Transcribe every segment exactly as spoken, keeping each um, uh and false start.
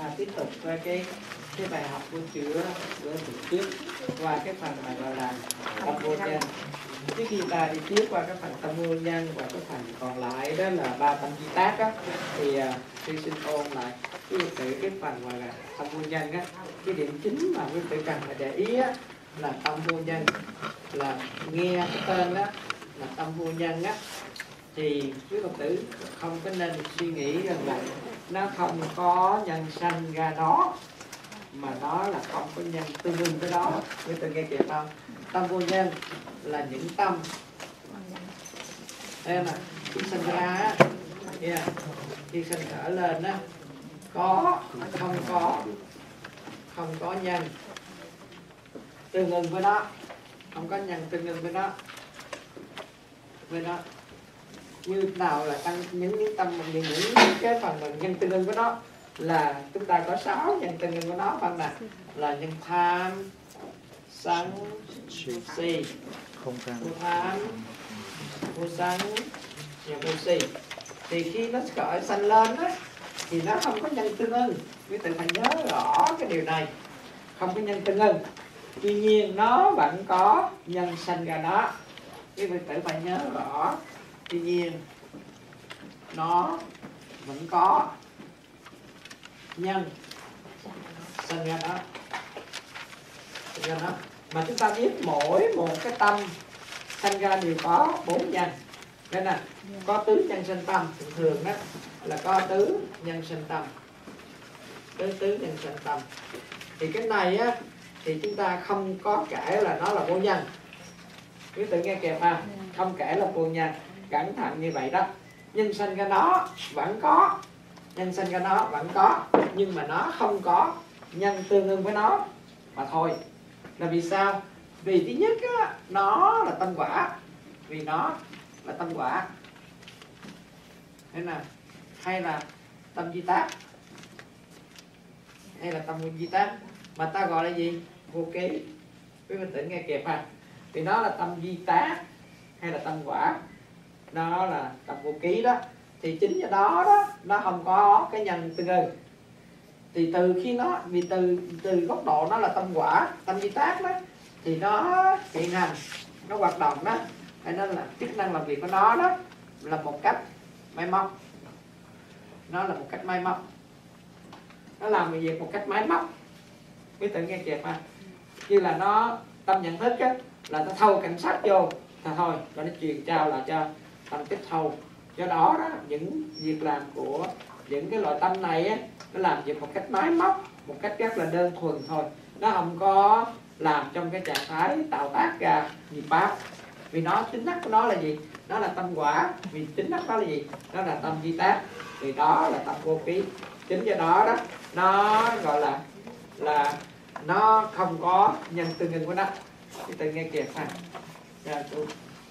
và tiếp tục qua cái cái bài học của chữa bữa trước qua cái phần mà gọi là tâm vô nhân. Trước khi ta đi tiếp qua cái phần tâm vô nhân và cái phần còn lại đó là ba tâm di tác á, thì sư xin ôn lại cái tự cái phần gọi là tâm vô nhân á. Cái điểm chính mà quý vị cần phải để ý á, là tâm vô nhân, là nghe cái tên đó là tâm vô nhân á, thì quý Phật tử không có nên suy nghĩ rằng là nó không có nhân sanh ra đó, mà nó là không có nhân tương ưng với đó. Quý tự nghe kịp không? Tâm vô nhân là những tâm đây mà khi sinh ra á, yeah. Khi sinh khởi lên á, có không có không có nhân tương ưng với nó, không có nhân tương ưng với nó với nó như nào là tăng những những tâm những những cái phần mà nhân tương ưng với nó là chúng ta có sáu nhân tương ưng với nó. Phần này là nhân tham, sân, si, không vô tham, vô sân và vô si. Thì khi nó khởi sanh lên á, thì nó không có nhân tương ưng. Quý vị phải nhớ rõ cái điều này, không có nhân tương ưng. Tuy nhiên nó vẫn có nhân sanh ra đó. Quý vị tự phải nhớ rõ. Tuy nhiên nó vẫn có nhân sanh ra đó. Sanh ra đó. Mà chúng ta biết mỗi một cái tâm sanh ra đều có bốn nhân. Nên là có tứ nhân sanh tâm, thường thường đó là có tứ nhân sanh tâm. Tứ tứ nhân sanh tâm. Thì cái này á thì chúng ta không có kể là nó là vô nhân. Quý tự nghe kịp ha, không kể là vô nhân, cẩn thận như vậy đó. Nhân sanh ra nó vẫn có, nhân sanh ra nó vẫn có, nhưng mà nó không có nhân tương ưng với nó mà thôi. Là vì sao? Vì thứ nhất á, nó là tâm quả, vì nó là tâm quả. Thế nào? Hay là tâm di tác, hay là tâm nguyên di tác, mà ta gọi là gì? Vô ký. Quý vị tự nghe kịp ha. Vì nó là tâm di tác hay là tâm quả, nó là tâm vô ký đó. Thì chính do đó đó nó không có cái nhân tương ưng. Thì từ khi nó vì từ từ góc độ nó là tâm quả, tâm di tác đó, thì nó hiện hành, nó hoạt động đó, hay nó là chức năng làm việc của nó đó là một cách máy móc. Nó là một cách máy móc, nó làm việc một cách máy móc. Quý tự nghe kịp ha. Như là nó tâm nhận thức á, là nó thâu cảnh sát vô là thôi, rồi nó truyền trao lại cho tâm tiếp thâu. Do đó đó những việc làm của những cái loại tâm này á, nó làm việc một cách máy móc, một cách rất là đơn thuần thôi, nó không có làm trong cái trạng thái tạo tác ra nghiệp báo. Vì nó tính chất của nó là gì? Nó là tâm quả. Vì tính chất đó là gì? Nó là tâm di tác. Vì đó là tâm vô ký. Chính do đó đó nó gọi là là nó không có nhân tương ưng với nó. Thì tự nghe kịp ha. Dạ, chú.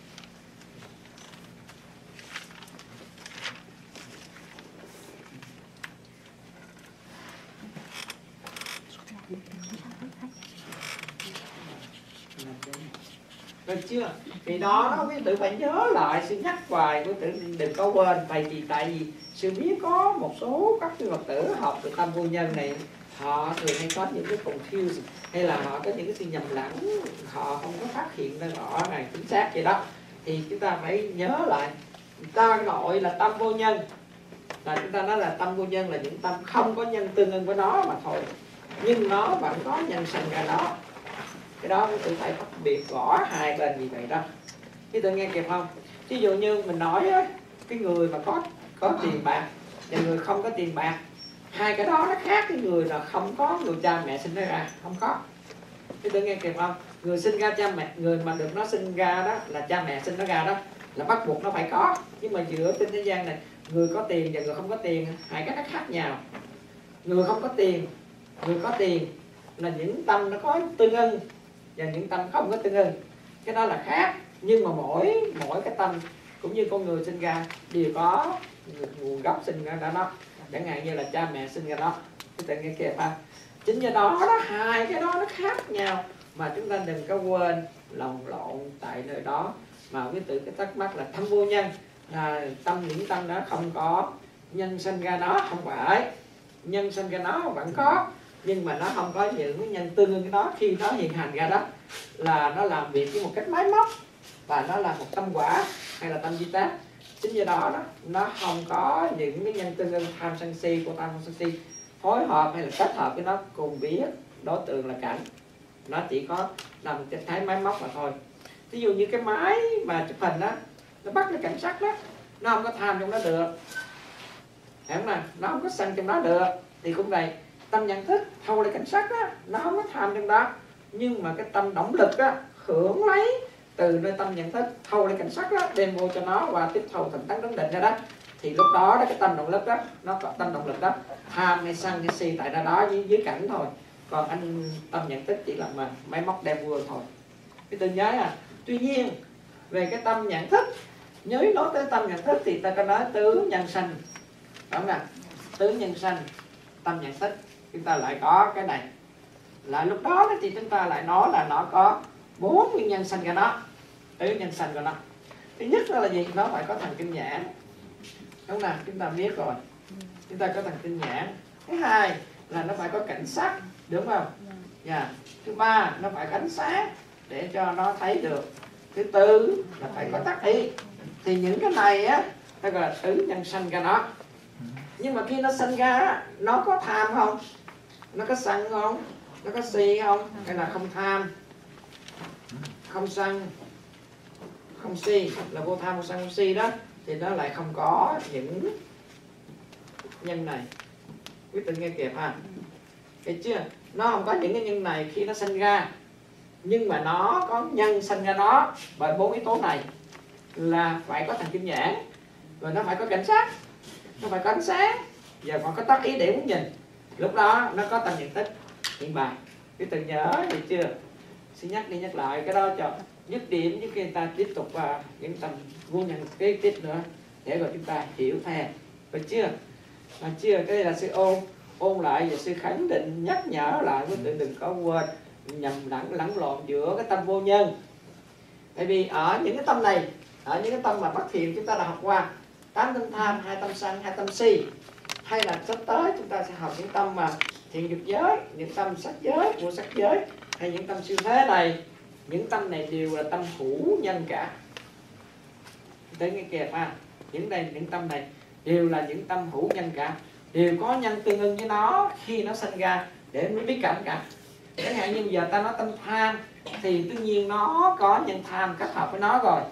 Được chưa? Thì đó đó quý tự phải nhớ lại, sự nhắc hoài, quý tự đừng có quên. Tại vì tại vì sự biết có một số các sư Phật tử học về tâm vô nhân này, họ thường hay có những cái confuse, hay là họ có những cái sự nhầm lẫn, họ không có phát hiện ra rõ này chính xác vậy đó. Thì chúng ta phải nhớ lại, ta gọi là tâm vô nhân là chúng ta nói là tâm vô nhân là những tâm không có nhân tương ưng với nó mà thôi, nhưng nó vẫn có nhân sanh ra đó. Cái đó tôi phải phân biệt rõ hai bên như vậy đó. Chứ tôi nghe kịp không? Ví dụ như mình nói á, cái người mà có có tiền bạc và người không có tiền bạc, hai cái đó nó khác. Cái người là không có người cha mẹ sinh nó ra, không có. Chứ tôi nghe kịp không? Người sinh ra cha mẹ, người mà được nó sinh ra đó là cha mẹ sinh nó ra đó, là bắt buộc nó phải có. Nhưng mà giữa trên thế gian này, người có tiền và người không có tiền, hai cái nó khác nhau. Người không có tiền, người có tiền là những tâm nó có tương ưng, và những tâm không có tương ưng, cái đó là khác. Nhưng mà mỗi mỗi cái tâm cũng như con người sinh ra đều có nguồn gốc sinh ra đó, chẳng hạn như là cha mẹ sinh ra đó. Cái tự nghe kịp ha. Chính do đó đó hai cái đó nó khác nhau, mà chúng ta đừng có quên lòng lộn tại nơi đó. Mà cái tự cái thắc mắc là tâm vô nhân là tâm những tâm đó không có nhân sinh ra đó, không phải. nhân sanh ra nó vẫn có, nhưng mà nó không có những cái nhân tương ưng cái đó. Khi nó hiện hành ra đó là nó làm việc với một cách máy móc, và nó là một tâm quả hay là tâm di tác. Chính do đó, đó nó không có những cái nhân tương ưng tham sân si của tham sân si phối hợp hay là kết hợp với nó cùng biết đối tượng là cảnh. Nó chỉ có làm cái thái máy móc mà thôi. Ví dụ như cái máy mà chụp hình đó, nó bắt cái cảnh sắc đó, nó không có tham trong đó được, hiểu không nào? Nó không có sân trong đó được. Thì cũng vậy, tâm nhận thức thâu lấy cảnh sắc đó, nó không có tham trong đó, nhưng mà cái tâm động lực đó hưởng lấy từ nơi tâm nhận thức thâu lấy cảnh sắc đó, đem vô cho nó và tiếp thâu thành tấn đấng định ra đó. Thì lúc đó đó cái tâm động lực đó, nó có tâm động lực đó tham hay sân hay si tại đó đó dưới, dưới cảnh thôi. Còn anh tâm nhận thức chỉ là mà máy móc đem vô thôi. Cái tôi nhớ à. Tuy nhiên về cái tâm nhận thức, nhớ nói tới tâm nhận thức thì ta có nói tứ nhân sanh, đúng không nào? Tứ nhân sanh, tâm nhận thức, chúng ta lại có cái này. Là lúc đó thì chúng ta lại nói là nó có bốn nguyên nhân sanh của nó, tứ nhân sanh của nó. Thứ nhất là gì? Nó phải có thần kinh nhãn, đúng không nào? Chúng ta biết rồi, chúng ta có thần kinh nhãn. Thứ hai là nó phải có cảnh sắc, đúng không? Yeah. Thứ ba nó phải có ánh sáng để cho nó thấy được. Thứ tư là phải có tác ý. Thì những cái này á, ta gọi là tứ nhân sanh ra nó. Nhưng mà khi nó sinh ra, nó có tham không? Nó có sân không? Nó có si không? Hay là không tham, không sân, không si, là vô tham, vô sân, vô si đó, thì nó lại không có những nhân này. Quý vị nghe kịp ha? Thấy chưa? Nó không có những cái nhân này khi nó sinh ra, nhưng mà nó có nhân sinh ra nó bởi bốn yếu tố này, là phải có thần kinh nhãn, rồi nó phải có cảnh sát, nó phải có ánh sáng, và còn có tác ý để muốn nhìn. Lúc đó nó có tâm nhận thức hiện bài. Quý vị nhớ vậy chưa? Xin nhắc đi nhắc lại cái đó cho dứt điểm, với người ta tiếp tục vào những tầm vô nhân kế tiếp nữa để rồi chúng ta hiểu theo. Được chưa? Mà chưa, cái này là sư ôn ôn lại và sư khẳng định nhắc nhở lại quý vị đừng có quên nhầm lẫn lẫn lộn giữa cái tâm vô nhân. Tại vì ở những cái tâm này, ở những cái tâm mà bất thiện chúng ta đã học qua, tám tâm tham, hai tâm sân, hai tâm si, hay là sắp tới chúng ta sẽ học những tâm mà thiện dục giới, những tâm sắc giới, vô sắc giới, hay những tâm siêu thế này. Những tâm này đều là tâm hữu nhân cả. Tới nghe kìa ha, những đây những tâm này đều là những tâm hữu nhân cả, đều có nhân tương ưng với nó khi nó sinh ra để mới biết cảm cả. Chẳng hạn như giờ ta nói tâm tham thì tự nhiên nó có nhân tham kết hợp với nó rồi,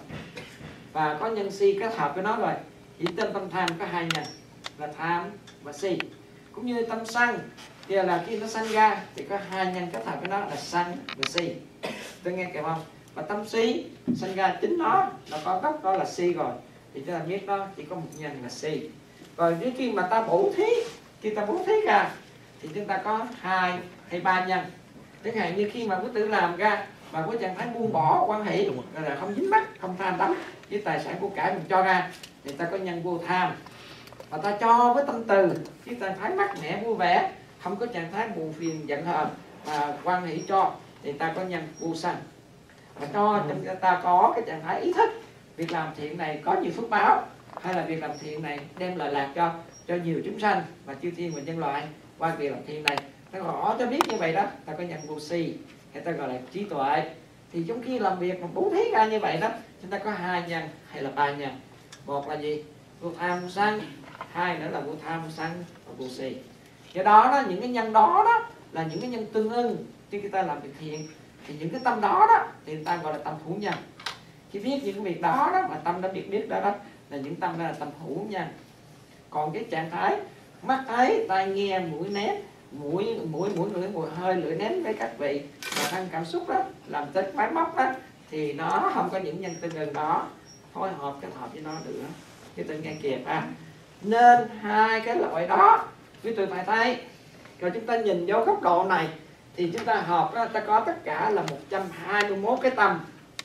và có nhân si kết hợp với nó rồi. Chỉ tên tâm tham có hai nhân là tham và si. Cũng như tâm sân thì là khi nó sanh ra thì có hai nhân kết hợp với nó là sân và si. Tôi nghe kịp không? Và tâm si sanh ra chính nó là có gốc đó là si rồi, thì chúng ta biết nó chỉ có một nhân là si. Rồi đến khi mà ta bố thí, khi ta bố thí ra thì chúng ta có hai hay ba nhân. Chẳng hạn như khi mà quý tử làm ra mà quý trạng thái buông bỏ quan hệ, là không dính mắc, không tham đắm với tài sản của cải mình cho ra, thì ta có nhân vô tham. Và ta cho với tâm từ, cái trạng thái mát mẻ vui vẻ, không có trạng thái buồn phiền giận hờn mà quan hệ cho, thì ta có nhân vô sân. Và cho chúng ta có cái trạng thái ý thức việc làm thiện này có nhiều phước báo, hay là việc làm thiện này đem lợi lạc cho cho nhiều chúng sanh và chư thiên và nhân loại qua việc làm thiện này. Ta rõ cho biết như vậy đó, ta có nhân vô si, hay ta gọi là trí tuệ. Thì trong khi làm việc mà bố thí ra như vậy đó, chúng ta có hai nhân hay là ba nhân. Một là gì? Vô tham vô sân, hai nữa là vô tham vô sân và vô si. Do đó, đó những cái nhân đó đó là những cái nhân tương ưng khi chúng ta làm việc thiện. Thì những cái tâm đó đó thì người ta gọi là tâm hữu nhân. Khi biết những cái việc đó đó mà tâm đã biết biết đó đó là những tâm đó là tâm hữu nhân. Còn cái trạng thái mắt thấy, tai nghe, mũi nếm, mũi mũi mũi lưỡi mùi hơi lưỡi nếm với các vị và thân cảm xúc đó làm chất máy móc đó, thì nó không có những nhân tương ưng đó phối hợp kết hợp với nó nữa. Cái tôi nghe kịp à. Nên hai cái loại đó quý vị phải thấy. Rồi chúng ta nhìn vô góc độ này thì chúng ta hợp đó, ta có tất cả là một trăm hai mươi mốt cái tâm.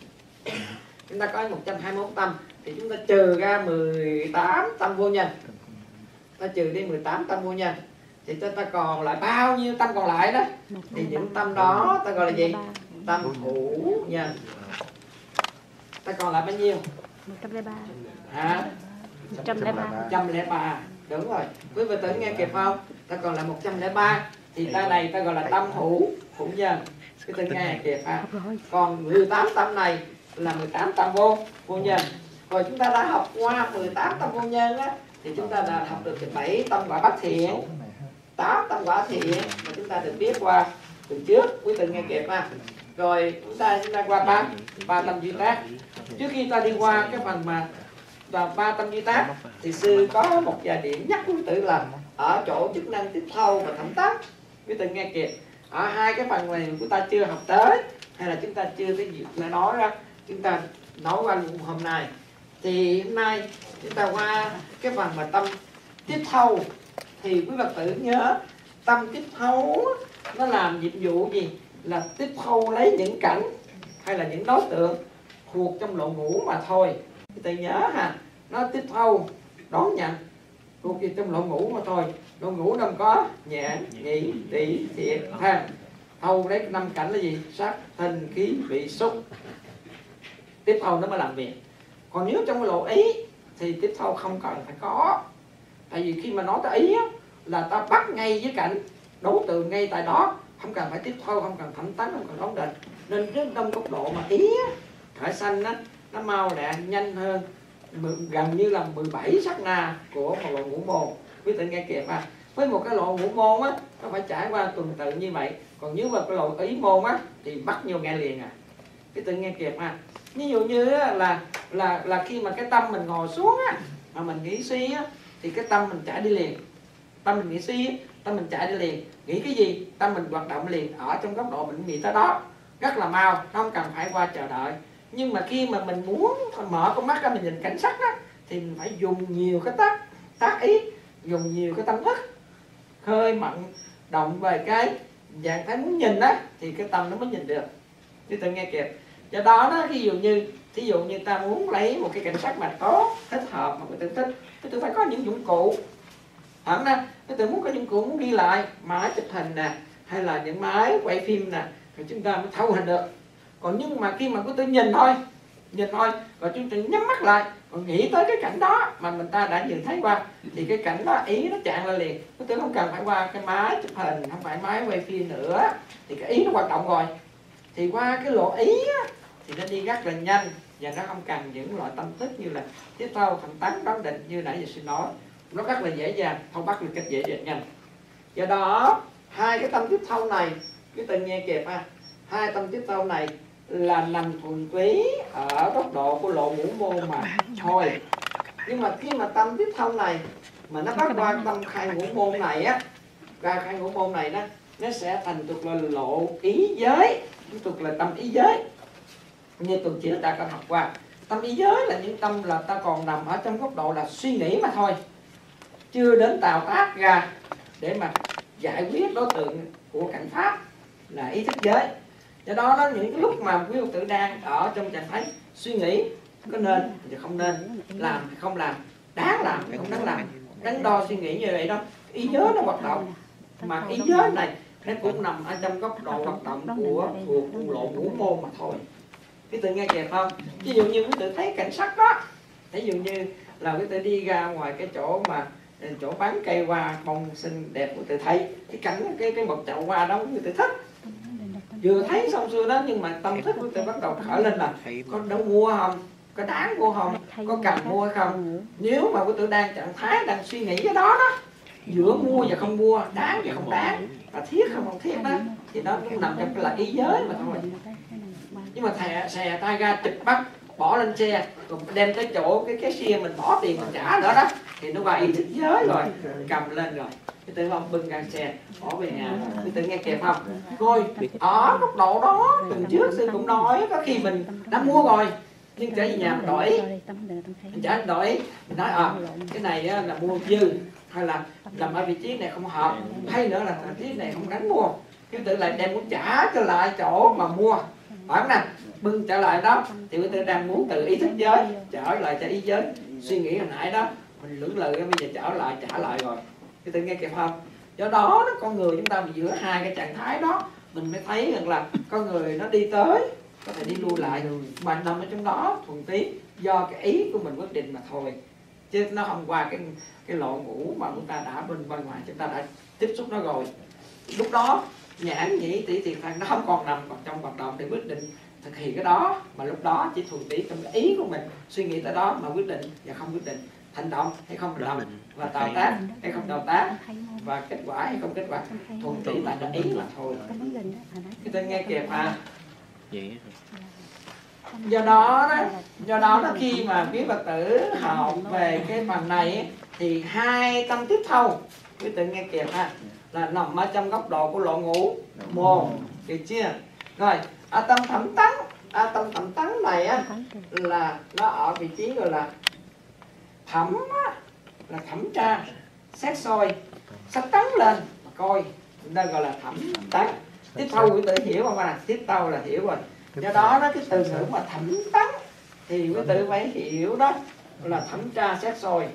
Chúng ta có một trăm hai mươi mốt tâm thì chúng ta trừ ra mười tám tâm vô nhân. Ta trừ đi mười tám tâm vô nhân thì ta, ta còn lại bao nhiêu tâm còn lại đó? Thì những tâm đó ta gọi là gì? Tâm hữu nhân. Ta còn lại bao nhiêu? một trăm lẻ ba. Hả? một trăm lẻ ba. một trăm lẻ ba. Đúng rồi, quý vị tử nghe kịp không? Ta còn là một trăm lẻ ba thì ta này ta gọi là tâm hữu hữu nhân. Quý vị nghe kịp ha. Còn mười tám tâm này là mười tám tâm vô vô nhân. Rồi chúng ta đã học qua mười tám tâm vô nhân á, thì chúng ta đã học được bảy tâm quả bất thiện, tám tâm quả thiện mà chúng ta được biết qua từ trước. Quý vị nghe kịp ha. Rồi chúng ta chúng ta qua ba ba tâm duy tác. Trước khi ta đi qua cái phần mà và ba tâm duy tác thì sư có một vài điểm nhắc quý tử là ở chỗ chức năng tiếp thâu và thẩm tác. Quý tử nghe kịp, ở hai cái phần này chúng ta chưa học tới, hay là chúng ta chưa thấy dịp là nói ra, chúng ta nói qua luôn hôm nay. Thì hôm nay chúng ta qua cái phần mà tâm tiếp thâu, thì quý Phật tử nhớ tâm tiếp thâu nó làm nhiệm vụ gì? Là tiếp thâu lấy những cảnh hay là những đối tượng thuộc trong lộ ngũ mà thôi. Quý tử nhớ ha, nó tiếp thâu đón nhận thuộc về trong lộ ngũ mà thôi. Lộ ngũ đâu có nhãn, nhĩ, tỷ, thiệt, than. Thâu lấy năm cảnh là gì? Sắc, thanh, khí, vị, xúc. Tiếp thâu nó mới làm việc. Còn nếu trong cái lộ ý thì tiếp thâu không cần phải có. Tại vì khi mà nói tới ý á, là ta bắt ngay với cảnh, đối tượng ngay tại đó, không cần phải tiếp thâu, không cần thẩm tánh, không cần đóng định. Nên rất đông góc độ mà ý á, khởi sanh á, nó mau lẹ nhanh hơn gần như là mười bảy sát na của một lộ ngũ môn. Quý vị nghe kịp ha. Với một cái lộ ngũ môn á, nó phải trải qua tuần tự như vậy. Còn nếu mà cái lộ ý môn á thì bắt vô nghe liền à. Quý vị nghe kịp ha. Ví dụ như là là là khi mà cái tâm mình ngồi xuống á, mà mình nghĩ suy á, thì cái tâm mình chạy đi liền. Tâm mình nghĩ suy, tâm mình chạy đi liền. Nghĩ cái gì? Tâm mình hoạt động liền ở trong góc độ mình nghĩ tới đó. Rất là mau, nó không cần phải qua chờ đợi. Nhưng mà khi mà mình muốn mở con mắt ra mình nhìn cảnh sắc á, thì mình phải dùng nhiều cái tác tác ý, dùng nhiều cái tâm thức khơi mặn động về cái dạng thái muốn nhìn á, thì cái tâm nó mới nhìn được. Chứ tự nghe kịp. Do đó đó, ví dụ như thí dụ như ta muốn lấy một cái cảnh sắc mà tốt, thích hợp mà người ta thích, cái tự phải có những dụng cụ. Hẳn nè, cái tự muốn có dụng cụ muốn ghi lại, máy chụp hình nè, hay là những máy quay phim nè, rồi chúng ta mới thâu hình được. Còn nhưng mà khi mà cứ tự nhìn thôi, nhìn thôi, rồi chúng ta nhắm mắt lại, còn nghĩ tới cái cảnh đó mà mình ta đã nhìn thấy qua, thì cái cảnh đó ý nó chạm lên liền. Cái tự không cần phải qua cái máy chụp hình, không phải máy quay phim nữa, thì cái ý nó hoạt động rồi. Thì qua cái lộ ý á, thì nó đi rất là nhanh, và nó không cần những loại tâm thức như là tiếp thâu, thẩm tánh, đoán định như nãy giờ xin nói. Nó rất là dễ dàng, thâu bắt được cách dễ dàng nhanh. Do đó hai cái tâm tiếp thâu này, cái tự nghe kịp ha, hai tâm tiếp thâu này là nằm thuần túy ở góc độ của lộ ngũ môn mà thôi. Nhưng mà khi mà tâm tiếp thâu này mà nó bắt qua tâm khai ngũ môn này á, ra khai ngũ môn này đó, nó sẽ thành thuộc là lộ ý giới, thuộc là tâm ý giới. Như tuần trước ta có học qua, tâm ý giới là những tâm là ta còn nằm ở trong góc độ là suy nghĩ mà thôi, chưa đến tạo tác ra để mà giải quyết đối tượng của cảnh pháp là ý thức giới. Do đó nó những cái lúc mà quý Phật tử đang ở trong trạng thái suy nghĩ, có nên thì không nên, làm thì không làm, đáng làm thì không đáng làm, đắn đo suy nghĩ như vậy đó, ý giới nó hoạt động. Mà ý giới này nó cũng nằm ở trong góc độ hoạt động của thuộc lộ ngũ môn mà thôi. Quý tự nghe kịp không? Ví dụ như quý tự thấy cảnh sắc đó, ví dụ như là quý tự đi ra ngoài cái chỗ mà chỗ bán cây hoa bông xinh đẹp, quý tự thấy cái cảnh cái cái một chậu hoa đó quý tự thích, vừa thấy xong xuôi đó, nhưng mà tâm thức quý tự bắt đầu khởi lên là có đâu mua không, có đáng mua không, có cần mua hay không. Nếu mà quý tự đang trạng thái đang suy nghĩ cái đó đó, giữa mua và không mua, đáng và không đáng, và thiết không không thiết đó, thì nó cũng nằm trong cái là ý giới mà thôi. Nhưng mà thè xè tay ra chụp bắt bỏ lên xe, rồi đem tới chỗ cái cái xe mình bỏ tiền mình trả nữa đó, thì nó qua ý thức giới rồi, cầm lên rồi cái tự không bưng ra xe bỏ về nhà. Cái tự nghe kịp không? Rồi ở góc độ đó tuần trước sư cũng nói, có khi mình đã mua rồi nhưng trở về nhà mình đổi ý, mình trả mình đổi ý, mình nói à cái này là mua dư, hay là làm ở vị trí này không hợp, hay nữa là vị trí này không đáng mua, cái tự lại đem muốn trả trở lại chỗ mà mua, phải không nè? Bưng trở lại đó thì quý tự đang muốn từ ý thức giới trở lại cho ý giới, suy nghĩ hồi nãy đó mình lưỡng lự, bây giờ trở lại trả lại rồi. Quý tự nghe kịp không? Do đó con người chúng ta giữa hai cái trạng thái đó mình mới thấy rằng là con người nó đi tới có thể đi lui lại, mà nằm ở trong đó thuần túy do cái ý của mình quyết định mà thôi. chứ nó không qua cái cái lộ ngũ mà chúng ta đã bên bên ngoài chúng ta đã tiếp xúc nó rồi. Lúc đó nhãn nhĩ tỷ thiệt thân nó không còn nằm còn trong hoạt động để quyết định thực hiện cái đó, mà lúc đó chỉ thuần túy trong cái ý của mình suy nghĩ tới đó mà quyết định và không quyết định, hành động hay không hành động, và tạo tác hay không tạo tác, và kết quả hay không kết quả, thuần túy là cái ý mà thôi. Cái tên nghe kịp à. Do đó đó, do đó đó khi mà quý Phật tử học về cái phần này thì hai tâm tiếp thâu, quý tự nghe kịp ha, là nằm ở trong góc độ của lộ ngũ một, được chưa? Rồi, ở tâm thẩm tấn, ở tâm thẩm tấn này á là nó ở vị trí gọi là thẩm á, là thẩm tra, xét soi, sách tấn lên mà coi, đây gọi là thẩm tấn. Tiếp thâu quý tự hiểu không ạ? Tiếp thâu là hiểu rồi. Do đó đó cái từ ngữ mà thẩm tấn thì quý tự phải hiểu đó là thẩm tra xét soi.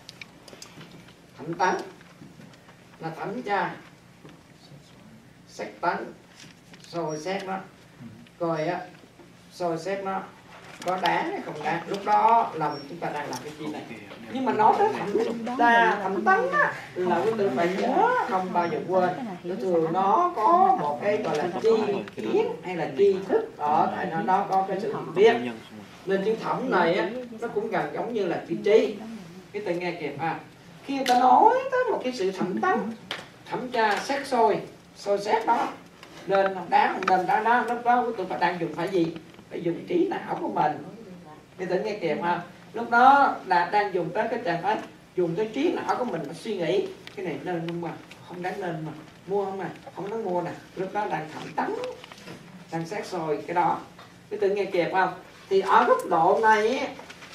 Thẩm tấn là thẩm tra xét tấn, soi xét nó, coi á, soi xét nó có đáng hay không đáng. Lúc đó là chúng ta đang làm cái chi này. Nhưng mà nói tới thẩm tra thẩm tấn á là quý tự phải nhớ không bao giờ quên. Thường nó có một cái gọi là chi kiến hay là tri thức ở tại nó đó có cái sự hiểu biết, nên chữ thẩm này á nó cũng gần giống như là chữ trí. Cái từ nghe kịp à, khi người ta nói tới một cái sự thẩm tấn, thẩm tra xét soi, soi xét đó nên đáng nên đó đó lúc đó tôi phải đang dùng phải gì, phải dùng trí não của mình. Cái từ nghe kịp ha, lúc đó là đang dùng tới cái trạng thái dùng tới trí não của mình mà suy nghĩ cái này nên nhưng mà không đáng nên mà mua không, mà không đáng mua nè, lúc đó đang thẩm tấn, đang xét soi cái đó. Cái từ nghe kịp không, thì ở góc độ này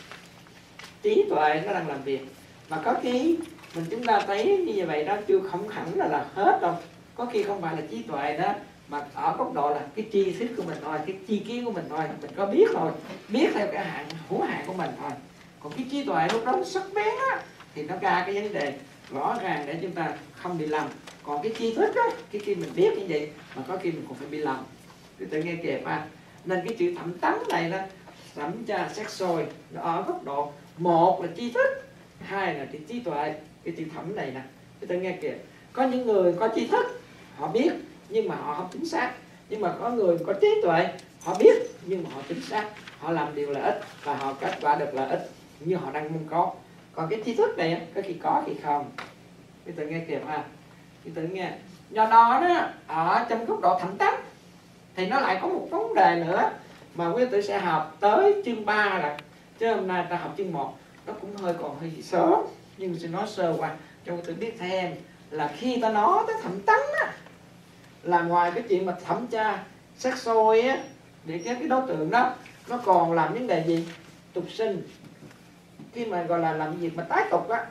trí tuệ nó đang làm việc, mà có khi mình chúng ta thấy như vậy đó chưa không hẳn là là hết đâu, có khi không phải là trí tuệ đó, mà ở góc độ là cái tri thức của mình thôi, cái chi kiến của mình thôi, mình có biết thôi, biết theo cái hạn hữu hạn của mình thôi. Còn cái trí tuệ lúc đó nó sắc bén á thì nó ra cái vấn đề rõ ràng để chúng ta không bị lầm. Còn cái tri thức á, cái khi mình biết như vậy mà có khi mình cũng phải bị lầm. Cái tự nghe kịp à, nên cái chữ thẩm tấn này đó, thẩm tra xét soi nó ở góc độ một là tri thức, hai là cái trí tuệ. Cái chữ thẩm này nè, cái tự nghe kịp, có những người có tri thức họ biết nhưng mà họ không chính xác, nhưng mà có người có trí tuệ họ biết nhưng mà họ chính xác, họ làm điều là ít và họ kết quả được là ít như họ đang mong có. Còn cái tri thức này có khi có khi không. Cái tự nghe kịp ha, cái tự nghe. Do đó đó ở trong góc độ thẩm tấn thì nó lại có một vấn đề nữa mà quý tử sẽ học tới chương ba là, chứ hôm nay ta học chương một nó cũng hơi còn hơi sớm, nhưng mình sẽ nói sơ qua cho quý tử biết thêm là khi ta nói tới thẩm tấn á, là ngoài cái chuyện mà thẩm tra xét soi á để cái cái đối tượng đó nó còn làm vấn đề gì, tục sinh. Khi mà gọi là làm việc mà tái tục á,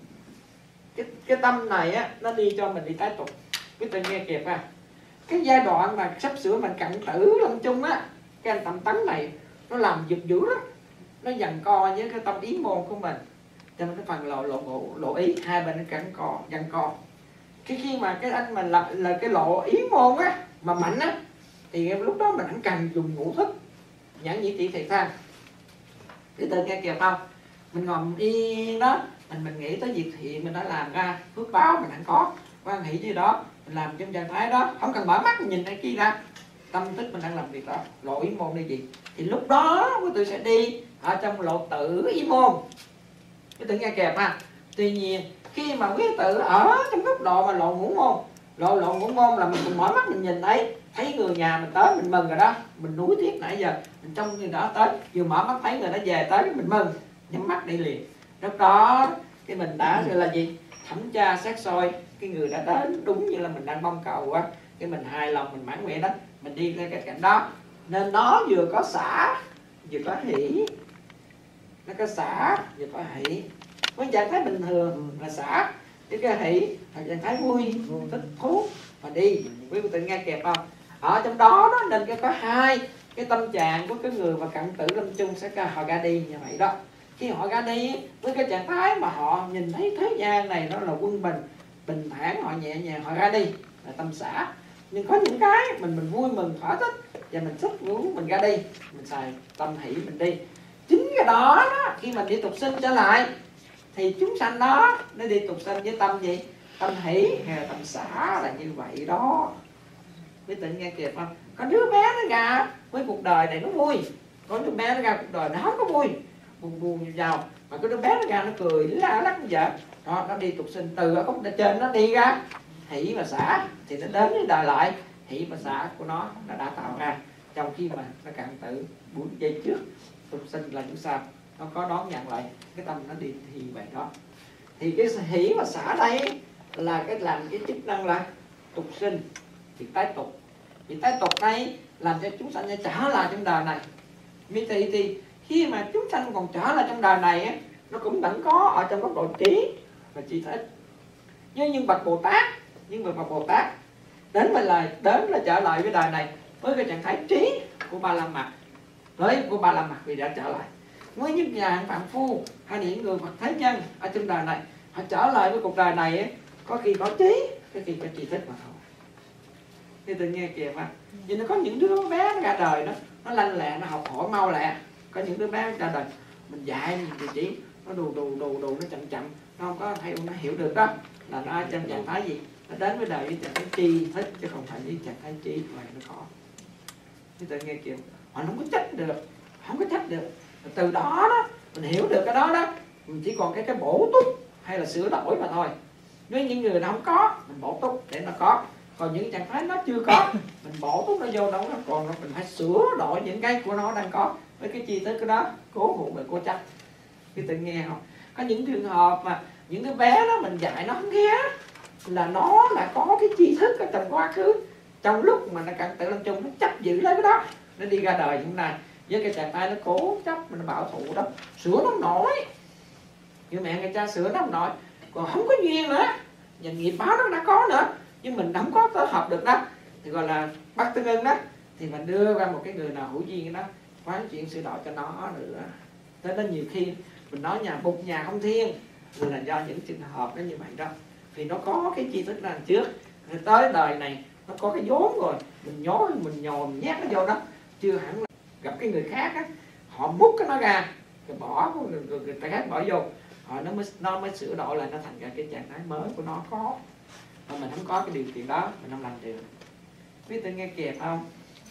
cái cái tâm này á nó đi cho mình đi tái tục. Cái tự nghe kịp à, cái giai đoạn mà sắp sửa mình cận tử lâm chung á, cái anh thẩm tấn này nó làm giật dữ lắm, nó giằng co với cái tâm ý môn của mình, cho nên cái phần lộ lộ ngộ lộ ý hai bên nó cắn co giằng co. Cái khi mà cái anh mà là, là cái lộ ý môn á mà mạnh á thì lúc đó mình không cần dùng ngũ thức nhãn nhĩ tỷ thiệt tha. Cái tự nghe kịp không, mình ngồi yên đó, mình mình nghĩ tới việc thiện mình đã làm ra, phước báo mình hẳn có, quan nghĩ gì đó mình làm trong trạng thái đó, không cần mở mắt mình nhìn cái kia ra, tâm thức mình đang làm việc đó, lộ ý môn đi gì thì lúc đó quý tự sẽ đi ở trong lộ tử ý môn. Cái tự nghe kịp ha. Tuy nhiên khi mà quý tự ở trong góc độ mà lộ ngũ môn, lộ lộ ngũ môn là mình còn mở mắt mình nhìn thấy thấy người nhà mình tới mình mừng rồi đó, mình nuối tiếc nãy giờ mình trông người đó tới, vừa mở mắt thấy người đó về tới mình mừng, nhắm mắt đi liền. Lúc đó cái mình đã gọi là gì, thẩm tra xét soi cái người đã đến đúng như là mình đang mong cầu á, cái mình hài lòng mình mãn nguyện đó, mình đi theo cái cảnh đó. Nên nó vừa có xả vừa có hỷ, nó có xả vừa có hỷ. Với trạng thái bình thường là xả, cái cái hỷ là trạng thái vui thích thú và đi. Quý vị tự nghe kịp không, ở trong đó đó nên cái có hai cái tâm trạng của cái người mà cận tử lâm chung sẽ họ ra đi như vậy đó. Khi họ ra đi với cái trạng thái mà họ nhìn thấy thế gian này nó là quân bình bình thản, họ nhẹ nhàng họ ra đi là tâm xả. Nhưng có những cái mình mình vui mừng thỏa thích và mình thích muốn mình ra đi, mình xài tâm hỷ mình đi. Chính cái đó, đó khi mà đi tục sinh trở lại thì chúng sanh đó nó đi tục sanh với tâm gì? Tâm hỷ hay là tâm xả, là như vậy đó. Quý vị nghe kịp không? Có đứa bé nó ra với cuộc đời này nó vui, có đứa bé nó ra cuộc đời nó không có vui, buồn buồn vào, mà có đứa bé nó ra nó cười la lắc như vậy đó, nó đi tục sinh từ ở góc trên nó đi ra hỷ và xả, thì nó đến với đời lại hỷ và xả của nó nó đã tạo ra, trong khi mà nó cạn tử bốn giây trước tục sinh là những sao nó có đón nhận lại cái tâm nó đi thì vậy đó. Thì cái hỷ và xả đây là cái làm cái chức năng là tục sinh, thì tái tục, thì tái tục đây làm cho chúng sanh trở lại trong đời này. Vì thì, thì khi mà chúng sanh còn trở lại trong đời này á, nó cũng vẫn có ở trong góc độ trí và trí thức. Nhưng những bậc Bồ Tát, những bậc Bồ Tát đến với lời đến là trở lại với đời này với cái trạng thái trí của Ba La Mật, với của Ba La Mật vì đã trở lại. Với những nhà phạm phu hay những người Phật thế nhân ở trong đời này, họ trở lại với cuộc đời này ấy, có khi có trí, có khi có trí thức mà thôi. Thì tự nghe kìa mà, vì nó có những đứa bé nó ra đời đó, nó lanh lẹ, nó học hỏi mau lẹ. Có những đứa bé ra đời mình dạy thì chỉ nó đù đù đù đù nó chậm chậm, nó không có theo nó hiểu được đó, là nó ở trong trạng thái gì, nó đến với đời với trạng thái tri thức chứ không phải với trạng thái trí vậy nó khó. Thì tự nghe kìa, họ không có trách được, không có trách được. Từ đó đó mình hiểu được cái đó đó, mình chỉ còn cái cái bổ túc hay là sửa đổi mà thôi. Với những người nào không có mình bổ túc để nó có, còn những trạng thái nó chưa có mình bổ túc nó vô đâu, nó còn mình phải sửa đổi những cái của nó đang có với cái chi tiết cái đó, cố hữu và cố chấp. Cái tự nghe không? Có những trường hợp mà những đứa bé đó mình dạy nó không nghe, là nó là có cái tri thức ở trong quá khứ, trong lúc mà nó cận tự lâm chung nó chấp giữ lấy cái đó, nó đi ra đời như thế này với cái trạng thái nó cố chấp, mình bảo thủ đó, sửa nó không nổi, như mẹ người cha sửa nó không nổi, còn không có duyên nữa, và nghiệp báo nó đã có nữa, nhưng mình không có kết hợp được đó, thì gọi là bắt tương ưng đó, thì mình đưa ra một cái người nào hữu duyên đó, quán chuyện sửa đổi cho nó nữa. Thế nên nhiều khi mình nói nhà bục nhà không thiên là do những trường hợp nó như vậy đó, vì nó có cái tri thức đằng trước, rồi tới đời này nó có cái vốn rồi, mình nhói mình nhồi nhét nó vô đó, chưa hẳn là gặp cái người khác á, họ múc cái nó ra rồi bỏ người, người, người ta khác bỏ vô, họ nó mới nó mới sửa đổi lại, nó thành ra cái trạng thái mới của nó có, mà mình không có cái điều kiện đó mình không làm được. Biết tôi nghe kịp không?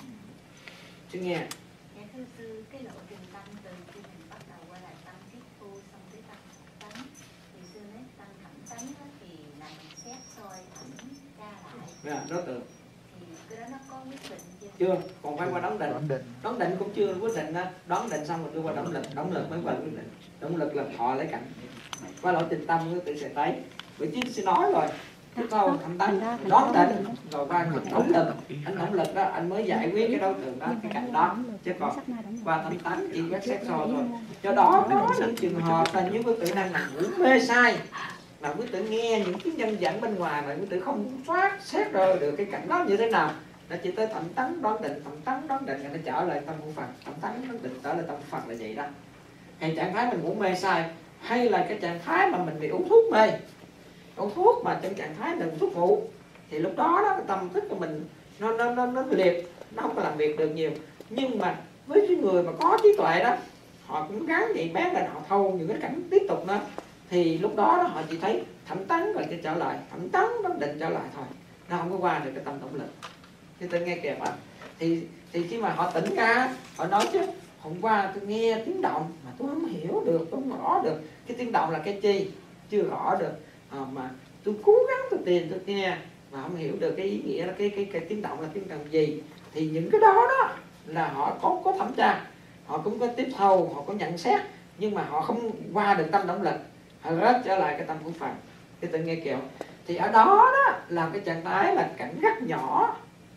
Chứ nghe. Dạ thưa sư, cái lộ trình tâm từ khi mình bắt đầu qua lại tâm tiếp thu xong tới tâm tánh, thì sư nói tâm thẳng tánh đó thì là mình xét soi thẳng ra lại. Dạ, đối tượng. Thì cái đó nó có quyết định chưa? Chưa, còn phải qua đón định. Đón định cũng chưa quyết định đó. Đón định xong rồi đưa qua đón lực, đón lực mới qua quyết định. Đón lực là họ lấy cảnh. Qua lộ trình tâm nó tự sẽ thấy. Bởi chứ sẽ nói rồi. Chứ không, thẳng tánh, đón định, rồi qua đóng lực. Anh đóng lực đó, anh mới giải quyết cái đối tượng đó, cái cảnh đó. Chứ còn qua tâm tánh chỉ quét xét soi thôi. Do đó có những trường hợp là những quý tử đang là ngủ mê sai, mà quý tử nghe những cái nhân dẫn bên ngoài mà quý tử không phát xét rồi được cái cảnh đó như thế nào, nó chỉ tới thẩm tánh đón định, thẩm tánh đón định, nó trở lại tâm của Phật, thẩm tánh đón định trở lại tâm của Phật là vậy đó. Hay trạng thái mình ngủ mê sai, hay là cái trạng thái mà mình bị uống thuốc mê, uống thuốc mà trong trạng thái mình thuốc ngủ, thì lúc đó đó cái tâm thức của mình nó nó nó nó liệt, nó không có làm việc được nhiều. Nhưng mà với cái người mà có trí tuệ đó, họ cũng gắng vậy bé lên, họ thâu những cái cảnh tiếp tục đó, thì lúc đó, đó họ chỉ thấy thẩm tánh rồi cái trở lại, thẩm tánh nó định trở lại thôi, nó không có qua được cái tâm tổng lực. Thì tôi nghe kịp à, thì thì khi mà họ tỉnh ra, họ nói chứ hôm qua tôi nghe tiếng động mà tôi không hiểu được, tôi không rõ được cái tiếng động là cái chi, chưa rõ được, à, mà tôi cố gắng tôi tìm tôi nghe mà không hiểu được cái ý nghĩa là cái cái cái tiếng động là tiếng động gì. Thì những cái đó đó là họ có có thẩm tra, họ cũng có tiếp thâu, họ có nhận xét, nhưng mà họ không qua được tâm động lực, họ rớt trở lại cái tâm của Phật. Cái tự nghe kiểu thì ở đó đó là cái trạng thái là cảnh rất nhỏ,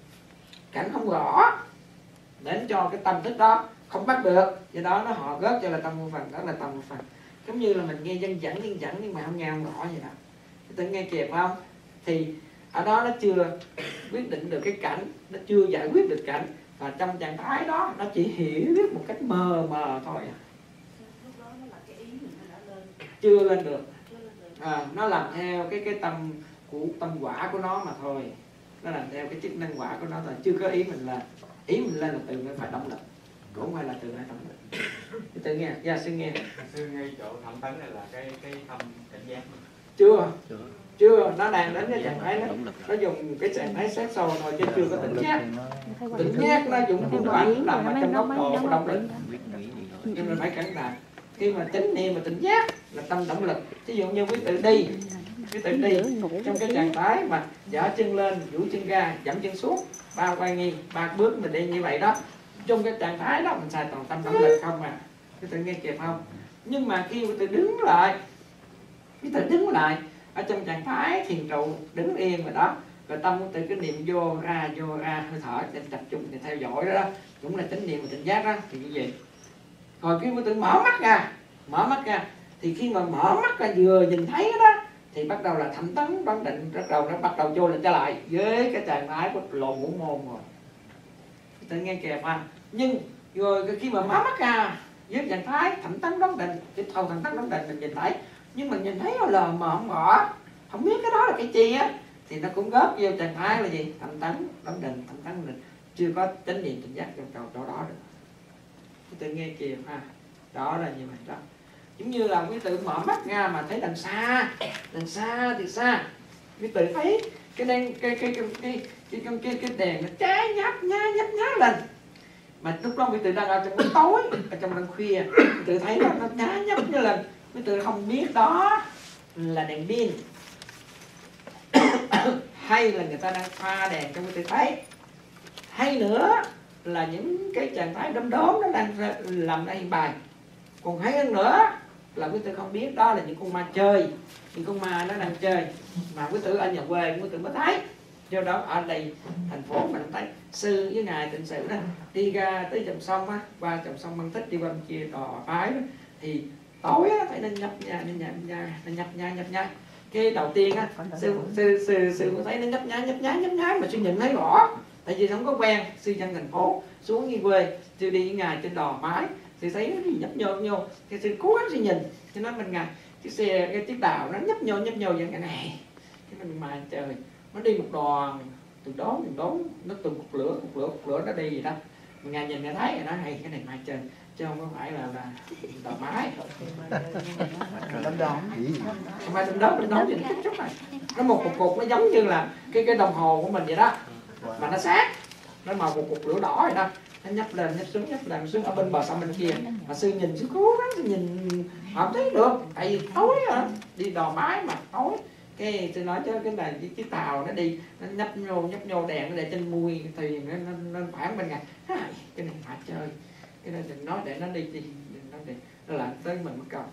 cảnh không rõ, đến cho cái tâm thức đó không bắt được, do đó nó họ rớt cho là tâm của Phật, đó là tâm của Phật. Giống như là mình nghe dân dẫn dân dẫn nhưng mà không nghe không rõ vậy đó. Cái tự nghe kịp không? Thì ở đó nó chưa quyết định được cái cảnh, nó chưa giải quyết được cảnh, và trong trạng thái đó nó chỉ hiểu biết một cách mờ mờ thôi à. Chưa lên được, à, nó làm theo cái cái tâm của tâm quả của nó mà thôi, nó làm theo cái chức năng quả của nó thôi, chưa có ý mình là ý mình lên là từ mình phải động lực, cũng không phải là từ hai tâm lực. Tự nghe, dạ sư nghe. Sư ngay chỗ thẩm tấn này là cái cái tâm cảnh giác. Chưa, chưa, nó đang đến cái trạng thái nó, nó dùng cái trạng thái xét sâu thôi chứ chưa có tỉnh giác. Tỉnh giác nó dùng phương pháp nằm ở trong góc độ của động lực. Nhưng mà phải cẩn thận. Khi mà chánh niệm và tỉnh giác là tâm động lực. Ví dụ như quý tự đi, quý tự đi trong cái trạng thái mà dở chân lên, duỗi chân ra, dẫm chân xuống, ba quay nghiêng, ba bước mình đi như vậy đó. Trong cái trạng thái đó mình xài toàn tâm động lực không à. Quý tự nghe kịp không? Nhưng mà khi quý tự đứng lại, quý tự đứng lại ở trong trạng thái thiền trụ đứng yên rồi đó, rồi tâm của tự cái niệm vô ra vô ra hơi thở để tập trung để theo dõi đó, đó cũng là chánh niệm và tỉnh giác đó thì như vậy. Rồi khi mà tự mở mắt ra, mở mắt ra thì khi mà mở mắt ra vừa nhìn thấy đó thì bắt đầu là thẩm tấn đoán định, bắt đầu nó bắt đầu vô lại trở lại với cái trạng thái của lộ ngũ môn rồi. Tự nghe kịp ha. Nhưng rồi khi mà mở mắt ra với trạng thái thẩm tấn đoán định, cái thầu thẩm tấn đoán định mình nhìn thấy, nhưng mình nhìn thấy nó lờ mờ không rõ, không biết cái đó là cái chi á, thì nó cũng góp vô trạng thái là gì? Thẩm tấn đoán định, thẩm tấn đoán định, chưa có chánh niệm tỉnh giác trong chỗ đó được. Tự nghe kịp ha. Đó là như vậy đó. Giống như là quý tự mở mắt ra mà thấy đằng xa, đằng xa thì xa, quý tự thấy cái đèn cái cái cái cái cái cái, cái, cái đèn nó cháy nhấp nhá nhấp nhá lên, mà lúc đó quý tự đang ở trong bóng tối, ở trong đêm khuya, quý tự thấy nó nó nhá nhấp như lên, quý tự không biết đó là đèn pin hay là người ta đang pha đèn cho quý tự thấy, hay nữa là những cái trạng thái đom đóm nó đang làm ra hiện bài. Còn hay hơn nữa là quý tử không biết đó là những con ma chơi, những con ma nó đang chơi, mà quý tử ở nhà quê quý tử mới thấy. Do đó ở đây thành phố mình thấy sư với ngài tịnh sự đó đi ra tới dòng sông á, qua dòng sông Măng Thích đi qua bên kia đò Phái đó, thì tối á phải nên nhập nha nên nhập nha nên nhập nha nhập nha. Cái đầu tiên á sư sư sư sư có thấy nó nhấp nhá nhấp nhá nhấp nhá mà sư nhìn thấy rõ, tại vì không có quen. Sư dân thành phố xuống như quê, sư đi với ngài trên đò Phái, sư thấy nó nhấp nhô nhô, thì sư cố gắng sư nhìn, cho nó mình ngài cái xe cái chiếc tàu nó nhấp nhô nhấp nhô vậy cái này, cái mình mà trời nó đi một đoàn từ đó từ đó nó từng cục lửa cục lửa cục lửa nó đi gì đó, ngài nhìn ngài thấy rồi nó hay cái này mai trời chứ không có phải là là tàu máy đom đóm không phải đom đóm đom đóm gì chút chút này, nó một cục cục nó giống như là cái cái đồng hồ của mình vậy đó, mà nó sát, nó màu một cục lửa đỏ vậy đó, nó nhấp lên nhấp xuống nhấp lên xuống ở bên bờ sông bên kia, mà sư nhìn sư cố gắng sư nhìn không thấy được, tại vì tối à, đi đò mái mà tối, cái sư nói chứ cái này cái, cái tàu nó đi nó nhấp nhô nhấp nhô đèn nó để trên mui thuyền nó nó, nó phản bên ngài, cái này phải chơi, cái này đừng nói để nó đi đi đừng nói để nó làm tới mình mất công.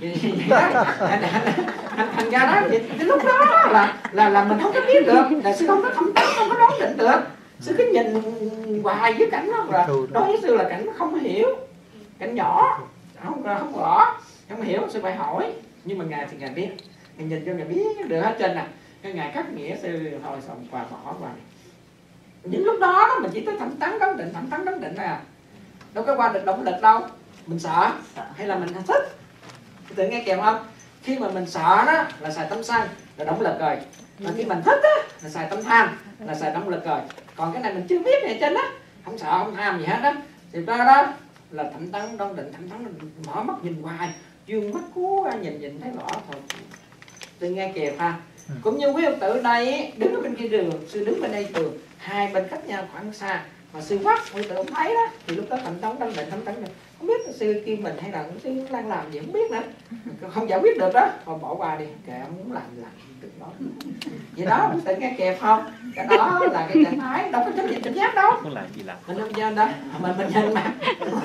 Thành ra đó thì cái lúc đó là là là mình không có biết được, là sư không có thẩm tấn, không có đoán định được, sư cứ nhìn hoài với cảnh đó, là đối với sư là cảnh không hiểu, cảnh nhỏ không không rõ không hiểu, sư phải hỏi, nhưng mà ngài thì ngài biết, ngài nhìn cho ngài biết được hết trên nè, cái ngài cắt nghĩa sư thôi xong qua bỏ qua. Những lúc đó, đó mình chỉ tới thẩm tấn đoán định thẩm tấn đoán định thôi à, đâu có qua được động lực đâu, mình sợ hay là mình thích. Tự nghe kèm không? Khi mà mình sợ đó là xài tâm sân là động lực rồi, mà khi mình thích á là xài tâm tham là xài động lực rồi. Còn cái này mình chưa biết này trên đó, không sợ không tham gì hết đó, thì đó đó là thẩm tấn đoán định thẩm tấn mở mắt nhìn hoài, dương mắt cố nhìn nhìn thấy rõ thôi. Tự nghe kèm ha. Cũng như quý ông tử đây đứng ở bên kia đường, sư đứng bên đây đường, hai bên cách nhau khoảng xa, mà sư quát quý tử không thấy đó, thì lúc đó thẩm tấn đoán định thẩm tấn không biết sư kêu mình hay là sư đang làm gì không biết nữa, không giải quyết được đó, thôi bỏ qua đi, kệ ông muốn làm làm được đó. Vậy đó quý tử nghe kẹp không? Cái đó là cái trạng thái đâu có trách nhiệm tỉnh giác đâu. Muốn làm gì làm. Mình không nhân đó, mình mình nhân mà.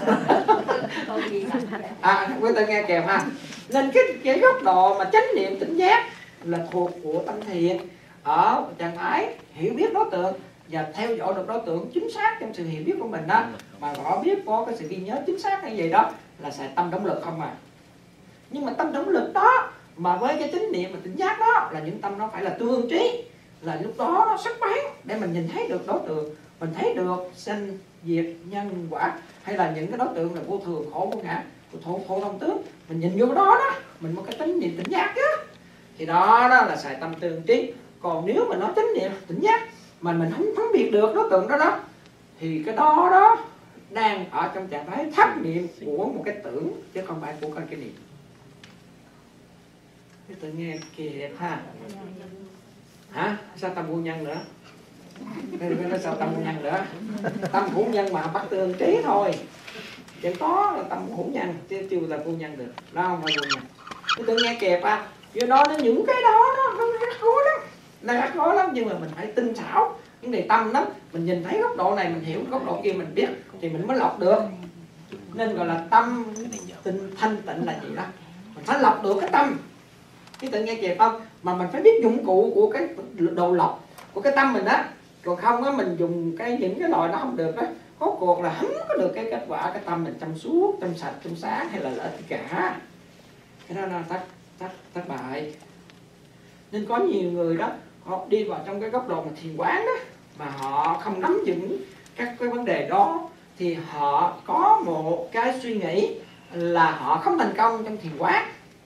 À quý tử nghe kẹp ha. Nên cái cái góc độ mà chánh niệm tỉnh giác là thuộc của tâm thiền ở trạng thái hiểu biết đối tượng và theo dõi được đối tượng chính xác trong sự hiểu biết của mình đó, mà rõ biết có cái sự ghi nhớ chính xác hay gì đó là xài tâm động lực không à. Nhưng mà tâm động lực đó mà với cái chánh niệm và tỉnh giác đó là những tâm nó phải là tương trí, là lúc đó nó sắc bén để mình nhìn thấy được đối tượng, mình thấy được sinh diệt nhân quả, hay là những cái đối tượng là vô thường khổ vô ngã thổ thổ thông tướng, mình nhìn vô đó đó mình có cái chánh niệm tỉnh giác á, thì đó đó là xài tâm tương trí. Còn nếu mà nó chánh niệm tỉnh giác mà mình không phân biệt được đối tượng đó đó thì cái đó đó đang ở trong trạng thái thất niệm của một cái tưởng chứ không phải của cái niệm. Cái tự nghe kìa ha. Hả? Sao tâm vô nhân nữa? Nó sao tâm vô nhân nữa? Tâm hữu nhân mà bắt tương trí thôi. Chỉ có là tâm hữu nhân chứ chưa là vô nhân được. Đó không phải vô nhân. Cái tự nghe kẹp à. Do đó nó những cái đó nó rất khó lắm. Nó rất khó lắm nhưng mà mình phải tinh xảo. Vấn đề tâm lắm. Mình nhìn thấy góc độ này mình hiểu góc độ kia mình biết thì mình mới lọc được. Nên gọi là tâm tinh thanh tịnh là gì đó. Mình phải lọc được cái tâm. Cái tự nghe kịp không? Mà mình phải biết dụng cụ của cái đồ lọc của cái tâm mình á. Còn không á mình dùng cái những cái loại đó không được á. Có cuộc là không có được cái kết quả cái tâm mình trong suốt, trong sạch, trong sáng hay là lợi ích cả. Cái đó là thất, thất, thất bại. Nên có nhiều người đó họ đi vào trong cái góc độ mà thiền quán đó mà họ không nắm vững các cái vấn đề đó thì họ có một cái suy nghĩ là họ không thành công trong thiền quán.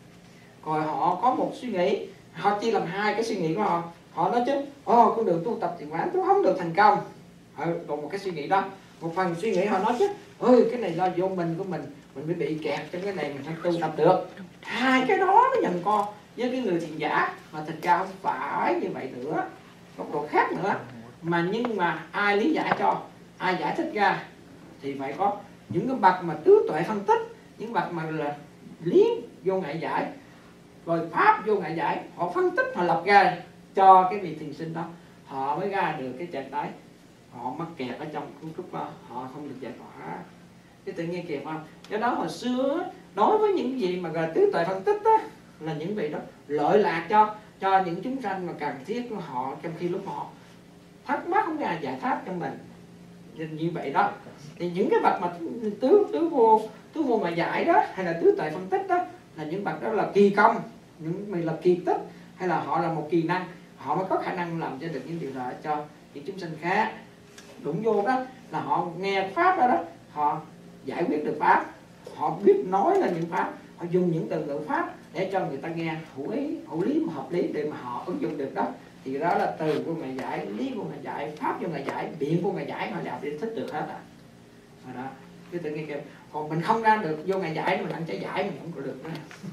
Rồi họ có một suy nghĩ, họ chia làm hai cái suy nghĩ của họ. Họ nói chứ, ồ con đường tu tập thiền quán tôi không được thành công. Họ còn một cái suy nghĩ đó. Một phần suy nghĩ họ nói chứ, ơi cái này do vô mình của mình, mình mới bị kẹt trong cái này mình phải tu tập được. Hai cái đó nó dần co với cái người thiền giả mà thật ra không phải như vậy nữa, góc độ khác nữa. Mà nhưng mà ai lý giải cho, ai giải thích ra thì phải có những cái bậc mà tứ tuệ phân tích, những bậc mà là lý vô ngại giải, rồi pháp vô ngại giải, họ phân tích họ lập ra cho cái vị thiền sinh đó, họ mới ra được cái trạng thái. Họ mắc kẹt ở trong cấu trúc đó, họ không được giải tỏa. Cái tự nghe kịp không? Do đó hồi xưa đối với những gì mà gọi tứ tuệ phân tích đó, là những vị đó lợi lạc cho cho những chúng sanh mà cần thiết của họ trong khi lúc họ thắc mắc không ra giải pháp cho mình. Nên như vậy đó thì những cái bậc mà tứ tứ vô tứ vô mà giải đó hay là tứ tuệ phân tích đó là những bậc đó là kỳ công, những mình là kỳ tích hay là họ là một kỳ năng, họ mới có khả năng làm cho được những điều đó cho những chúng sanh khác. Đúng vô đó là họ nghe pháp đó, đó họ giải quyết được pháp, họ biết nói là những pháp, họ dùng những từ ngữ pháp để cho người ta nghe hữu ý, hữu lý mà hợp lý để mà họ ứng dụng được đó. Thì đó là từ vô ngại giải, lý vô ngại giải, pháp vô ngại giải, biện vô ngại giải, họ đều đi thích được hết à. Đó. Cái tự nghe kìa. Còn mình không ra được vô ngại giải, mình ăn trái giải mình không có được nữa.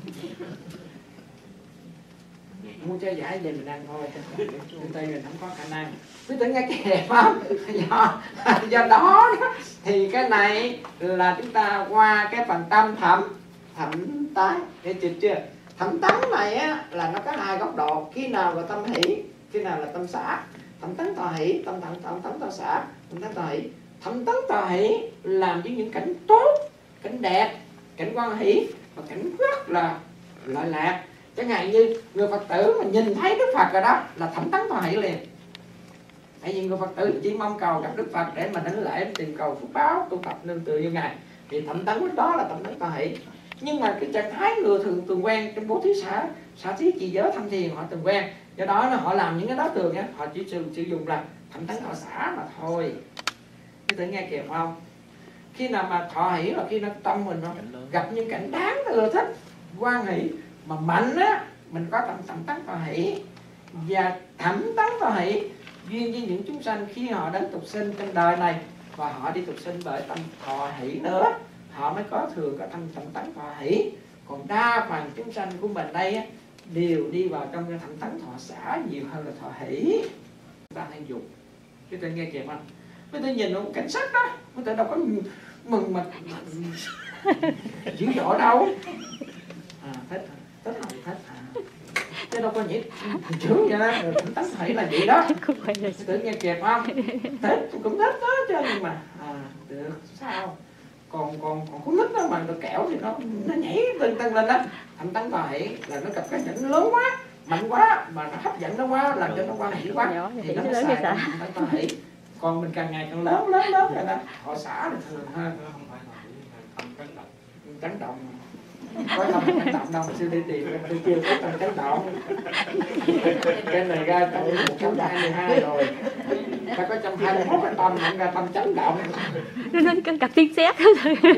Mua trái giải về mình ăn thôi, chúng ta mình không có khả năng. Quý tự nghe kìa không? Do, do đó thì cái này là chúng ta qua cái phần tâm thẩm thẩm tán, nghe chưa chưa? Thẩm tán này á, là nó có hai góc độ. Khi nào là tâm hỷ, khi nào là tâm xả. Thẩm tán tòa hỷ, tâm thẩm thẩm tán tòa xả, thẩm tán tòa hỷ. Thẩm tán tòa hỷ làm cho những cảnh tốt, cảnh đẹp, cảnh quan hỷ và cảnh rất là lợi lạc. Chẳng hạn như người Phật tử mà nhìn thấy Đức Phật rồi đó là thẩm tán tòa hỷ liền. Tại vì người Phật tử chỉ mong cầu gặp Đức Phật để mà đánh lễ tìm cầu phúc báo, tu tập nương tựa như Ngài, thì thẩm tán lúc đó là thẩm tán tòa hỷ. Nhưng mà cái trạng thái người thường thường quen trong bố thí xã xã thí trì giới thăm thiền họ từng quen, do đó họ làm những cái đó thường á, họ chỉ sử, sử dụng là thẩm tán thọ xã mà thôi. Cái tự nghe kịp không? Khi nào mà thọ hỷ là khi nó tâm mình nó gặp những cảnh đáng ưa thích, quan hỷ mà mạnh á, mình có thẩm thẩm tán thọ hỷ. Và thẩm tán thọ hỷ duyên với những chúng sanh khi họ đến tục sinh trong đời này và họ đi tục sinh bởi tâm thọ hỷ nữa, họ mới có thường có tâm thẩm tán thọ hỷ. Còn đa phần chúng sanh của mình đây á, đều đi vào trong cái thẩm tán thọ xã nhiều hơn là thọ hỷ. Chúng ta hay dùng cái tên nghe kịp không? Mấy tôi nhìn một cảnh sắc đó, mấy tôi đâu có mừng mà dữ dội đâu. À, thích thích thích thích à. Chứ đâu có nhỉ chướng vậy đó, thẩm tán thọ hỷ là vậy đó. Tự nghe kịp không? Thích tôi cũng thích đó chứ, nhưng mà à, được sao? còn còn còn con nít đó mà được kẹo thì nó nó nhảy tưng tưng lên đó. Thẩm tán tòa hỷ là nó gặp cái cảnh lớn quá, mạnh quá mà nó hấp dẫn nó quá, làm cho nó quan hỷ quá thì nó mới xài thẩm tán tòa hỷ. Còn mình càng ngày càng lớn lớn lớn rồi đó, họ xả được thường hơn. Chấn động, có tâm chấn động đâu, sư đi tìm tôi chưa có tâm chấn động. Cái này ra trong một trăm hai mươi hai rồi, ta có trăm hai mươi mốt cái tâm nhận ra tâm chấn động. Nó nói gặp tiếng sét thôi.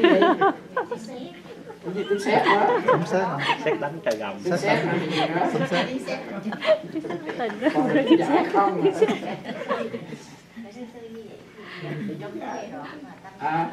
Cái gì tiếng sét nữa? Tiếng sét hả? Sét đánh trời gầm. Tiếng sét là gì nữa? Tiếng sét. Còn tiếng giải không? Sư sư như vậy thì trong cái giai đoạn mà tâm À. tánh này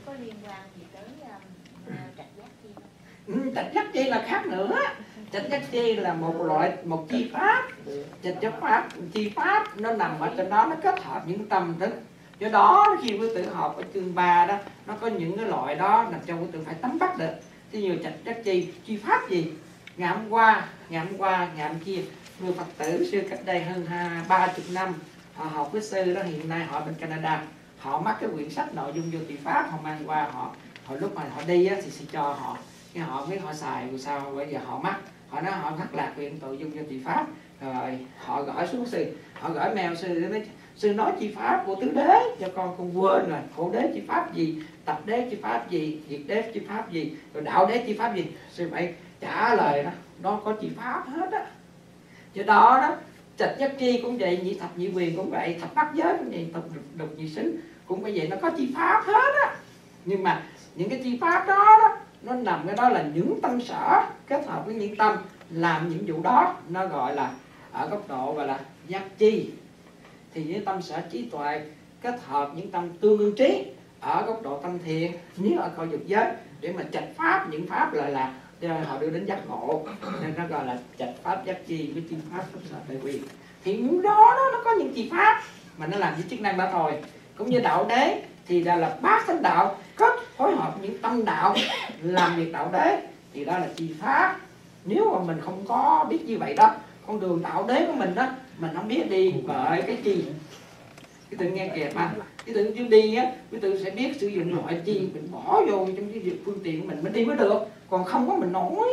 có liên quan gì tới um, trạch giác chi không? Ừ, trạch giác chi là khác nữa. Trạch giác chi là một loại một chi pháp. Trạch giác pháp, chi pháp nó nằm ở trên đó, nó kết hợp những tâm thức. Do đó khi quý tử học ở chương ba đó, nó có những cái loại đó làm cho quý tử phải tắm bắt được. Ví dụ trạch giác chi, chi pháp gì? Ngày hôm qua, ngày hôm qua, ngày hôm kia, người Phật tử xưa cách đây hơn ba chục năm, họ học với sư đó, hiện nay họ bên Canada, họ mắc cái quyển sách nội dung vô thị pháp, họ mang qua, họ họ lúc mà họ đi á, thì sẽ cho họ, cái họ biết họ xài rồi sao, bây giờ họ mắc, họ nói họ thất lạc quyển nội dung vô thị pháp, rồi họ gửi xuống sư, họ gửi mail sư, nói, sư nói chi pháp của tứ đế cho con con quên rồi, khổ đế chi pháp gì, tập đế chi pháp gì, diệt đế chi pháp gì, rồi đạo đế chi pháp gì, sư phải trả lời đó, nó có chi pháp hết á. Do đó đó, trạch giác chi cũng vậy, nhị thập nhị quyền cũng vậy, thập bát giới cũng vậy, thập đục nhị xứ cũng vậy, nó có chi pháp hết á. Nhưng mà những cái chi pháp đó, đó nó nằm cái đó là những tâm sở kết hợp với những tâm làm nhiệm vụ đó, nó gọi là ở góc độ gọi là giác chi. Thì những tâm sở trí tuệ kết hợp những tâm tương ưng trí ở góc độ tâm thiện, nếu ở cõi dục giới để mà trạch pháp, những pháp lại là họ đưa đến giác ngộ, nên nó gọi là trạch pháp giác chi với chi pháp tâm sở đại quyền. Thì những đó, đó nó có những chi pháp mà nó làm cái chức năng đó thôi. Cũng như đạo đế thì là, là bát thánh đạo kết phối hợp những tâm đạo làm việc đạo đế, thì đó là chi pháp. Nếu mà mình không có biết như vậy đó, con đường đạo đế của mình đó, mình không biết đi bởi cái chi. Cái tự nghe kìa mà, cái tự chứ đi á, cái tự sẽ biết sử dụng loại chi, mình bỏ vô trong cái việc phương tiện của mình mới đi mới được. Còn không có mình nói,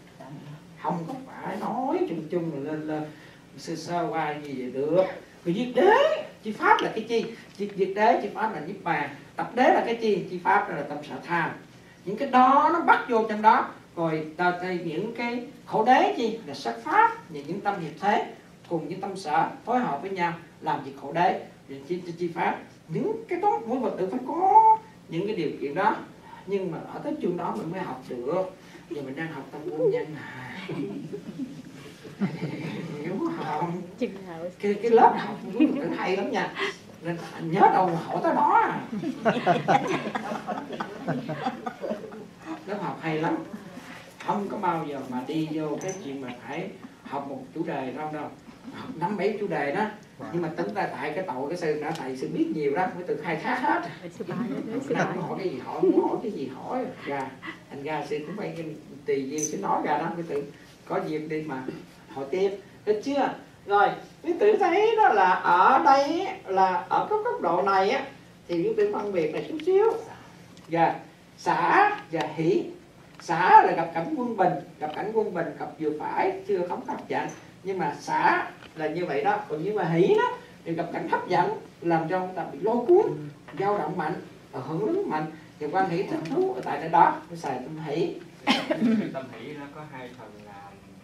không có phải nói chung chung rồi lên lên sơ sơ qua gì vậy được. Vì diệt đế, chi pháp là cái chi? Diệt, diệt đế, chi pháp là niết bàn. Tập đế là cái chi? Chi pháp là tâm sở tham. Những cái đó nó bắt vô trong đó. Rồi những cái khổ đế chi? Là sắc pháp, những tâm hiệp thế cùng những tâm sở phối hợp với nhau làm việc khổ đế, chi, chi, chi pháp. Những cái đó mỗi vật tử phải có những cái điều kiện đó. Nhưng mà ở tới trường đó mình mới học được. Giờ mình đang học tâm quân nhân này. Hiểu không? Cái, cái lớp học của mình hay lắm nha. Nên nhớ đâu mà hỏi tới đó à. Lớp học hay lắm. Không có bao giờ mà đi vô cái chuyện mà phải học một chủ đề đâu đâu. Học năm bảy chủ đề đó. Nhưng mà tính ra tại cái tội cái sư đã thầy sư biết nhiều đó, mới từ khai thác hết. Không hỏi cái gì hỏi, muốn hỏi cái gì hỏi ra. Thành ra sư cũng phải tùy duyên sẽ nói ra đó, mới tự có dịp đi mà hỏi tiếp. Được chưa? Rồi, quý tử thấy đó là ở đây là ở cái góc độ này á, thì quý tử phân biệt là chút xíu. Và xả và hỷ. Xả là gặp cảnh quân bình, gặp cảnh quân bình, gặp vừa phải, chưa không hấp dẫn. Nhưng mà xả là như vậy đó, còn nhưng mà hỷ đó thì gặp cảnh hấp dẫn làm cho người ta bị lôi cuốn, dao động mạnh, hưởng ứng mạnh, thì quan hỷ thích thú ở tại đó nó xài tâm hỷ. Tâm hỷ nó có hai phần là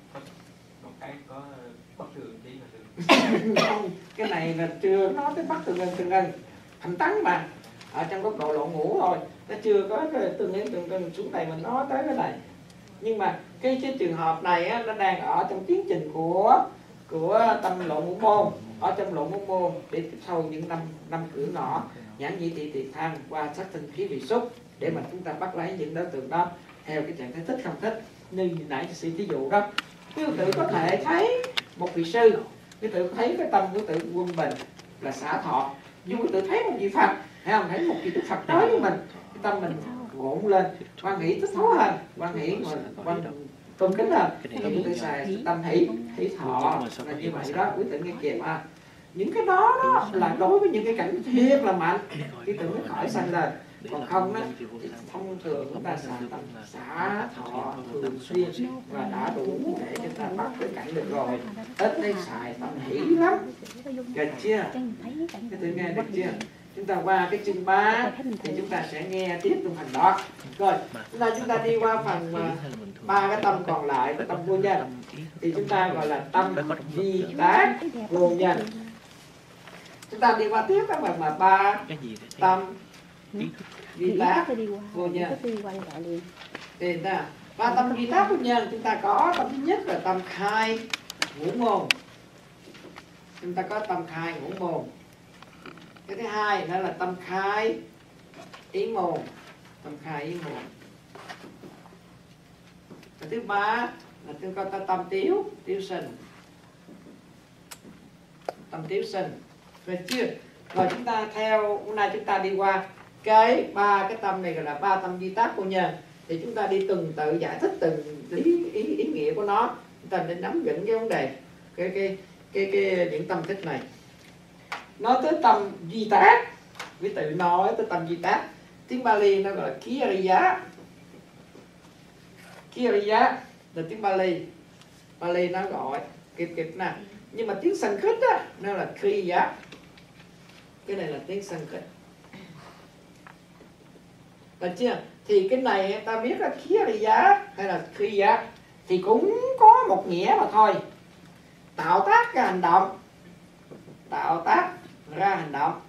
một cái có bất thường tí là không, cái này là chưa nói tới bất thường ngân thường ngân hành tấn mà ở trong góc độ lộ ngũ thôi, nó chưa có tương ứng tương ngân xuống này mình nói tới cái này. Nhưng mà cái, cái trường hợp này á, nó đang ở trong tiến trình của của tâm lộ ngũ môn, ở trong lộ ngũ môn để tiếp sau những năm năm cửa ngõ nhãn nhĩ thị thiệt thăng qua sắc tinh khí vị xúc để mà chúng ta bắt lấy những đối tượng đó theo cái trạng thái thích không thích. Như nãy sư ví dụ đó, quý tử có thể thấy một vị sư, quý tử thấy cái tâm của tự quân bình là xả thọ, nhưng quý tử thấy một vị Phật, hay không, thấy một vị Đức Phật tới với mình, cái tâm mình ngộn lên, quan nghĩ thích thú hơn, quan nghĩ mà quan tôn kính hơn, thì quý tử xài tâm hỷ, hỷ thọ là như vậy đó. Quý tử nghe kịp à, những cái đó, đó là đối với những cái cảnh thiệt là mạnh, quý tử mới khỏi sanh lên. Còn không á, thì thông thường chúng ta xả tâm xả thọ thường xuyên và đã đủ để chúng ta bắt cái cảnh được rồi. Ít đây xài tâm hỷ lắm. Được chưa? Cái tự nghe được chưa? Chúng ta qua cái chương ba thì chúng ta sẽ nghe tiếp trong phần đó. Rồi, chúng ta chúng ta đi qua phần ba cái tâm còn lại của tâm vô nhân. Thì chúng ta gọi là tâm vi tác vô nhân. Chúng ta đi qua tiếp các phần mà ba tâm vi tác vô nhân. Thì ta ba tâm vi tác vô nhân chúng ta có tâm thứ nhất là tâm khai ngũ môn. Chúng ta có tâm khai ngũ môn. Cái thứ hai đó là tâm khai ý môn. tâm khai ý muốn. Cái thứ ba là tôi coi ta tâm tiếu, tiếu sinh. Tâm tiếu sinh. Rồi chưa? Rồi chúng ta theo, hôm nay chúng ta đi qua cái ba cái tâm này gọi là ba tâm di tác vô nhân. Thì chúng ta đi từng tự giải thích từng lý ý, ý nghĩa của nó. Chúng ta nên nắm vững cái vấn đề cái cái cái cái những tâm thức này. Nói tới tâm di tác, quý tự nói tới tâm di tác, tiếng Bali nó gọi là Kiriya. Kiriya là tiếng Bali. Bali nó gọi kịp kịp nè. Nhưng mà tiếng Sanskrit á, nó là Kriya. Cái này là tiếng Sanskrit. Được chưa? Thì cái này ta biết là Kiriya hay là Kriya thì cũng có một nghĩa mà thôi. Tạo tác ra hành động. Tạo tác ra hành động.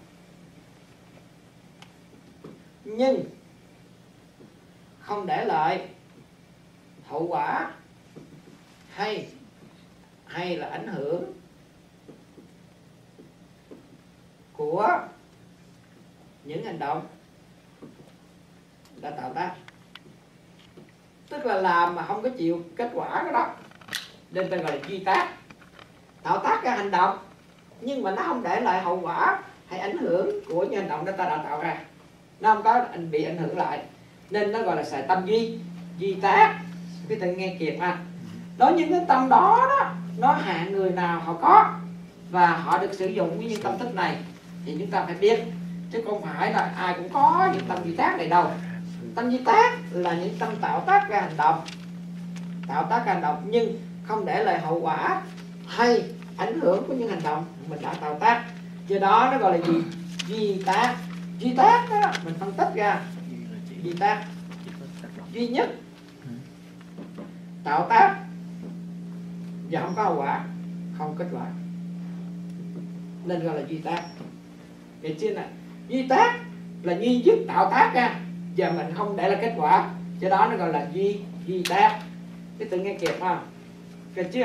Nhưng không để lại hậu quả hay hay là ảnh hưởng của những hành động đã tạo tác. Tức là làm mà không có chịu kết quả cái đó, nên ta gọi là duy tác. Tạo tác ra hành động nhưng mà nó không để lại hậu quả hay ảnh hưởng của những hành động đó ta đã tạo ra, nó không có bị ảnh hưởng lại, nên nó gọi là xài tâm duy, duy tác. Cái tự nghe kịp ha. Đối với những cái tâm đó đó, nó hạng người nào họ có và họ được sử dụng với những tâm thức này thì chúng ta phải biết, chứ không phải là ai cũng có những tâm duy tác này đâu. Tâm duy tác là những tâm tạo tác ra hành động, tạo tác ra hành động nhưng không để lại hậu quả hay ảnh hưởng của những hành động mình đã tạo tác. Do đó nó gọi là gì? Duy tác. Duy tác đó, mình phân tích ra duy tác duy nhất, tạo tác và không có hậu quả, không kết quả, nên gọi là duy tác. Vậy chứ nè, duy tác là duy nhất tạo tác ra và mình không để lại kết quả, do đó nó gọi là duy duy tác. Cái tự nghe kịp không? Được chưa?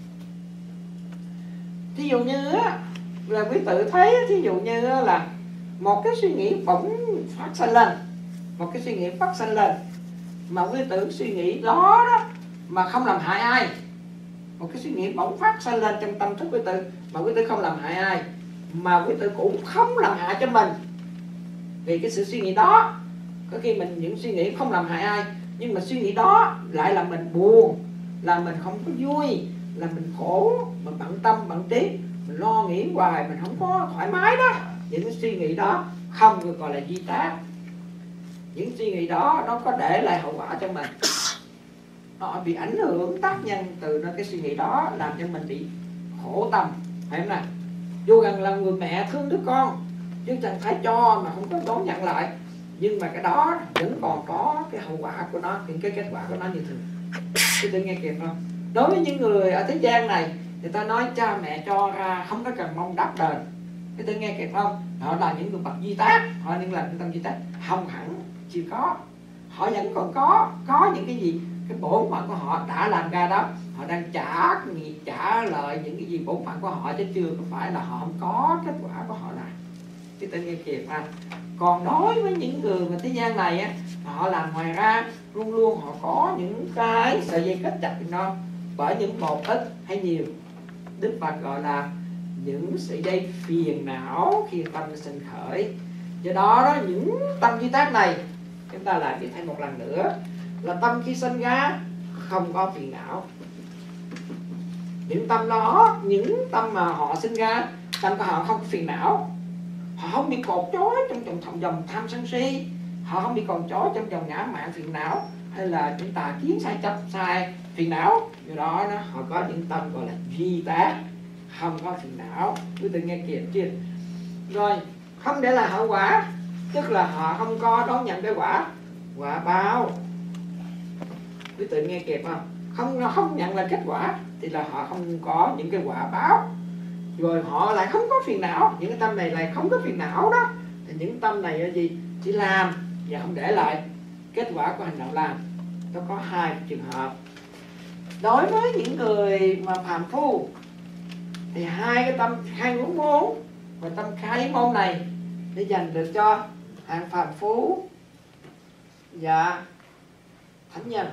Thí dụ như á, là quý tự thấy, thí dụ như là một cái suy nghĩ bỗng phát sinh lên, một cái suy nghĩ phát sinh lên mà quý tử suy nghĩ đó đó mà không làm hại ai, một cái suy nghĩ bỗng phát sinh lên trong tâm thức quý tử mà quý tử không làm hại ai, mà quý tử cũng không làm hại cho mình, vì cái sự suy nghĩ đó có khi mình những suy nghĩ không làm hại ai, nhưng mà suy nghĩ đó lại làm mình buồn, làm mình không có vui, làm mình khổ, mình bận tâm bận trí, mình lo nghĩ hoài, mình không có thoải mái đó. Những cái suy nghĩ đó không được gọi là duy tác. Những suy nghĩ đó nó có để lại hậu quả cho mình, nó bị ảnh hưởng tác nhân từ cái suy nghĩ đó, làm cho mình bị khổ tâm, phải không nào? Dù gần là người mẹ thương đứa con chứ chẳng phải cho mà không có đón nhận lại, nhưng mà cái đó vẫn còn có cái hậu quả của nó, những cái kết quả của nó như thường. Tôi tự nghe kịp không? Đối với những người ở thế gian này, người ta nói cha mẹ cho ra không có cần mong đáp đền. Cái tôi nghe kịp không? Họ là những người bậc duy tác, họ những là những tâm duy tác, không hẳn chưa có. Họ vẫn còn có có những cái gì, cái bổn phận của họ đã làm ra đó, họ đang trả nghiệp, trả lợi những cái gì bổn phận của họ, chứ chưa có phải là họ không có kết quả của họ này. Cái tôi nghe kịp à. Còn đối với những người mà thế gian này á, họ làm ngoài ra luôn luôn họ có những cái sợi dây kết chặt nó bởi những một ít hay nhiều. Đức Phật gọi là những sợi dây phiền não khi tâm sinh khởi. Do đó, đó những tâm duy tác này chúng ta lại biết thêm một lần nữa là tâm khi sinh ra không có phiền não. Những tâm đó, những tâm mà họ sinh ra, tâm của họ không có phiền não, họ không bị cột trói trong dòng thòng dòng tham sân si, họ không bị cột trói trong dòng ngã mạn phiền não hay là những tà kiến sai chấp sai phiền não. Do đó nó họ có những tâm gọi là duy tác, không có phiền não. Quý vị nghe kịp chưa? Rồi không để lại hậu quả, tức là họ không có đón nhận cái quả quả báo. Quý vị nghe kịp không? Không không nhận lại kết quả thì là họ không có những cái quả báo. Rồi họ lại không có phiền não, những cái tâm này lại không có phiền não đó, thì những tâm này là gì? Chỉ làm và không để lại kết quả của hành động làm. Nó có hai trường hợp. Đối với những người mà phàm phu thì hai cái tâm hai ngũ môn và tâm khai môn này để dành được cho hạng phàm phu và thánh nhân.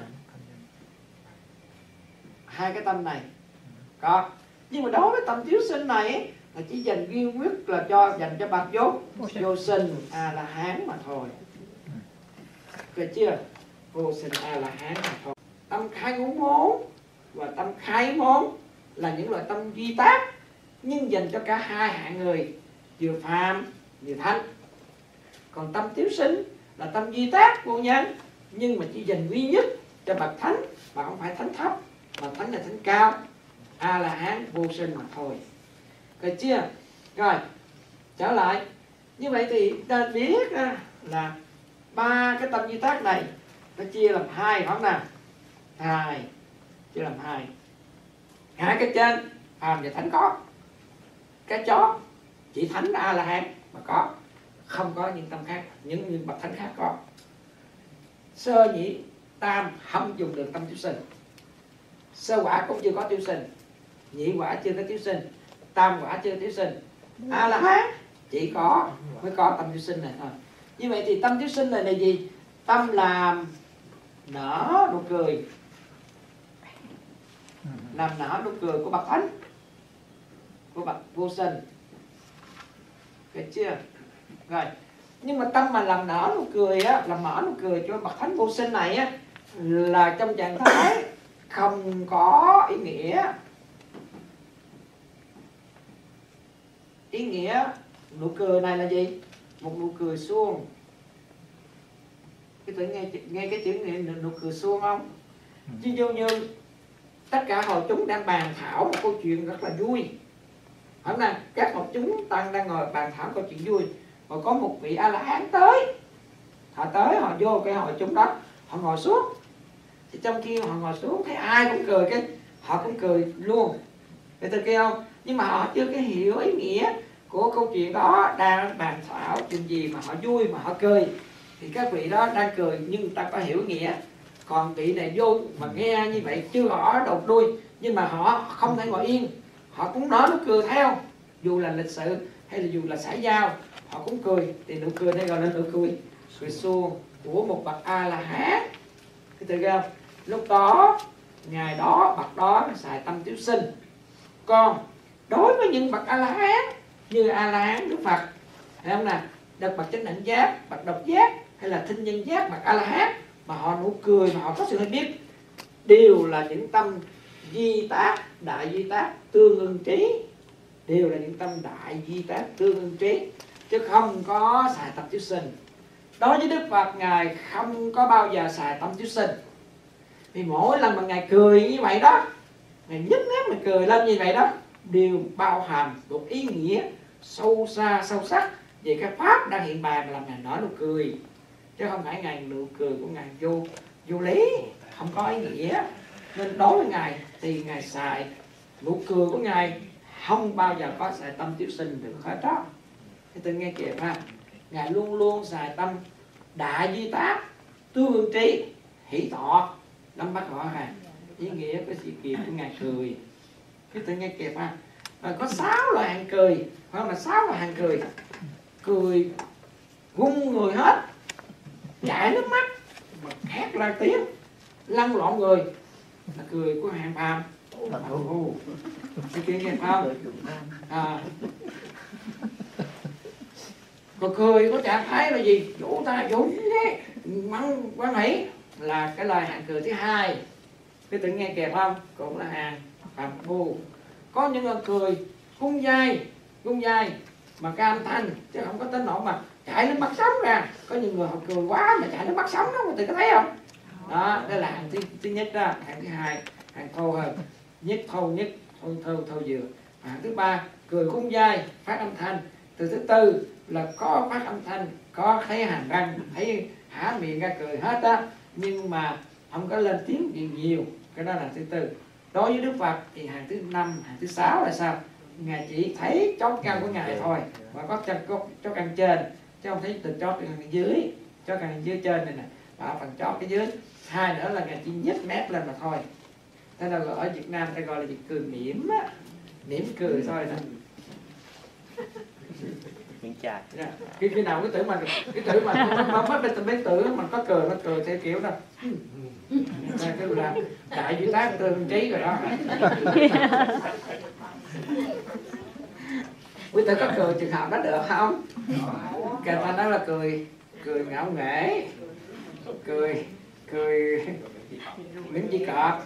Hai cái tâm này có, nhưng mà đối với tâm thiếu sinh này là chỉ dành duy quyết là cho dành cho bậc vô vô sinh a la hán mà thôi, được chưa? Vô sinh a la hán mà thôi. Tâm khai ngũ môn và tâm khai môn là những loại tâm duy tác, nhưng dành cho cả hai hạng người, vừa phàm vừa thánh. Còn tâm thiếu sinh là tâm duy tác vô nhân, nhưng mà chỉ dành duy nhất cho bậc thánh, mà không phải thánh thấp, mà thánh là thánh cao, a la hán vô sinh mà thôi, được chưa? Rồi trở lại như vậy thì ta biết là ba cái tâm duy tác này nó chia làm hai, phải không nào? Hai, chia làm hai. Hai cái trên phàm và thánh có, cái chó chỉ thánh a la hán mà có, không có những tâm khác, những, những bậc thánh khác có. Sơ nhị tam không dùng được tâm thiếu sinh. Sơ quả cũng chưa có thiếu sinh, nhị quả chưa có thiếu sinh, tam quả chưa thiếu sinh, a la hán chỉ có mới có tâm thiếu sinh này thôi. Như vậy thì tâm thiếu sinh này là gì? Tâm làm nở nụ cười, làm nở nụ cười của bậc thánh, của bậc vô sinh, được chưa? Rồi, nhưng mà tâm mà làm nở nụ cười á, làm mở nụ cười cho bậc thánh vô sinh này á, là trong trạng thái không có ý nghĩa. Ý nghĩa nụ cười này là gì? Một nụ cười suông. Cái tự nghe nghe cái chữ nghĩa nụ cười suông không? Chứ vô như tất cả hội chúng đang bàn thảo một câu chuyện rất là vui, hôm nay các hội chúng tăng đang ngồi bàn thảo câu chuyện vui, mà có một vị a la hán tới, họ tới họ vô cái hội chúng đó, họ ngồi xuống, thì trong khi họ ngồi xuống thấy ai cũng cười, cái họ cũng cười luôn, người ta kêu không? Nhưng mà họ chưa cái hiểu ý nghĩa của câu chuyện đó đang bàn thảo chuyện gì mà họ vui mà họ cười, thì các vị đó đang cười nhưng người ta có hiểu nghĩa. Còn vị này vô mà nghe như vậy chưa rõ đầu đuôi, nhưng mà họ không thể ngồi yên, họ cũng nói nó cười theo, dù là lịch sự hay là dù là xã giao họ cũng cười, thì nụ cười đây gọi là nụ cười cười suông của một bậc a la hán. Cái từ không? Lúc đó ngày đó bậc đó xài tâm thiếu sinh. Còn đối với những bậc a la hán như a la hán Đức Phật, thấy không nào, được bậc chánh đẳng giác, bậc độc giác hay là thinh nhân giác, bậc a la hán mà họ nụ cười mà họ có sự hay biết, đều là những tâm di tác, đại di tác tương ưng trí, đều là những tâm đại di tác tương ưng trí, chứ không có xài tâm thiếu sinh. Đối với Đức Phật, ngài không có bao giờ xài tâm thiếu sinh, vì mỗi lần mà ngài cười như vậy đó, ngài nhếch mép mà cười lên như vậy đó, đều bao hàm một ý nghĩa sâu xa sâu sắc về cái pháp đang hiện bày mà làm ngài nở nụ cười, chứ không phải ngài nụ cười của ngài vô vô lý, không có ý nghĩa. Nên đối với ngài thì ngài xài nụ cười của ngài không bao giờ có xài tâm thiếu sinh được hết đó. Thì tôi nghe kịp ha, ngài luôn luôn xài tâm đại di tác tương ưng trí, hỷ thọ nắm bắt rõ hàng ý nghĩa cái sự kiện của ngài cười. Cái tôi nghe kịp ha, và có sáu loại hàng cười, phải không? Là sáu loại hàng cười, cười gung người hết, chảy nước mắt mà hét ra tiếng, lăn lộn người, là cười của hàng phàm. Cái kia nghe không? À. Còn cười có trạng thái là gì? Vỗ ta vỗ thế, mắng quan hỷ, là cái lời hàng cười thứ hai. Cái tự nghe kịp không? Cũng là hàng phàm phu. Có những người cười cung dai, cung dai mà cái âm thanh chứ không có tính nổi mà chảy nước mắt sống ra. Có những người họ cười quá mà chảy nước mắt sống đó, người ta có thấy không? Đó, đây là hàng thứ, thứ nhất đó. Hàng thứ hai, hàng thô hơn, nhất thô nhất, thô thô thô vừa. Hàng thứ ba, cười cung dai, phát âm thanh. Từ thứ tư là có phát âm thanh, có thấy hàm răng, thấy há miệng ra cười hết á, nhưng mà không có lên tiếng nhiều nhiều. Cái đó là thứ tư. Đối với Đức Phật thì hàng thứ năm, hàng thứ sáu là sao? Ngài chỉ thấy chót căn của ngài thôi, và có chân có chót căn trên, chứ không thấy từ chót căn dưới, chót căn dưới trên này nè, và phần chót cái dưới. Hai nữa là ngài chỉ nhếch mép lên mà thôi. Thế là ở Việt Nam ta gọi là việc cười mỉm á, mỉm cười thôi đó. trai. Yeah. Khi khi nào cái tử mà cái tử mà nó mất bên bên tử mà có cười nó cười theo kiểu đó. Đây cái là đại duy tác tương trí rồi đó. Quý tử có cười trường hợp đó được không? Người ta nói là cười cười ngạo nghễ, cười cười miếng chỉ cọp.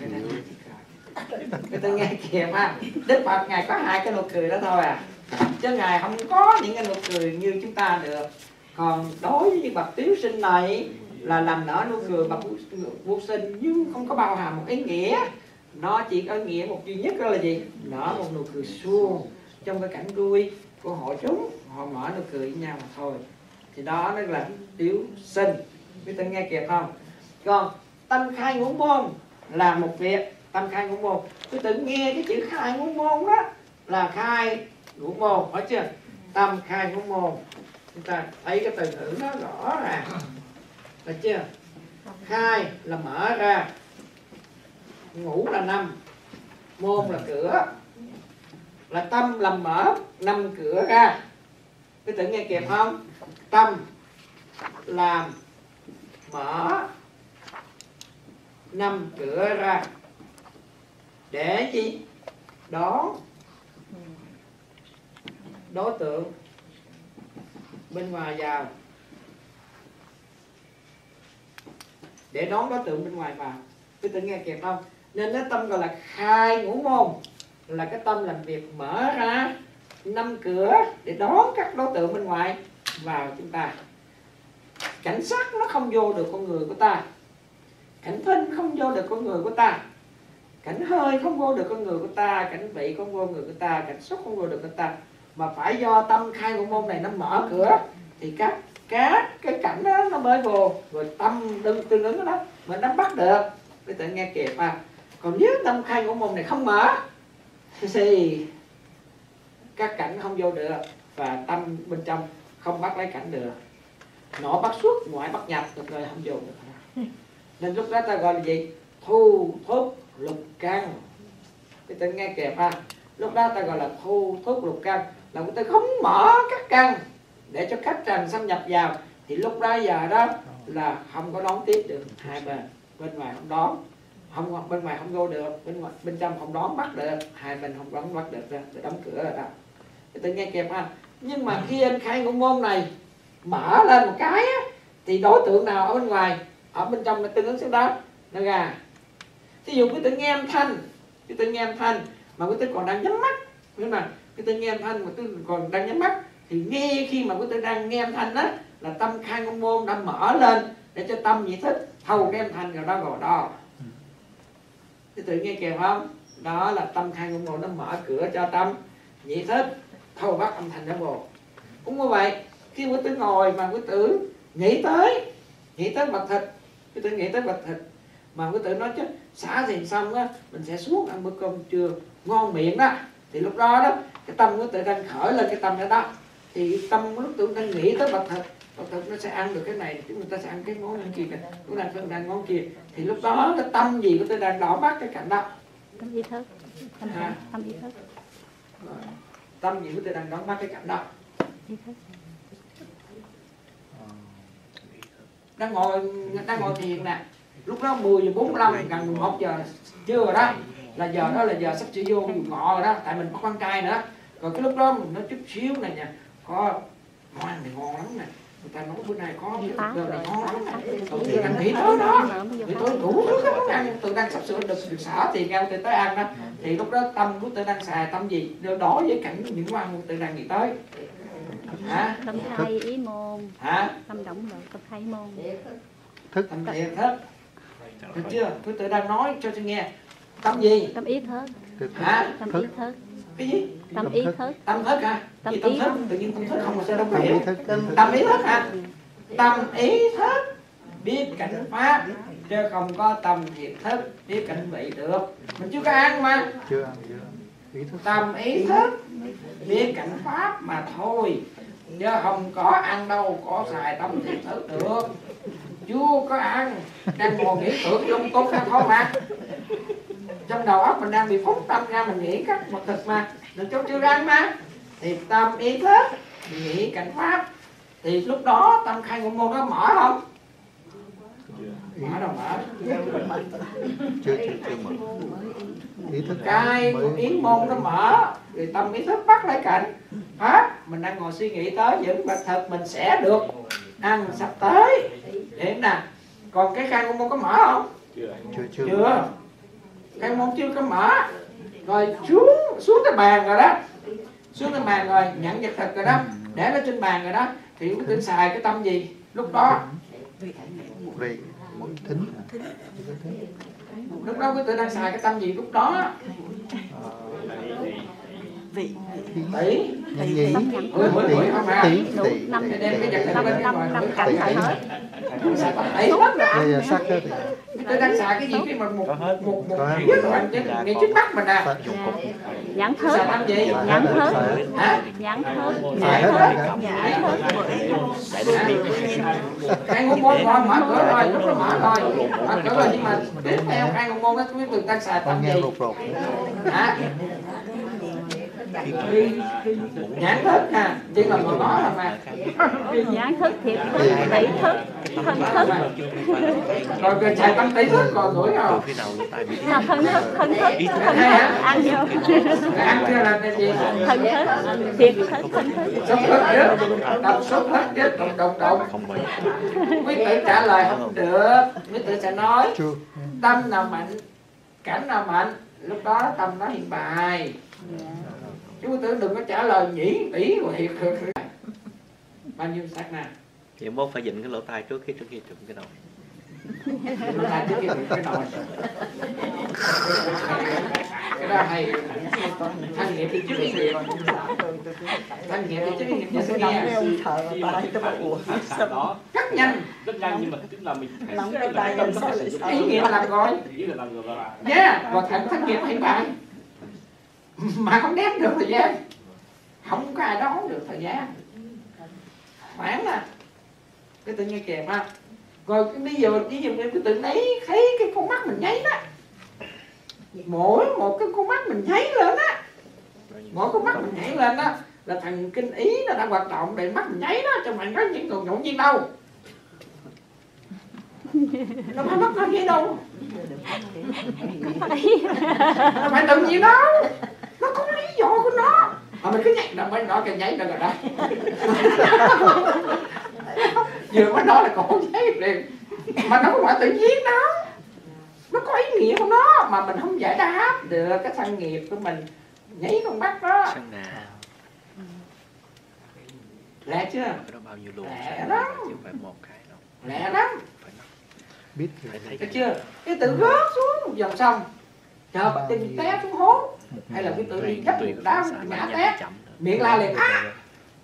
Người ta nghe kìa mà Đức Phật ngài có hai cái nụ cười đó thôi à, chứ ngài không có những cái nụ cười như chúng ta được. Còn đối với những bậc tiếu sinh này là làm nở nụ cười bậc vô sinh nhưng không có bao hàm một ý nghĩa, nó chỉ có nghĩa một duy nhất đó là gì? Nở một nụ cười suông trong cái cảnh vui của hội chúng, họ mở nụ cười với nhau mà thôi. Thì đó nó là tiếu sinh. Biết tôi nghe kịp không? Còn tâm khai ngũ môn là một việc. Tâm khai ngũ môn, tôi tự nghe cái chữ khai ngũ môn đó là khai ngũ môn, phải chưa? Tâm khai ngũ môn, chúng ta thấy cái từ ngữ nó rõ ràng, phải chưa? Khai là mở ra, ngũ là năm, môn là cửa, là tâm làm mở năm cửa ra. Cái tự nghe kịp không? Tâm làm mở năm cửa ra để gì? Đón đối tượng bên ngoài vào, để đón đối tượng bên ngoài vào. Quý tự nghe kịp không? Nên cái tâm gọi là khai ngũ môn, là cái tâm làm việc mở ra năm cửa để đón các đối tượng bên ngoài vào chúng ta. Cảnh sắc nó không vô được con người của ta, cảnh thinh không vô được con người của ta, cảnh hơi không vô được con người của ta, cảnh vị không vô người của ta, cảnh xúc không vô được người ta, mà phải do tâm khai ngũ môn này nó mở cửa thì các các cái cảnh đó nó mới vô, rồi tâm đừng tương ứng đó mà nó bắt được. Để tự nghe kịp à. Còn nếu tâm khai ngũ môn này không mở thì các cảnh không vô được và tâm bên trong không bắt lấy cảnh được, nội bắt xuất, ngoại bắt nhập, được rồi không vô được. Nên lúc đó ta gọi là gì? Thu thúc lục căn. Cái tự nghe kịp ha. Lúc đó ta gọi là thu thúc lục căn, là người ta không mở các căn để cho khách trần xâm nhập vào, thì lúc đó giờ đó là không có đón tiếp được hai bên. Bên ngoài không đón, không bên ngoài không vô được, bên ngoài bên trong không đón bắt được, hai bên không đón bắt được, rồi đóng cửa rồi đó. Cái tự nghe kịp ha. Nhưng mà khi anh khai ngũ môn này mở lên một cái á, thì đối tượng nào ở bên ngoài, ở bên trong nó tương ứng xuống đó nó ra. Thí dụ quý tự nghe âm thanh, quý tự nghe âm thanh mà quý tự còn đang nhắm mắt, nhưng mà quý tự nghe âm thanh mà quý tự còn đang nhắm mắt, thì nghe khi mà quý tự đang nghe âm thanh đó là tâm khai ngũ môn đã mở lên để cho tâm nhị thức thâu cái âm thanh rồi đó rồi đó. Quý tự nghe kịp không? Đó là tâm khai ngũ môn nó mở cửa cho tâm nhị thức thâu bắt âm thanh đó vô. Cũng như vậy, khi quý tử ngồi mà quý tử nghĩ tới nghĩ tới bạch thịt, quý tử nghĩ tới bạch thịt mà quý tử nói chứ xả thiền xong á mình sẽ xuống ăn bữa cơm trưa ngon miệng đó, thì lúc đó đó cái tâm quý tử đang khởi lên cái tâm đó đó, thì tâm lúc tử đang nghĩ tới bạch thịt, bạch thịt nó sẽ ăn được cái này, chúng ta sẽ ăn cái món kia kìa, chúng ta đang ăn món kia, thì lúc đó cái tâm gì của tôi đang đỏ mắt cái cảnh đó? Tâm ý thức. Tâm, à. tâm ý thức. Tâm gì của tôi đang đỏ mắt cái cảnh đó? Ý thức. Đang ngồi đang ngồi thiền nè, lúc đó mười giờ bốn mươi lăm gần mười một giờ trưa rồi đó, là giờ đó là giờ sắp sửa vô ngọ rồi đó, tại mình có con trai nữa. Rồi cái lúc đó mình nói chút xíu này nha, có món ăn này ngon lắm nè, người ta nói bữa nay có đồ này ngon lắm nè, tôi đang nghĩ tới đó, thì tôi đủ thứ các món ăn, tôi đang sắp sửa được được xả tiền nhau tôi tới ăn đó, thì lúc đó tâm của tôi đang xài tâm gì đó với cảnh những món ăn tôi đang nghĩ tới. Hả? Tâm khai ý môn. Hả? Tâm động độ tâm khai môn. Thức. Tâm thiền thức. Được chưa? Tôi tự đang nói cho tôi nghe. Tâm gì? Tâm ý thức. Hả? Tâm ý thức. Cái gì? Tâm ý thức. Tâm thức hả? Tâm Gì tâm ý thức? thức. Tự nhiên tâm thức không mà sao đâu Tâm ý hiểu. thức. Tâm ý thức hả? Tâm ý thức biết cảnh pháp, chứ không có tâm thiền thức biết cảnh vị được. Mình chưa có ăn mà. Chưa ăn, chưa ăn. Ý thức. Tâm ý thức biết cảnh pháp mà thôi, chứ không có ăn đâu có xài tâm thiền thức được. Chưa có ăn, đang ngồi nghĩ tưởng lung tung ra thôi mà. Trong đầu óc mình đang bị phóng tâm ra, mình nghĩ các vật thực mà, mình chỗ chưa ăn mà. Thì tâm ý thức nghĩ cảnh pháp, thì lúc đó tâm khai ngũ môn đó mở không? Mở đâu mở. chưa chưa chưa mở ý thức Cai mới yến môn nó mở, thì tâm ý thức bắt lấy cảnh pháp. Mình đang ngồi suy nghĩ tới những vật thực mình sẽ được ăn sắp tới, vậy nè. Còn cái khai ngũ môn có mở không? chưa chưa Chưa. Khai môn chưa có mở. Rồi xuống xuống cái bàn rồi đó, xuống cái bàn rồi nhận vật thực rồi đó, để nó trên bàn rồi đó, thì quý tử xài cái tâm gì lúc đó? về thính Lúc đó quý tử đang xài cái tâm gì lúc đó? vị Tỷ. nhân nhí Mười mười mười không à? tỷ tỷ năm Để đem cái vật thực năm lên năm rồi năm mười cảnh tỷ. rồi hết. Xài tâm tỷ hết rồi. bây giờ sắc đó thì Tôi đang xài cái gì khi mà một một một Có hết. biết rồi ngay trước mắt mình à. Nhãn Tôi xài thớt, tâm gì? nhãn thớt, Hả? nhãn thớt, Xài nhãn hết thớt. rồi. nhã Hả? Khai ngũ môn rồi mở cửa rồi, lúc đó mở rồi, mở cửa rồi, nhưng mà tiếp theo khai ngũ môn đó quý vị đang xài tâm con nghe gì? rụt rụt Hả? Nhãn thức à, chỉ là người nói thôi mà. Nhãn thớt, thiệt thớt, tỷ thớt, thân thớt. Rồi rồi xài tâm tỷ thức rồi gửi rồi. Là thân thớt, thân thớt, thân thớt, ăn vô. Ăn chưa là cái gì? Thân thớt, thiệt thớt, thân thớt. Sốt hết chứ, đọc sốt hết chứ, đồng đồng đồng. Quý tử trả lời không được, quý tử sẽ nói chưa tâm nào mạnh, cảnh nào mạnh, lúc đó tâm nó hiện bài. Chứ quý tử đừng có trả lời nhỉ, tỷ rồi thiệt thiệt. Bao nhiêu sát na? Vậy mốt phải dịnh cái lỗ tai trước khi trước khi chụm cái đầu. Nó ra trước khi đụng cái nồi. Cái đó hay. Thanh nghiệp đi trước thì thanh nghiệp đi trước thì nghiệp sẽ nghe. thở tay tôi bảo ủa sao đó Rất nhanh. rất nhanh, nhưng mà tức là mình phải nắm cái tay làm sao lại sợ Ý nghĩa làm rồi. ý là làm rồi là Yeah, và thằng thanh nghiệp hiện bài. Mà không đếm được thời gian. Không có ai đón được thời gian. Khoảng à. Cái tự nhiên kèm ha. Rồi bây giờ ví dụ như cái tự lấy thấy cái con mắt mình nháy đó. Mỗi một cái con mắt mình nháy lên á, mỗi con mắt mình nháy lên đó là thằng kinh ý nó đang hoạt động để mắt mình nháy đó, cho mình có những còn ngẫu nhiên đâu. Nó phải mắt nó vậy đâu, nó phải tự nhiên đâu, nó có lý do của nó. Mà mình cứ nhảy, nó mới nói cái nháy đó rồi đó. Vừa mới nói là cổ nháy liền, mà nó không phải tự nhiên đâu, nó có ý nghĩa của nó mà mình không giải đáp được. Cái thân nghiệp của mình nhảy con mắt đó Sang nào lẹ chưa? cái đó bao nhiêu luôn, Lẹ lắm, chứ không phải một cái đâu. lẹ lắm, biết Phải thấy thấy chưa? Cái tự rớt xuống một dòng sông, chợt chân té xuống hố, hay là cái tự đi dấp một đá ngã té, miệng la liền á,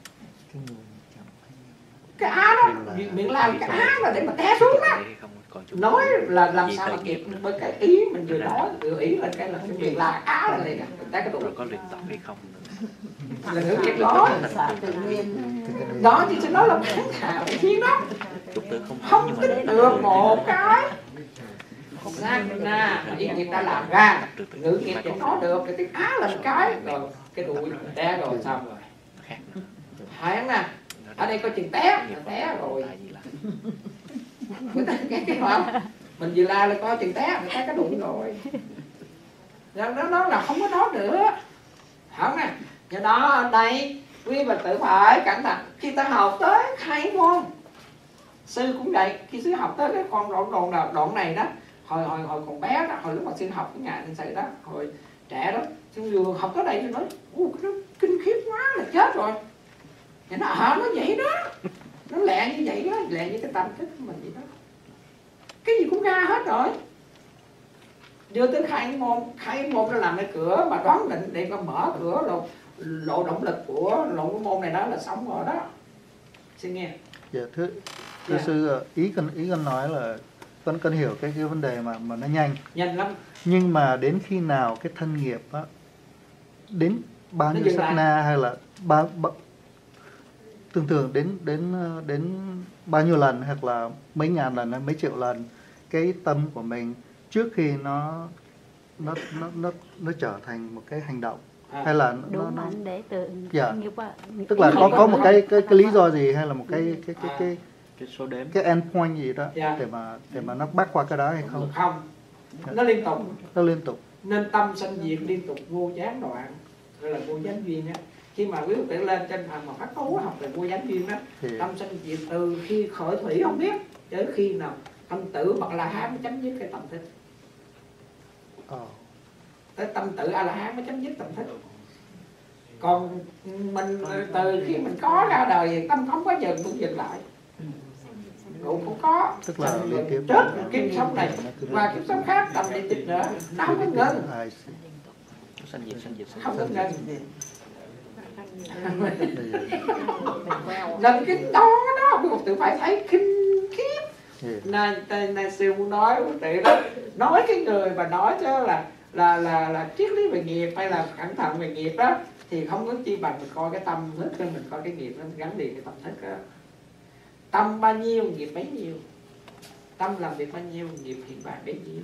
cái á đó, miệng la cái á là để mà té xuống đó. Nói là làm sao mà kịp với cái ý mình vừa nói, vừa ý là cái là cái miệng la á là liền, té cái tụng rồi có luyện tập hay không nữa. là ngữ kịp nói. tự nhiên Đó thì sẽ nói là bản thảo thiên đó, Chúc tử không không tính được một cái sang na ý nghiệp ta làm ra, ngữ nghiệp chỉ nói được cái tiếng á là một cái, rồi cái đuôi té rồi xong rồi. khác nữa. Phải nè, ở đây có chừng té, là té rồi. Người ta cái cái không? Mình vừa la là coi chừng té, người ta cái đụng rồi. Rồi đó, đó là không có nói nữa. Không nè, do đó ở đây quý bà tử phải cẩn thận khi ta học tới khai môn. Sư cũng vậy, khi sư học tới cái con đoạn đoạn nào đoạn này đó, hồi hồi hồi còn bé đó, hồi lúc mà sư học cái nhà anh sư đó, hồi trẻ đó, sư vừa học tới đây sư nói, ô cái nó kinh khiếp quá là chết rồi. Thì nó ờ nó vậy đó, nó lẹ như vậy đó, lẹ như cái tâm thức của mình vậy đó. Cái gì cũng ra hết rồi. Đưa tới khai môn, khai môn nó làm cái cửa mà đoán định để con mở cửa lộ, lộ động lực của lộ cái môn này đó là xong rồi đó. Xin nghe. dạ thưa thưa Dạ. sư, ý con ý con nói là con con hiểu cái cái vấn đề mà mà nó nhanh, Nhanh lắm. nhưng mà đến khi nào cái thân nghiệp á, đến bao Nó nhiêu dừng sát lại. na hay là bao, bao thường thường đến đến đến bao nhiêu lần hoặc là mấy ngàn lần hay mấy triệu lần cái tâm của mình trước khi nó nó nó nó nó trở thành một cái hành động À. hay là đủ nó, nó mạnh để tự Dạ. nghiệp qua tức là có có một cái cái cái lý do gì hay là một cái cái cái cái Cái số đếm. cái endpoint gì đó Dạ. để mà để mà nó bắt qua cái đó hay không? Không, nó liên tục, Nó liên tục. nên tâm sanh diệt liên tục vô gián đoạn, gọi là vô gián duyên á. Khi mà quý vị lên trên phần mà phát thú học về vô gián duyên á, Thì tâm sanh diệt từ khi khởi thủy không biết tới khi nào tâm tử bậc la hán mới chấm dứt cái tâm thức, ờ, tới tâm tử a la hán mới chấm dứt tâm thức. Còn mình từ khi mình có ra đời thì tâm không có dừng cũng dừng lại, cũng không có. tức là liên tiếp. Chết kiếp sống này và kiếp sống khác tâm đi tiếp nữa, nó không có ngừng, I see. Sanh diệt, sanh diệt, sanh không diệt. có ngừng. Thì, Nên cái đó đó quý tự phải thấy kinh khiếp. thì, Nay tay nay sư muốn nói quý tự đó, nói cái người mà nói chứ là là là là triết lý về nghiệp hay là cẩn thận về nghiệp đó, thì không có chi bằng mình coi cái tâm thức, cho mình coi cái nghiệp nó gắn liền cái tâm thức đó. Tâm bao nhiêu nghiệp bấy nhiêu, tâm làm việc bao nhiêu nghiệp hiện bản bấy nhiêu,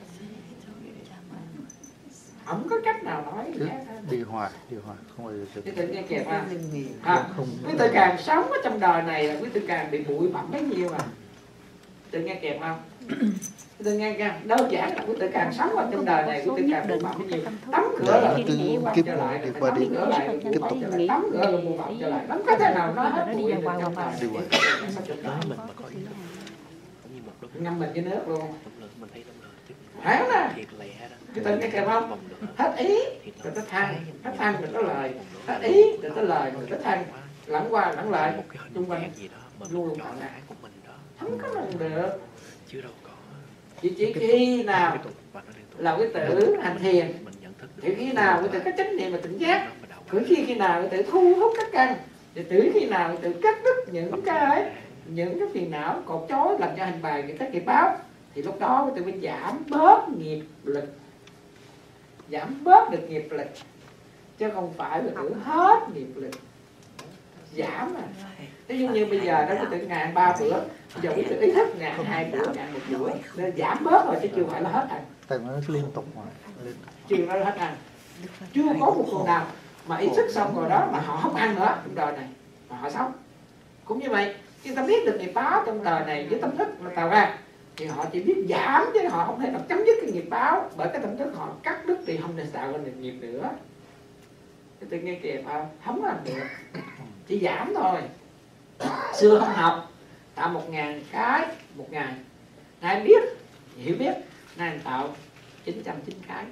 không có cách nào nói cứ khác hết. đi hoài đi hoài không bao giờ Quý dừng. tự nghe kịp ha. Linh nghiệm. À, Không. quý tự càng sống ở trong đời này là quý tự càng bị bụi bặm bấy nhiêu à. Quý tự nghe kịp không? Quý tự nghe nghe đơn giản là quý tự càng sống ở trong đời này quý tự càng bụi bặm bấy nhiêu. Tắm cửa là Cứ bụi bặm kiếp trở lại, đi phải qua tắm đi. cửa lại, Tiếp bụi tục. bặm trở lại, tắm cửa là bụi bặm trở lại. Không có thể nào nó hết bụi được trong đời. Đi qua. Nói mình mà có ý thức, cũng như một lúc Ngâm mình với nước luôn. động lực mình thấy động lực tiếp Hả nè. thiệt lẹ đó. Quý tự nghe kịp không? Vòng nữa. Hết ý rồi tới thăng, hết thăng rồi tới lời, hết ý rồi tới lời rồi tới thăng, lẫn qua lẫn lại Một cái hình chung quanh gì đó mà luôn mình luôn chọn lại. cái của mình đó. không có làm được. Chứ đâu có. Chỉ chỉ khi nào Liên tục và nó liên tục. là quý tử hành thiền, Mình nhận thức được. thì khi nào quý tử có chánh niệm và tỉnh giác, Nó mà đậu cứ khi khi nào quý tử thu hút các căn, thì từ khi nào quý tử cắt đứt những cái những cái phiền não cột chối làm cho hành bài những cái nghiệp báo, thì lúc đó quý tử mới giảm bớt nghiệp lực, giảm bớt được nghiệp lực, chứ không phải quý tử hết nghiệp lực, giảm à. Ví dụ như bây giờ đó quý tử ngày ba bữa, bây giờ quý tử ý thức ngày hai bữa, ngày một bữa, nên giảm bớt rồi chứ chưa phải là hết ăn, Tại nó liên tục hoài. Liên tục. chưa nói là hết ăn. Chưa có một con nào mà ý thức xong rồi đó mà họ không ăn nữa trong đời này mà họ sống. Cũng như vậy, khi ta biết được nghiệp báo trong đời này với tâm thức mà tạo ra, thì họ chỉ biết giảm chứ họ không thể nào chấm dứt cái nghiệp báo, bởi cái tâm thức họ cắt đứt thì không thể tạo ra được nghiệp nữa. Cái tự nghe kịp không? Không làm được, chỉ giảm thôi. Xưa không học tạo một ngàn cái một ngày, nay biết hiểu biết, nay tạo chín trăm chín cái.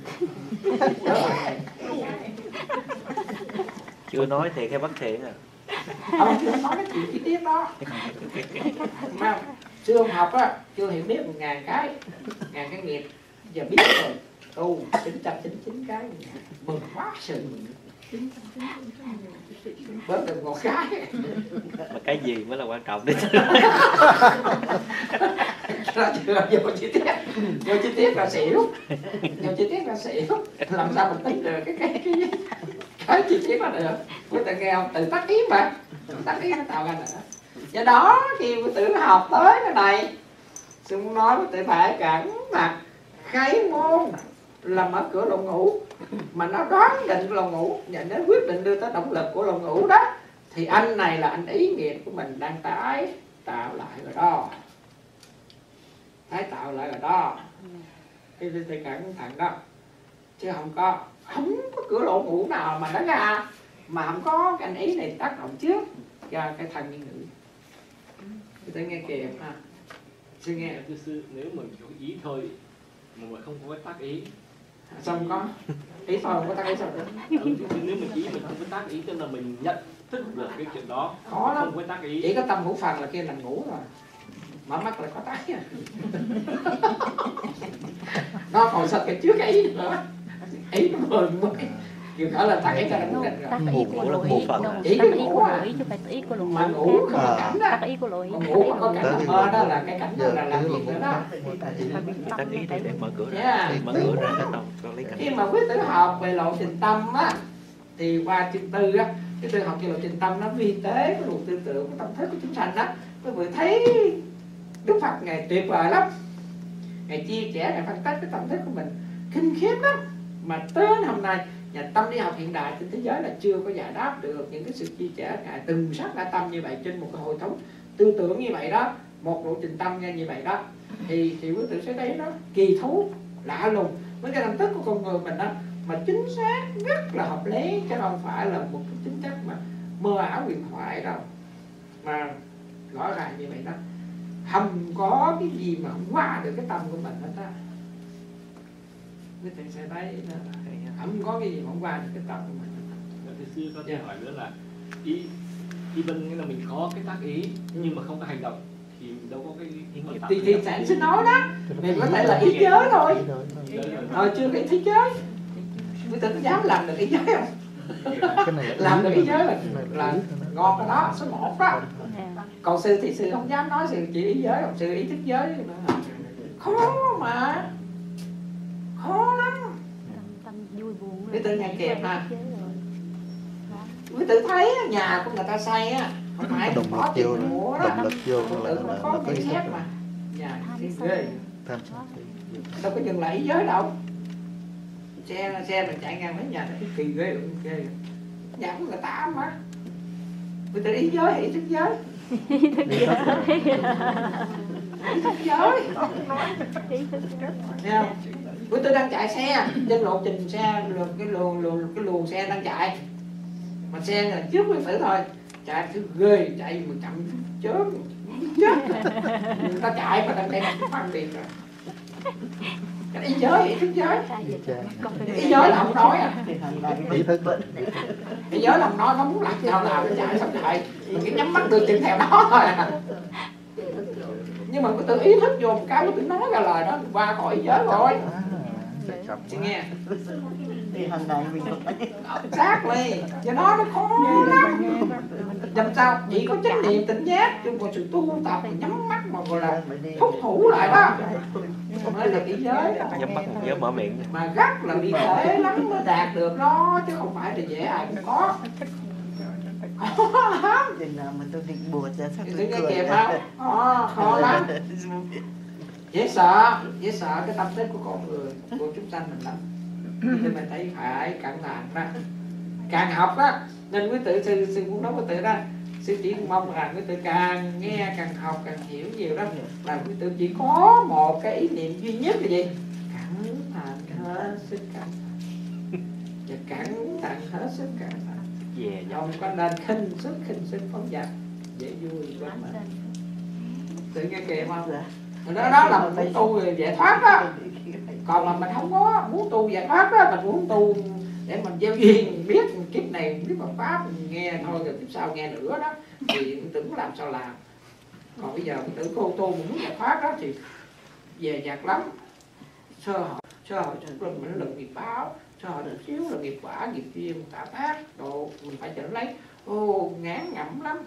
chưa nói thiệt hay bất thiện à. Ông chưa nói cái chuyện chi tiết đó. Mà xưa ông học á, chưa hiểu biết một ngàn cái, ngàn cái nghiệp, giờ biết rồi, tu chín trăm chín mươi chín cái, mừng quá sự mừng. Bớt được một cái. Mà cái gì mới là quan trọng đấy. Đó chưa, vô chi tiết, vô chi tiết là xỉu, vô chi tiết là xỉu, làm sao mình tính được cái cái cái cái chi tiết là được. Quý tử nghe không? Tự tác ý mà, tác ý nó tạo ra nữa. Do đó khi quý tử học tới cái này, sư muốn nói quý tử phải cẩn mặt khai môn là mở cửa lỗ ngủ, mà nó đoán định lỗ ngủ và nó quyết định đưa tới động lực của lỗ ngủ đó, thì anh này là anh ý nghiệp của mình đang tái tạo lại rồi đó, tái tạo lại rồi đó. Cái thì cẩn thận đó, chứ không có không có cửa lỗ ngủ nào mà nó ra mà không có cái anh ý này tác động trước cho cái thân nhân nữ. Quý tử nghe kịp ha. Sư nghe Thưa sư, nếu mình có ý thôi mà mình không có cái tác ý, xong có ý thôi không có tác ý sao được. ừ, nếu mình ý mình không có tác ý tức là mình nhận thức được cái chuyện đó, Khó lắm. không có tác ý. Chỉ có tâm ngũ phần là kia nằm ngủ rồi, mở mắt là có tác à. Nó còn sao cái trước cái ý nữa, ý nó mừng mới vừa khởi là tác ý cho nó muốn định rồi. tác Ngủ ý của là lộ một ý, phần. tác Chỉ ý cái của ngủ lộ à. ý chứ phải tác ý của lộ Mà ý ngủ không có À. cảnh đó, tác ý của lộ ý, còn tác ngủ ý mà của có lộ cảnh ý. nằm mơ đó là cái cảnh đó Giờ là làm cứ việc nữa đó. Tác ý để, để mở cửa ra. Yeah. Mở cửa ra hết đâu. Con lấy Khi cảnh. mà quý tử học về lộ trình tâm á, thì qua chương tư á, cái tư học về lộ trình tâm nó vi tế cái luồng tư tưởng của tâm thức của chúng sanh á, quý vị thấy Đức Phật ngài tuyệt vời lắm, ngài chia sẻ, ngài phân tích cái tâm thức của mình kinh khiếp lắm. Mà tới hôm nay Và tâm lý học hiện đại trên thế giới là chưa có giải đáp được những cái sự chia sẻ ngài từng sát lại tâm như vậy trên một cái hội thống tư tưởng như vậy đó, một lộ trình tâm như vậy đó, thì thì quý tử sẽ thấy nó kỳ thú lạ lùng với cái tâm thức của con người mình đó, mà chính xác rất là hợp lý, chứ không phải là một cái tính chất mà mơ ảo huyền thoại đâu, mà rõ ràng như vậy đó, không có cái gì mà không qua được cái tâm của mình hết á. Quý tử sẽ thấy là không có cái gì mà không qua được cái tâm của mình. Thưa sư có thể hỏi nữa là ý ý bên nghĩa là mình có cái tác ý nhưng mà không có hành động thì mình đâu có cái ý nghiệp thì thì sản sinh nói đó, mình có thể là ý giới thôi, rồi chưa cái ý giới. Quý tử dám làm được ý giới không? Làm được ý giới là, là ngon cái đó, số một đó. Còn sư thì sư không dám nói sư chỉ ý giới, còn sư ý thức giới nữa. Khó mà, khó lắm. Quý tử nghe kịp ha. Quý tử thấy nhà của người ta xây á, không phải động có lực tiền vô, mua đó, động lực vô là, tự nó là, có là cái cái xét mà. Nhà thì ghê, tham sân si. đâu có dừng lại ý giới đâu. Xe xe mình chạy ngang mấy nhà nó kỳ ghê, ghê. Nhà của người ta mà. Người ta ý giới hay ý thức giới? Ý thức giới. Thấy không? Bữa tôi đang chạy xe trên lộ trình xe, cái luồng luồng cái luồng xe đang chạy, mà xe là trước quý tử thôi, chạy cứ ghê, chạy mà chậm chớp chết. Người ta chạy mà đang đem phân tiền rồi. Cái ý giới, ý thức giới. Ý giới là không nói à. Ý thức. Ý giới là không nói, nó muốn làm sao làm nó chạy xong chạy, mình cứ nhắm mắt được chừng theo nó thôi à. Nhưng mà cái tự ý thức vô một cái, cái tự nói ra lời đó qua khỏi ý giới rồi. Chị nghe thì hàng ngày mình phải xác liền, do đó nó khó lắm. Làm sao chỉ có chánh niệm tỉnh giác, chứ còn sự tu tập mình nhắm mắt mà gọi là thúc thủ lại đó mới là ý giới đó. Nhắm mắt một giới mở miệng. Mà rất là bị thể lắm mới đạt được đó, chứ không phải là dễ ai cũng có. Khó lắm. chừng nào mà tôi định buột ra sao Thì tôi nghe cười kịp không? Khó, khó lắm. Dễ sợ, dễ sợ cái tâm thức của con người, của chúng sanh mình lắm. Thì mình thấy phải cẩn thận đó, càng học đó. Nên quý tử sư, sư cũng nói quý tử đó, sư chỉ mong rằng quý tử càng nghe càng học càng hiểu nhiều đó, là quý tử chỉ có một cái ý niệm duy nhất là gì? Cẩn thận hết sức cẩn thận, và cẩn thận hết sức cẩn thận. Yeah, Không có nên khinh sức khinh sức phóng dật dễ vui của mình. Tự nghe kịp không? Đó, đó là mình muốn tu giải thoát đó. Còn mà mình không có muốn tu giải thoát đó, mình muốn tu để mình gieo duyên, mình biết kiếp này mình biết Phật pháp, mình nghe thôi rồi kiếp sau nghe nữa đó, thì mình tưởng làm sao làm. Còn bây giờ mình tưởng cô tu mình muốn giải thoát đó thì về dạt lắm. Sơ hở, sơ hở chút rồi mình lực nghiệp báo, sơ hở chút xíu là nghiệp quả, nghiệp duyên, tạo tác, độ mình phải trở lấy. Ô, ngán ngẩm lắm,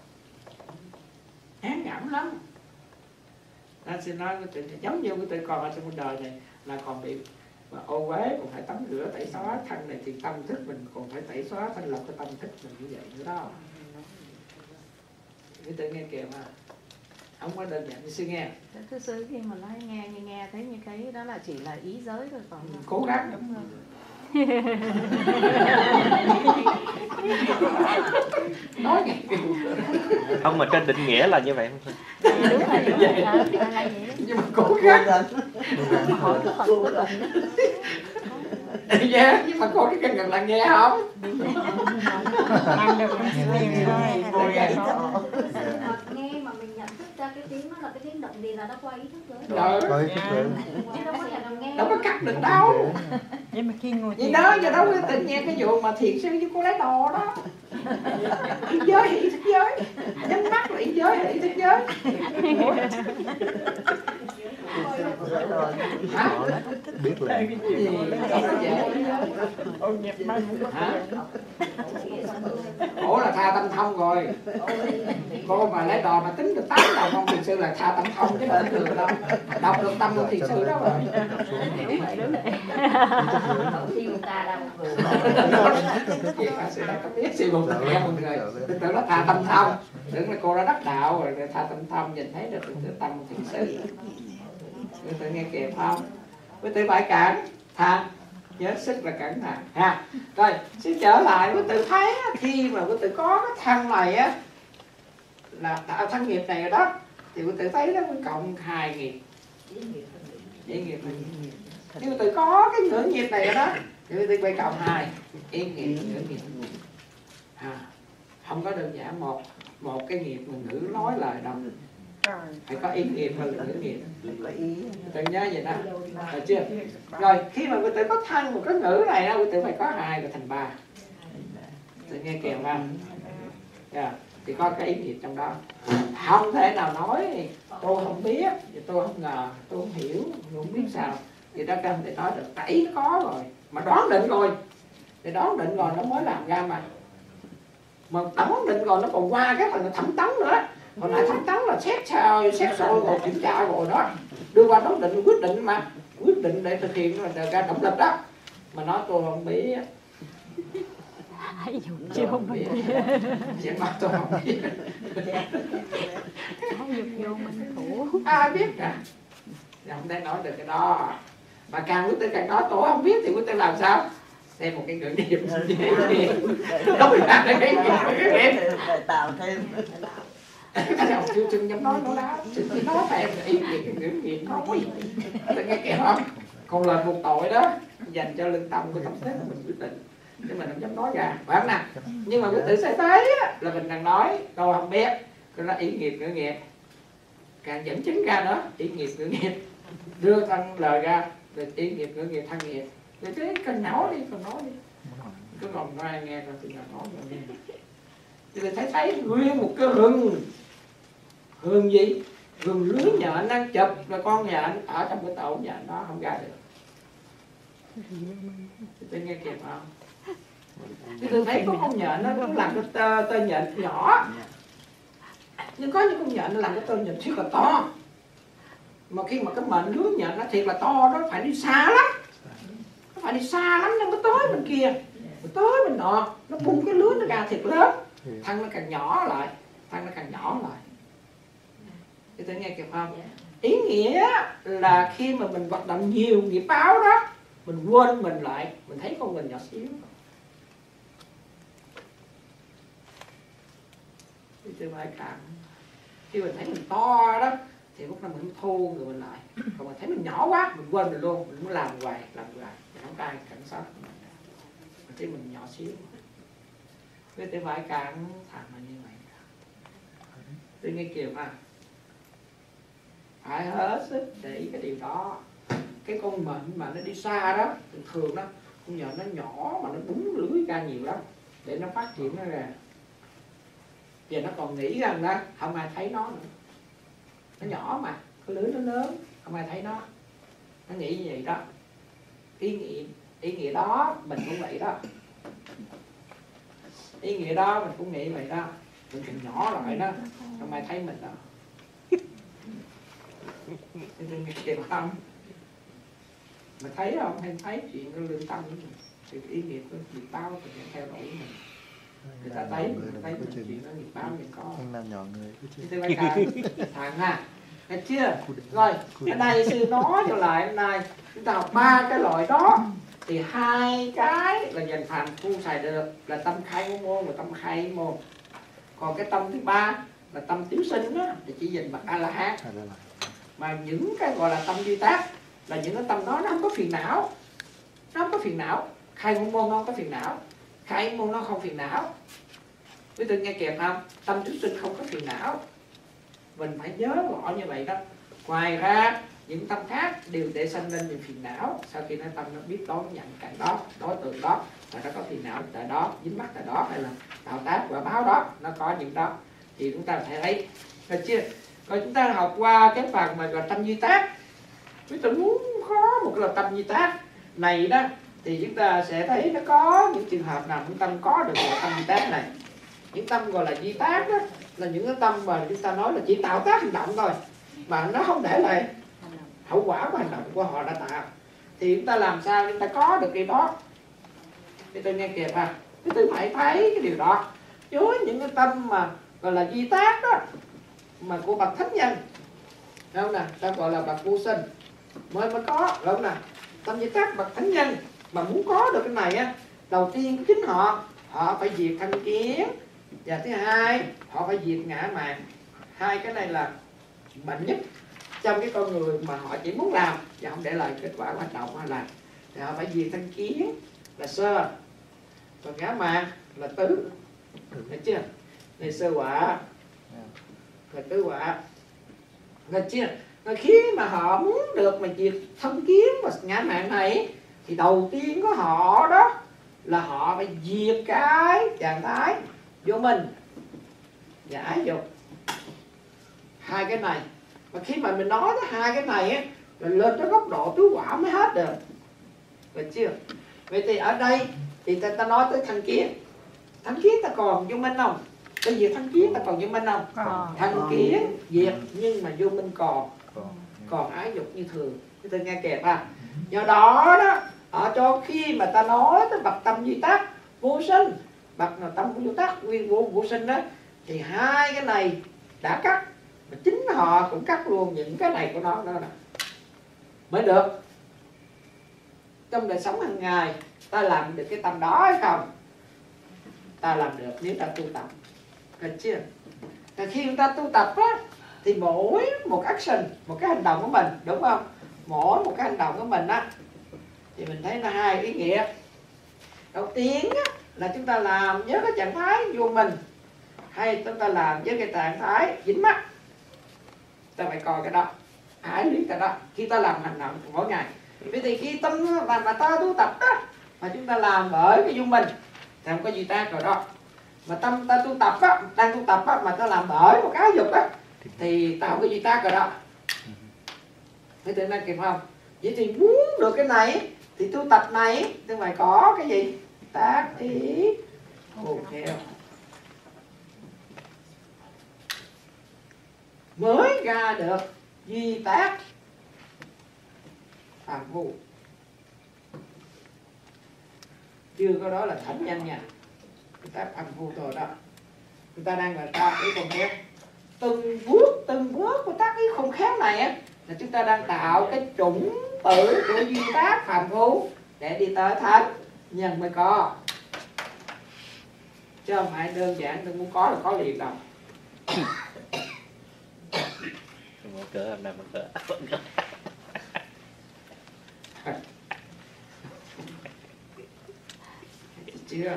ngán ngẩm lắm. Anh xin nói cái giống như cái tụi con ở trong cuộc đời này là còn bị mà ô uế, còn phải tắm rửa tẩy xóa thân này, thì tâm thức mình còn phải tẩy xóa thanh lọc cái tâm thức mình như vậy nữa đó. Cái tự nghe kìa mà không có đơn giản như sư nghe. Thưa sư, khi mà nói nghe như nghe thấy như cái đó là chỉ là ý giới thôi, còn cố gắng nói nghe không, mà trên định nghĩa là như vậy không? đúng rồi, đúng rồi. Ờ, là vậy. Nhưng mà cố gắng Hỏi cái Phật cuối cùng yeah, nhưng mà cô cái cần là nghe không? Nghe mà mình nhận thức ra cái tiếng nó là cái tiếng động gì là nó qua ý thức rồi. Rồi. Có ý thức rồi. Chứ đâu có thể nào nghe. Đâu có cắt được đâu. nhưng mà khi ngồi Vậy đó, do đó quý tự nghe cái vụ mà thiện sư với cô lấy đồ đó. Ý giới hay ý thức giới? Nhắm mắt là ý giới hay ý thức giới? Hả? Biết là Gì? Đâu có dễ. Hả? Ủa là tha tâm thông rồi. Cô mà lấy đồ mà tính được tám đồng không, thiền sư là tha tâm thông chứ không được đâu. Đọc được tâm của thiền sư đó rồi. đúng rồi, đúng rồi. Thì người ta đâu. Chị Pháp sư đã có biết sư một nghe một người. Tưởng là tha tâm thông. Tưởng là cô đã đắc đạo rồi, tha tâm thông nhìn thấy được cái tâm thiền sư. Quý tự nghe kịp không? Quý tự phải cản thà nhớ sức là cẩn thận ha. Rồi xin trở lại quý tự thấy á, khi mà quý tự có cái thân này á là tạo thân nghiệp này rồi đó, thì quý tự thấy nó mới cộng hai nghiệp. Ý nghiệp này. Khi quý tự có cái ngưỡng nghiệp này rồi đó thì quý tự phải cộng hai ý nghiệp ngưỡng nghiệp. À, không có đơn giản một một cái nghiệp mình ngữ nói lời đâu, phải có ý nghiệp hơn là ngữ nghiệp. Tự nhớ vậy đó, được chưa? Rồi khi mà quý tự có thân một cái ngữ này đó, quý tự phải có hai rồi thành ba. Tự nghe kèm không? Yeah. Thì có cái ý nghiệp trong đó. Không thể nào nói tôi không biết, tôi không ngờ, tôi không hiểu, tôi không biết sao. Thì đó không thể nói được, tại nó có rồi, mà đoán định rồi. Thì đoán định rồi nó mới làm ra mà. Mà đoán định rồi nó còn qua cái phần thẩm tấn nữa. Còn lại thẩm tấn là xét sao, xét soi rồi kiểm tra rồi đó. Đưa qua đoán định quyết định mà. Quyết định để thực hiện rồi ra động lực đó. Mà nói tôi không biết. Ai dục vô mình Chuyện bắt tôi không biết. ai dục vô mình thủ. Ai biết cả. Không thể nói được cái đó. Mà càng quý tư càng nói tôi không biết thì quý tư làm sao? Xem một cái ngưỡng điểm. Đó phải làm cái ngưỡng điểm. Tạo thêm. Anh ông chưa chừng dám nói nó đó. Chừng chỉ nói phải em ý nghĩa cái ngưỡng điểm thôi. Tôi nghe kìa không? Còn lời buộc tội đó dành cho lương tâm của tâm thế của mình quyết định. Nhưng mà không dám nói ra, phải không nào? Nhưng mà quý tử sẽ thấy á, là mình đang nói tôi không biết, cái đó ý nghiệp ngữ nghiệp, càng dẫn chứng ra nữa ý nghiệp ngữ nghiệp, đưa thân lời ra về ý nghiệp ngữ nghiệp thân nghiệp. Vì thế cần nói đi, cần nói đi, cứ ngồi nói nghe rồi thì là nói rồi nghe. Thì mình thấy thấy nguyên một cái rừng, rừng gì? Rừng lưới nhện đang chụp là con nhện ở trong cái tổ nhện đó không ra được. Thì tôi nghe kịp không? Thì tôi thấy có con nhện nó cũng làm cái tơ, tơ nhện nhỏ. Nhưng có những con nhện nó làm cái tơ nhện thiệt là to. Mà khi mà cái mệnh lưới nhện nó thiệt là to, nó phải đi xa lắm. Nó phải đi xa lắm, nó mới tới bên kia. Mới tới bên nọ, nó bung cái lưới nó ra thiệt lớn. Thân nó càng nhỏ lại, thân nó càng nhỏ lại. Thì tôi nghe kịp không? Ý nghĩa là khi mà mình hoạt động nhiều nghiệp báo đó, mình quên mình lại, mình thấy con mình nhỏ xíu. Thì tôi phải cảm. Khi mình thấy mình to đó, thì lúc nào mình thu người mình lại. Còn mình thấy mình nhỏ quá, mình quên mình luôn, mình muốn làm hoài, làm hoài, mình không có ai cảnh sát mình. Mình thấy mình nhỏ xíu. Thế tôi phải cảm thẳng là như vậy. Tôi nghe kiểu mà phải hết sức để ý cái điều đó. Cái con mệnh mà nó đi xa đó, thường thường đó, con nhện nó nhỏ mà nó búng lưới ra nhiều lắm để nó phát triển nó ra. Giờ nó còn nghĩ rằng đó không ai thấy nó nữa, nó nhỏ mà cái lưới nó lớn không ai thấy nó, nó nghĩ như vậy đó. Ý nghĩa ý nghĩa đó mình cũng vậy đó, ý nghĩa đó mình cũng nghĩ vậy đó, mình càng nhỏ lại đó không ai thấy mình đâu. Nên nghe kịp không? Mà thấy không? Hay thấy chuyện cái lương tâm của mình, thì ý nghĩa của nghiệp báo thì sẽ theo đuổi mình. Người ta thấy, người ta thấy mình chuyện đó nghiệp báo mình có. Anh làm nhỏ người cứ Thì tôi phải thằng ha, thấy chưa? Rồi, ở đây sư nói trở lại hôm nay chúng ta học ba cái loại đó. Thì hai cái là dành phàm phu xài được là tâm khai ngôn môn và tâm khai môn. Còn cái tâm thứ ba là tâm tiểu sinh đó, thì chỉ dành bậc A-la-hán. Mà những cái gọi là tâm duy tác là những cái tâm đó nó không có phiền não, nó không có phiền não. Khai ngôn môn nó không có phiền não, khai môn nó không phiền não. Quý vị nghe kịp không? Tâm tiểu sinh không có phiền não, mình phải nhớ rõ như vậy đó. Ngoài ra những tâm khác đều để sanh lên những phiền não. Sau khi nó tâm nó biết đón nhận cảnh đó, đối tượng đó, và nó có phiền não tại đó, dính mắc tại đó, hay là tạo tác quả báo đó, nó có những đó thì chúng ta phải thấy, được chưa? Rồi chúng ta học qua cái phần mà là tâm duy tác. Chúng ta muốn khó một là tâm duy tác này đó thì chúng ta sẽ thấy nó có những trường hợp nào chúng ta có được là tâm duy tác này. Những tâm gọi là duy tác đó là những cái tâm mà chúng ta nói là chỉ tạo tác hành động thôi, mà nó không để lại hậu quả của hành động của họ đã tạo. Thì chúng ta làm sao chúng ta có được cái đó? Thì tôi nghe kịp à, thì tôi phải thấy cái điều đó. Với những cái tâm mà gọi là duy tác đó, mà của bậc thánh nhân, đúng không nè, ta gọi là bậc vô sinh mới mới có, đúng không nè. Tâm duy tác bậc thánh nhân mà muốn có được cái này á, đầu tiên của chính họ họ phải diệt thân kiến, và thứ hai họ phải diệt ngã mạn. Hai cái này là mạnh nhất trong cái con người mà họ chỉ muốn làm và không để lại kết quả hoạt động họ làm. Thì họ phải diệt thân kiến là sơ, còn ngã mạn là tứ, được chưa? Này sơ quả là tứ quả, được chưa? Rồi khi mà họ muốn được mà diệt thân kiến và ngã mạn này thì đầu tiên của họ đó là họ phải diệt cái trạng thái vô mình và ái dục. Hai cái này, mà khi mà mình nói tới hai cái này á, là lên tới góc độ tứ quả mới hết được, được chưa? Vậy thì ở đây thì ta, ta nói tới thân kiến. Thân kiến ta còn vô minh không? Bây giờ thân kiến ta còn vô minh không? Còn. Thân kiến diệt nhưng mà vô minh còn, còn ái dục như thường. Chúng ta nghe kẹp ha. Do đó đó, ở cho khi mà ta nói tới bậc tâm duy tác vô sinh, bậc nào tâm vô tác nguyên vô vô sinh đó, thì hai cái này đã cắt, mà chính họ cũng cắt luôn những cái này của nó đó nè mới được. Trong đời sống hàng ngày ta làm được cái tâm đó hay không? Ta làm được nếu ta tu tập, được chưa? Thì khi chúng ta tu tập á, thì mỗi một action, một cái hành động của mình, đúng không? Mỗi một cái hành động của mình á, thì mình thấy là hai ý nghĩa. Đầu tiên á, là chúng ta làm với cái trạng thái vô mình, hay chúng ta làm với cái trạng thái dính mắt. Ta phải coi cái đó, ái lý cái đó khi ta làm hành động mỗi ngày. Vậy thì khi tâm mà, mà ta tu tập á, mà chúng ta làm bởi cái vô mình thì không có duy tác rồi đó. Mà tâm ta tu tập á, đang tu tập á, mà ta làm bởi một cái dục á, thì ta không có duy tác rồi đó. Thế tự năng kịp không? Vậy thì muốn được cái này thì tu tập này thì phải có cái gì? Tác ý khôn khéo mới ra được duy tác phàm phu. Chưa có đó là thánh nhân nha, cái tác phàm phu thôi đó. Người ta đang là tác ý khôn khéo. Từng bước từng bước của tác ý khôn khéo này á, là chúng ta đang tạo cái chủng tử của duy tác phàm phu để đi tới thánh nhân mới có, chứ không phải đơn giản đừng muốn có là có liền đâu. Mở cửa hôm nay mở cửa. Chưa?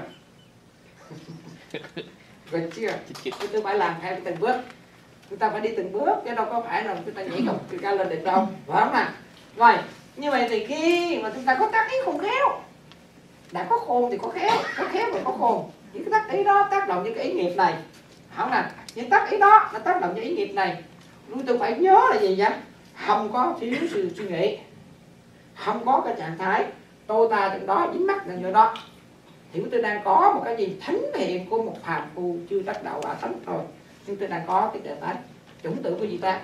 Rồi chưa? Chúng ta phải làm theo từng bước. Chúng ta phải đi từng bước, chứ đâu có phải là chúng ta nhảy không từ cao lên được đâu, phải không nào? Rồi, như vậy thì khi mà chúng ta có tác ý khôn khéo, đã có khôn thì có khéo, có khéo và có khôn. Những cái tác ý đó tác động những cái ý nghiệp này, không nè? Những tác ý đó nó tác động những ý nghiệp này. Chúng tôi phải nhớ là gì vậy? Không có thiếu sự suy nghĩ, không có cái trạng thái tôi ta trong đó dính mắc là như đó, thì chúng tôi đang có một cái gì thánh hiện của một phàm phu chưa tác đạo quả thánh thôi. Nhưng tôi đang có cái trạng thái chủng tử của gì ta?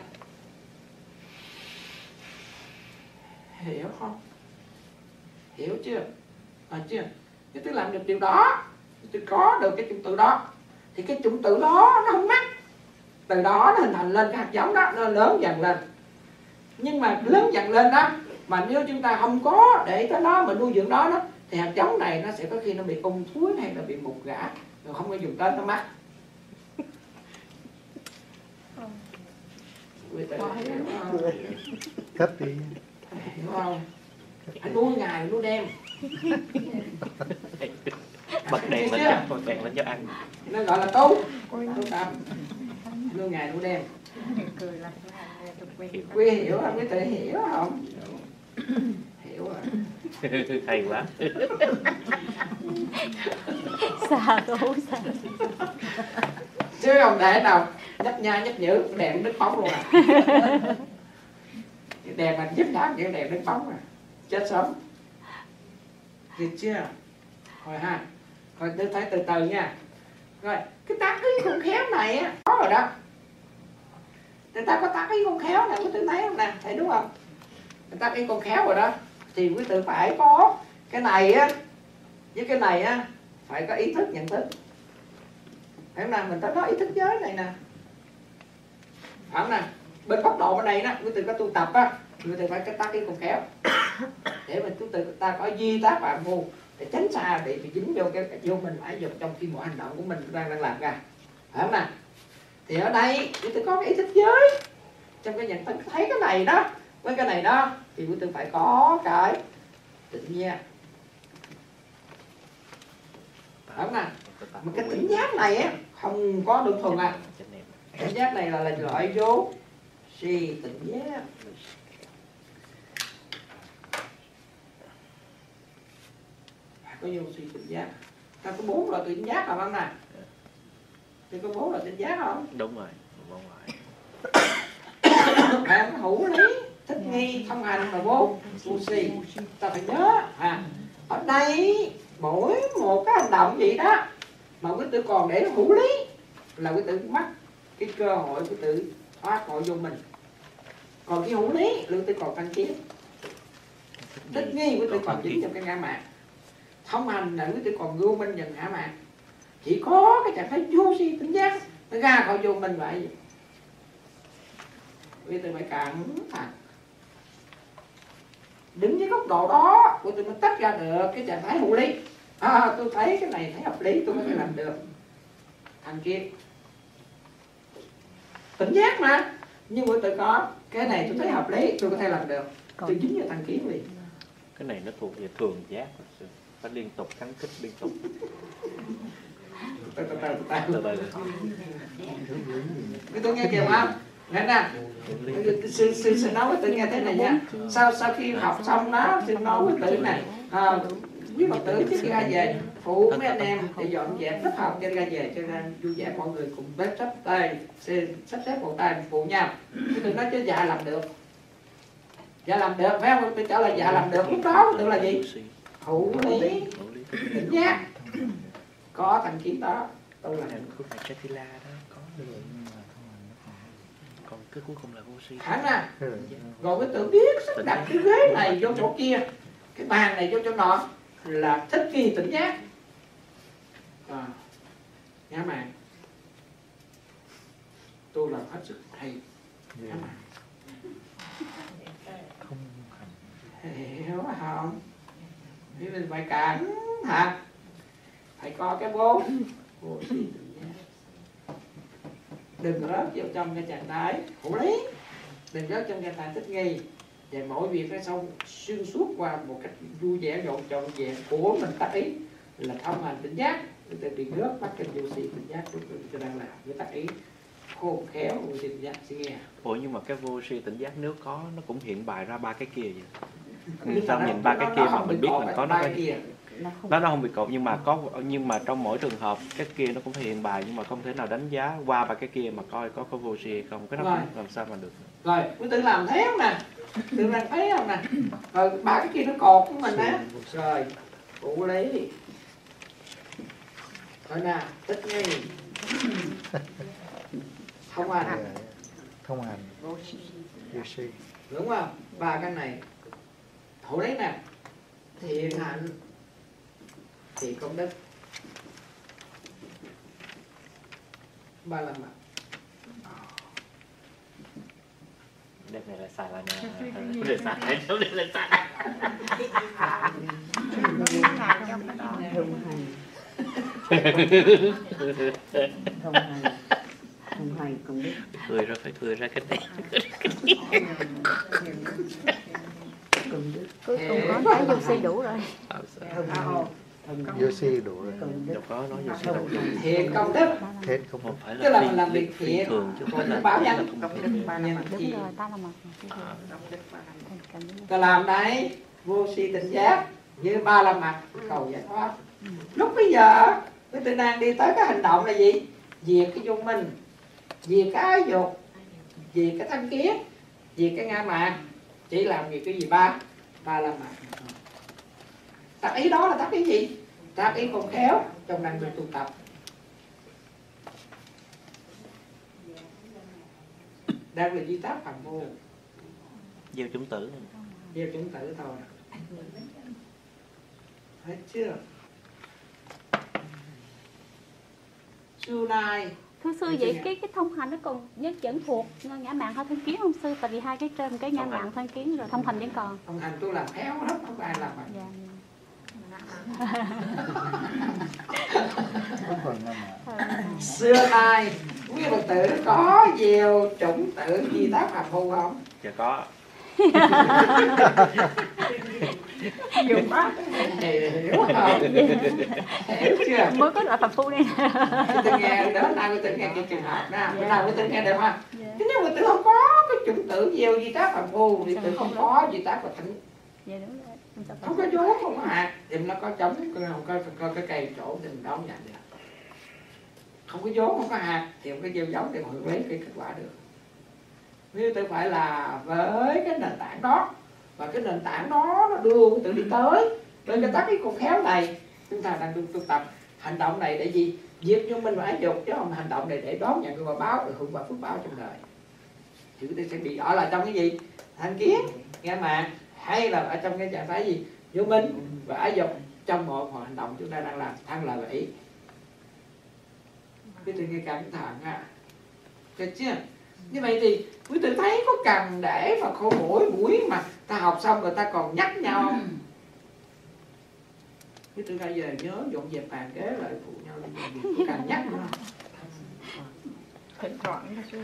Hiểu không? Hiểu chưa? À, chưa? Nếu tôi làm được điều đó, tôi có được cái chủng tử đó, thì cái chủng tử đó nó không mắc. Từ đó nó hình thành lên cái hạt giống đó, nó lớn dần lên. Nhưng mà lớn dần lên đó, mà nếu chúng ta không có để cái đó mà nuôi dưỡng đó, đó thì hạt giống này nó sẽ có khi nó bị ung thúi hay là bị mục gã, rồi không có dùng tên nó mắc. Cất đi. Hiểu không? Anh nuôi ngày nuôi đêm. Bật đèn lên cho, bật đèn lên cho ăn. Nó gọi là tu. Tu tập. Nuôi ngày nuôi đêm. Quy hiểu không? Quý tự hiểu không? Hiểu rồi. Hay quá. Xa cố xa. Chứ không để nào nhấp nha nhấp nhữ đèn đứt bóng luôn à. Cái đèn mà nhấp đá kiểu đèn đứt bóng à, chết sớm. Được chưa? Rồi ha. Rồi tôi thấy từ từ nha. Rồi cái tác ý khôn khéo này á có rồi đó. Người ta có tác ý khôn khéo này, quý tử thấy không nè, thấy đúng không? Người ta tác ý khôn khéo rồi đó, thì quý tử phải có cái này á với cái này á, phải có ý thức nhận thức. Thấy không nào? Mình ta nói ý thức giới này nè, phải không nè? Bên góc độ bên này đó, quý tử có tu tập á, quý tử phải cái tác ý khôn khéo. để mà chúng ta có duy tác phạm phu, để tránh xa để bị dính vô cái vô mình phải dùng trong khi mọi hành động của mình đang đang làm ra, phải không nào? Thì ở đây chúng ta có cái ý thức giới trong cái nhận thức thấy cái này đó với cái này đó thì chúng ta phải có cái tỉnh giác, phải không nào? Mà cái tỉnh giác này á không có đơn thuần à, tỉnh giác này là, là loại vô si tỉnh giác. Có vô si tỉnh giác. Ta có bốn loại tỉnh giác không nè? Thì có bốn loại tỉnh giác không? Đúng rồi, bốn loại. Bạn hữu lý, thích nghi, thông hành là bốn vô si. Ta phải nhớ à, ở đây mỗi một cái hành động gì đó mà quý tử còn để hữu lý là quý tử mắc cái cơ hội quý tử thoát khỏi vô mình. Còn cái hữu lý là quý tử còn tăng kiến. Thích nghi quý tử còn dính trong cái ngã mạn. Thông hành là quý tử còn vô minh dần ngã mạn. Chỉ có cái trạng thái vô si tỉnh giác nó ra khỏi vô minh vậy. Quý tử phải cẩn thận. Đứng với góc độ đó quý tử mới tách ra được cái trạng thái hữu lý. À, tôi thấy cái này thấy hợp lý tôi có thể làm được. Thằng kia tỉnh giác mà, nhưng mà tôi có cái này tôi thấy hợp lý tôi có thể làm được, tôi dính vào thằng kiến liền. Cái này nó thuộc về thường giác, phải liên tục kháng kích liên tục. Từ từ từ từ từ tôi nghe kìa không? Nghe nè, sư sư sư nói với tự nghe thế này nha. Sau sau khi học xong đó, sư nói với tự này, à, quý Phật tử trước khi ra về phụ mấy anh em để dọn dẹp lớp học cho ra về, cho nên vui vẻ mọi người cùng bếp sắp tay sắp xếp một tay phụ nhau. Cái tự nói chứ dạ làm được, dạ làm được phải không? Tôi trả lời dạ làm được. Lúc đó tự là gì? Hữu lý tỉnh giác. Có thành kiến đó tôi làm Khúc này Chatila đó có được, còn cái cuối cùng là vô si. hẳn à. Rồi cái tự biết sắp đặt cái ghế này vô chỗ kia, cái bàn này vô chỗ nọ là thích nghi tỉnh giác. À, nhá màn tôi làm hết sức hay, nhá màn hiểu không? Thì mình phải cẩn thận, phải có cái bốn vô si tỉnh giác. Đừng rớt vào trong cái trạng thái hữu lý, đừng rớt trong trạng thái thích nghi, và mọi việc phải xong xuyên suốt qua một cách vui vẻ gọn trọn vẹn của mình tác ý là thông hành tỉnh giác. Từ bị nước bắt kênh vô si tỉnh giác của tôi đang làm với tác ý khôn khéo vô si tỉnh giác sẽ nghe. Ủa nhưng mà cái vô si tỉnh giác nếu có nó cũng hiện bài ra ba cái kia vậy. Ừ, sao nhìn ba cái kia mà mình biết mình có nó kia. Nó nó không bị cột, nhưng mà có nhưng mà trong mỗi trường hợp cái kia nó cũng thể hiện bài, nhưng mà không thể nào đánh giá qua ba cái kia mà coi có có vô si hay không, cái đó cũng làm sao mà được. Rồi quý tự làm thấy không nè, tự làm thấy không nè, rồi ba cái kia nó cột của mình á, rồi phụ lý thôi nè, thích nghi thông hành, thông hành vô si, đúng không? Ba cái này thủ đấy nè, thiện hạnh thì công đức, ba lần mặt. Đêm này là xài là nha, để xài, đêm này là xài. Thông hành, thông hành, thông hành công đức. Cười ra phải cười ra cái này. Công đức. Cuối cùng có thấy vô si đủ rồi. vô si đủ rồi. Đâu có nói vô si đủ rồi. Thiện công đức, Thế không Không phải tức là là mình làm phi, việc phi thiện, thường chứ không phải còn là báo là nhân, không thiện. nhân Đúng thì rồi, ta là một. ta làm đấy vô si tỉnh giác như ba la mật cầu giải thoát. Lúc bây giờ cái tự đang đi tới cái hành động là gì? Diệt cái vô minh, diệt cái ái dục, diệt cái thanh kiến, diệt cái ngã mạn. Chỉ làm việc cái gì ba? Ba la mật. Tác ý đó là tác ý gì? Tác ý khôn khéo trong năng lực tu tập. Đang là di tác phàm phu, Gieo chúng tử. gieo chúng tử thôi. Hết chưa? Xưa nay Thưa sư, vậy cái cái thông hành nó còn nhất vẫn thuộc ngã mạn hay thân kiến không sư? Tại vì hai cái trên cái ngã mạn thân kiến rồi thông hành vẫn còn. Thông hành tôi làm khéo lắm, không có ai làm mà. Dạ. Không còn ngã mạn. Xưa nay quý Phật tử có nhiều chủng tử Di Tác Phàm Phu không? Dạ có. Nhiều quá hiểu không? Hiểu chưa? Mới có loại phàm phu đây. Tôi nghe đó nay tôi nghe cái trường hợp nè, bữa nào tôi nghe được không? Thế nếu mà tử không có cái chủng tử nhiều Di Tác Phàm Phu thì tử không có Di Tác và Thánh. Dạ đúng rồi. Không có vốn, không có hạt, thì nó có trống, không có, có cái cây chỗ thì mình đón nhận được. Không có vốn, không có hạt thì không có gieo giống thì hưởng lấy cái kết quả được. Nếu tự phải là với cái nền tảng đó, và cái nền tảng đó nó đưa tự đi tới tới cái tắc cái con khéo này, chúng ta đang tu tập hành động này để gì? Diệt nhưng mình phải dục, chứ không hành động này để đón nhận cái quả báo được hưởng quả phước báo trong đời. Thì chúng ta sẽ bị ở lại trong cái gì? Thành kiến, nghe mà hay là ở trong cái trạng thái gì? Vô minh và ái dục trong mọi hành động chúng ta đang làm thân lợi và ý. Cái tự nghe cẩn thận ha, được chưa? Như vậy thì quý tử thấy có cần để mà khô mỗi buổi mà ta học xong rồi ta còn nhắc nhau không? Quý tử bây giờ nhớ dọn dẹp bàn ghế lại phụ nhau đi, có cần nhắc nữa không? Thỉnh thoảng là sư.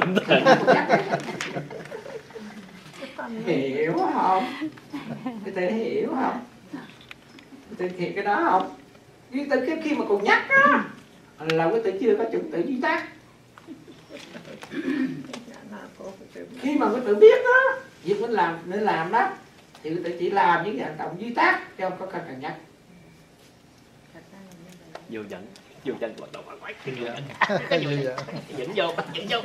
Hiểu không? Quý tử hiểu không? Quý tử thiệt cái đó không? Quý tử khi mà còn nhắc á là quý tử chưa có chủng tử Di Tác. Khi mà quý tử biết đó việc mình làm nên làm đó thì quý tử chỉ làm những hành động Di Tác chứ không có cần nhắc. Vô dẫn, vô dẫn hoạt động quái cái gì đó. Cái gì vậy? Dẫn vô, dẫn vô.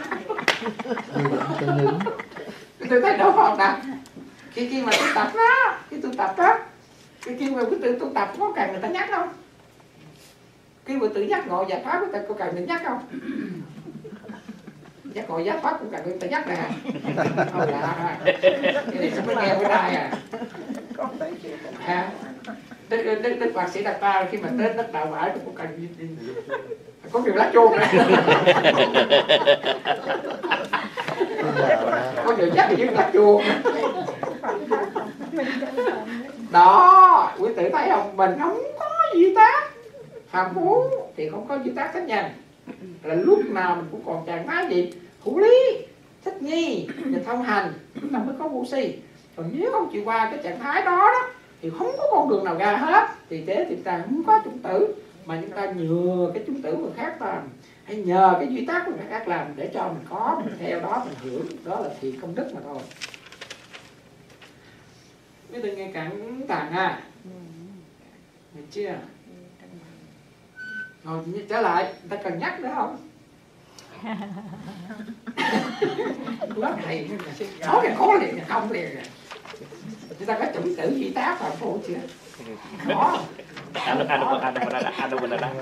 Cái những Tôi thấy đâu không nè. Khi khi mà tôi tập đó, khi tôi tập đó, khi khi mà quý tử tôi tập có cần người ta nhắc không? Khi mà tự nhắc ngộ giải pháp, người ta có cần mình nhắc không? Nhắc ngộ giải pháp cũng cần người ta nhắc nè. Không lạ ha. Cái này không có nghe bữa nay à. À, Đức, Đức, Đức Bác Sĩ Đạt Ta khi mà tới đất đạo vải cũng cần có nhiều lá chuông này. Có nhiều nhắc với lá chuông. Đó, quý tử thấy không? Mình không có Di Tác Phàm Phu thì không có Di Tác Thánh Nhân. Là lúc nào mình cũng còn trạng thái gì? Hữu lý, thích nghi và thông hành, chúng ta mới có vô si. Còn nếu không chịu qua cái trạng thái đó đó thì không có con đường nào ra hết. Thì thế thì chúng ta không có chủng tử, mà chúng ta nhờ cái chủng tử người khác làm, hay nhờ cái Duy Tác của người khác làm để cho mình có, mình theo đó mình hưởng, đó là thiện công đức mà thôi. Biết tôi nghe cẩn thận ha, được chưa? Rồi trở lại, người ta cần nhắc nữa không? Lớp này nói cái khó liền, không liền. Chúng ta có chủng tử Duy Tác Phàm Phu chưa? Có. Ano, ano, ano, ano, ano, ano, ano, ano.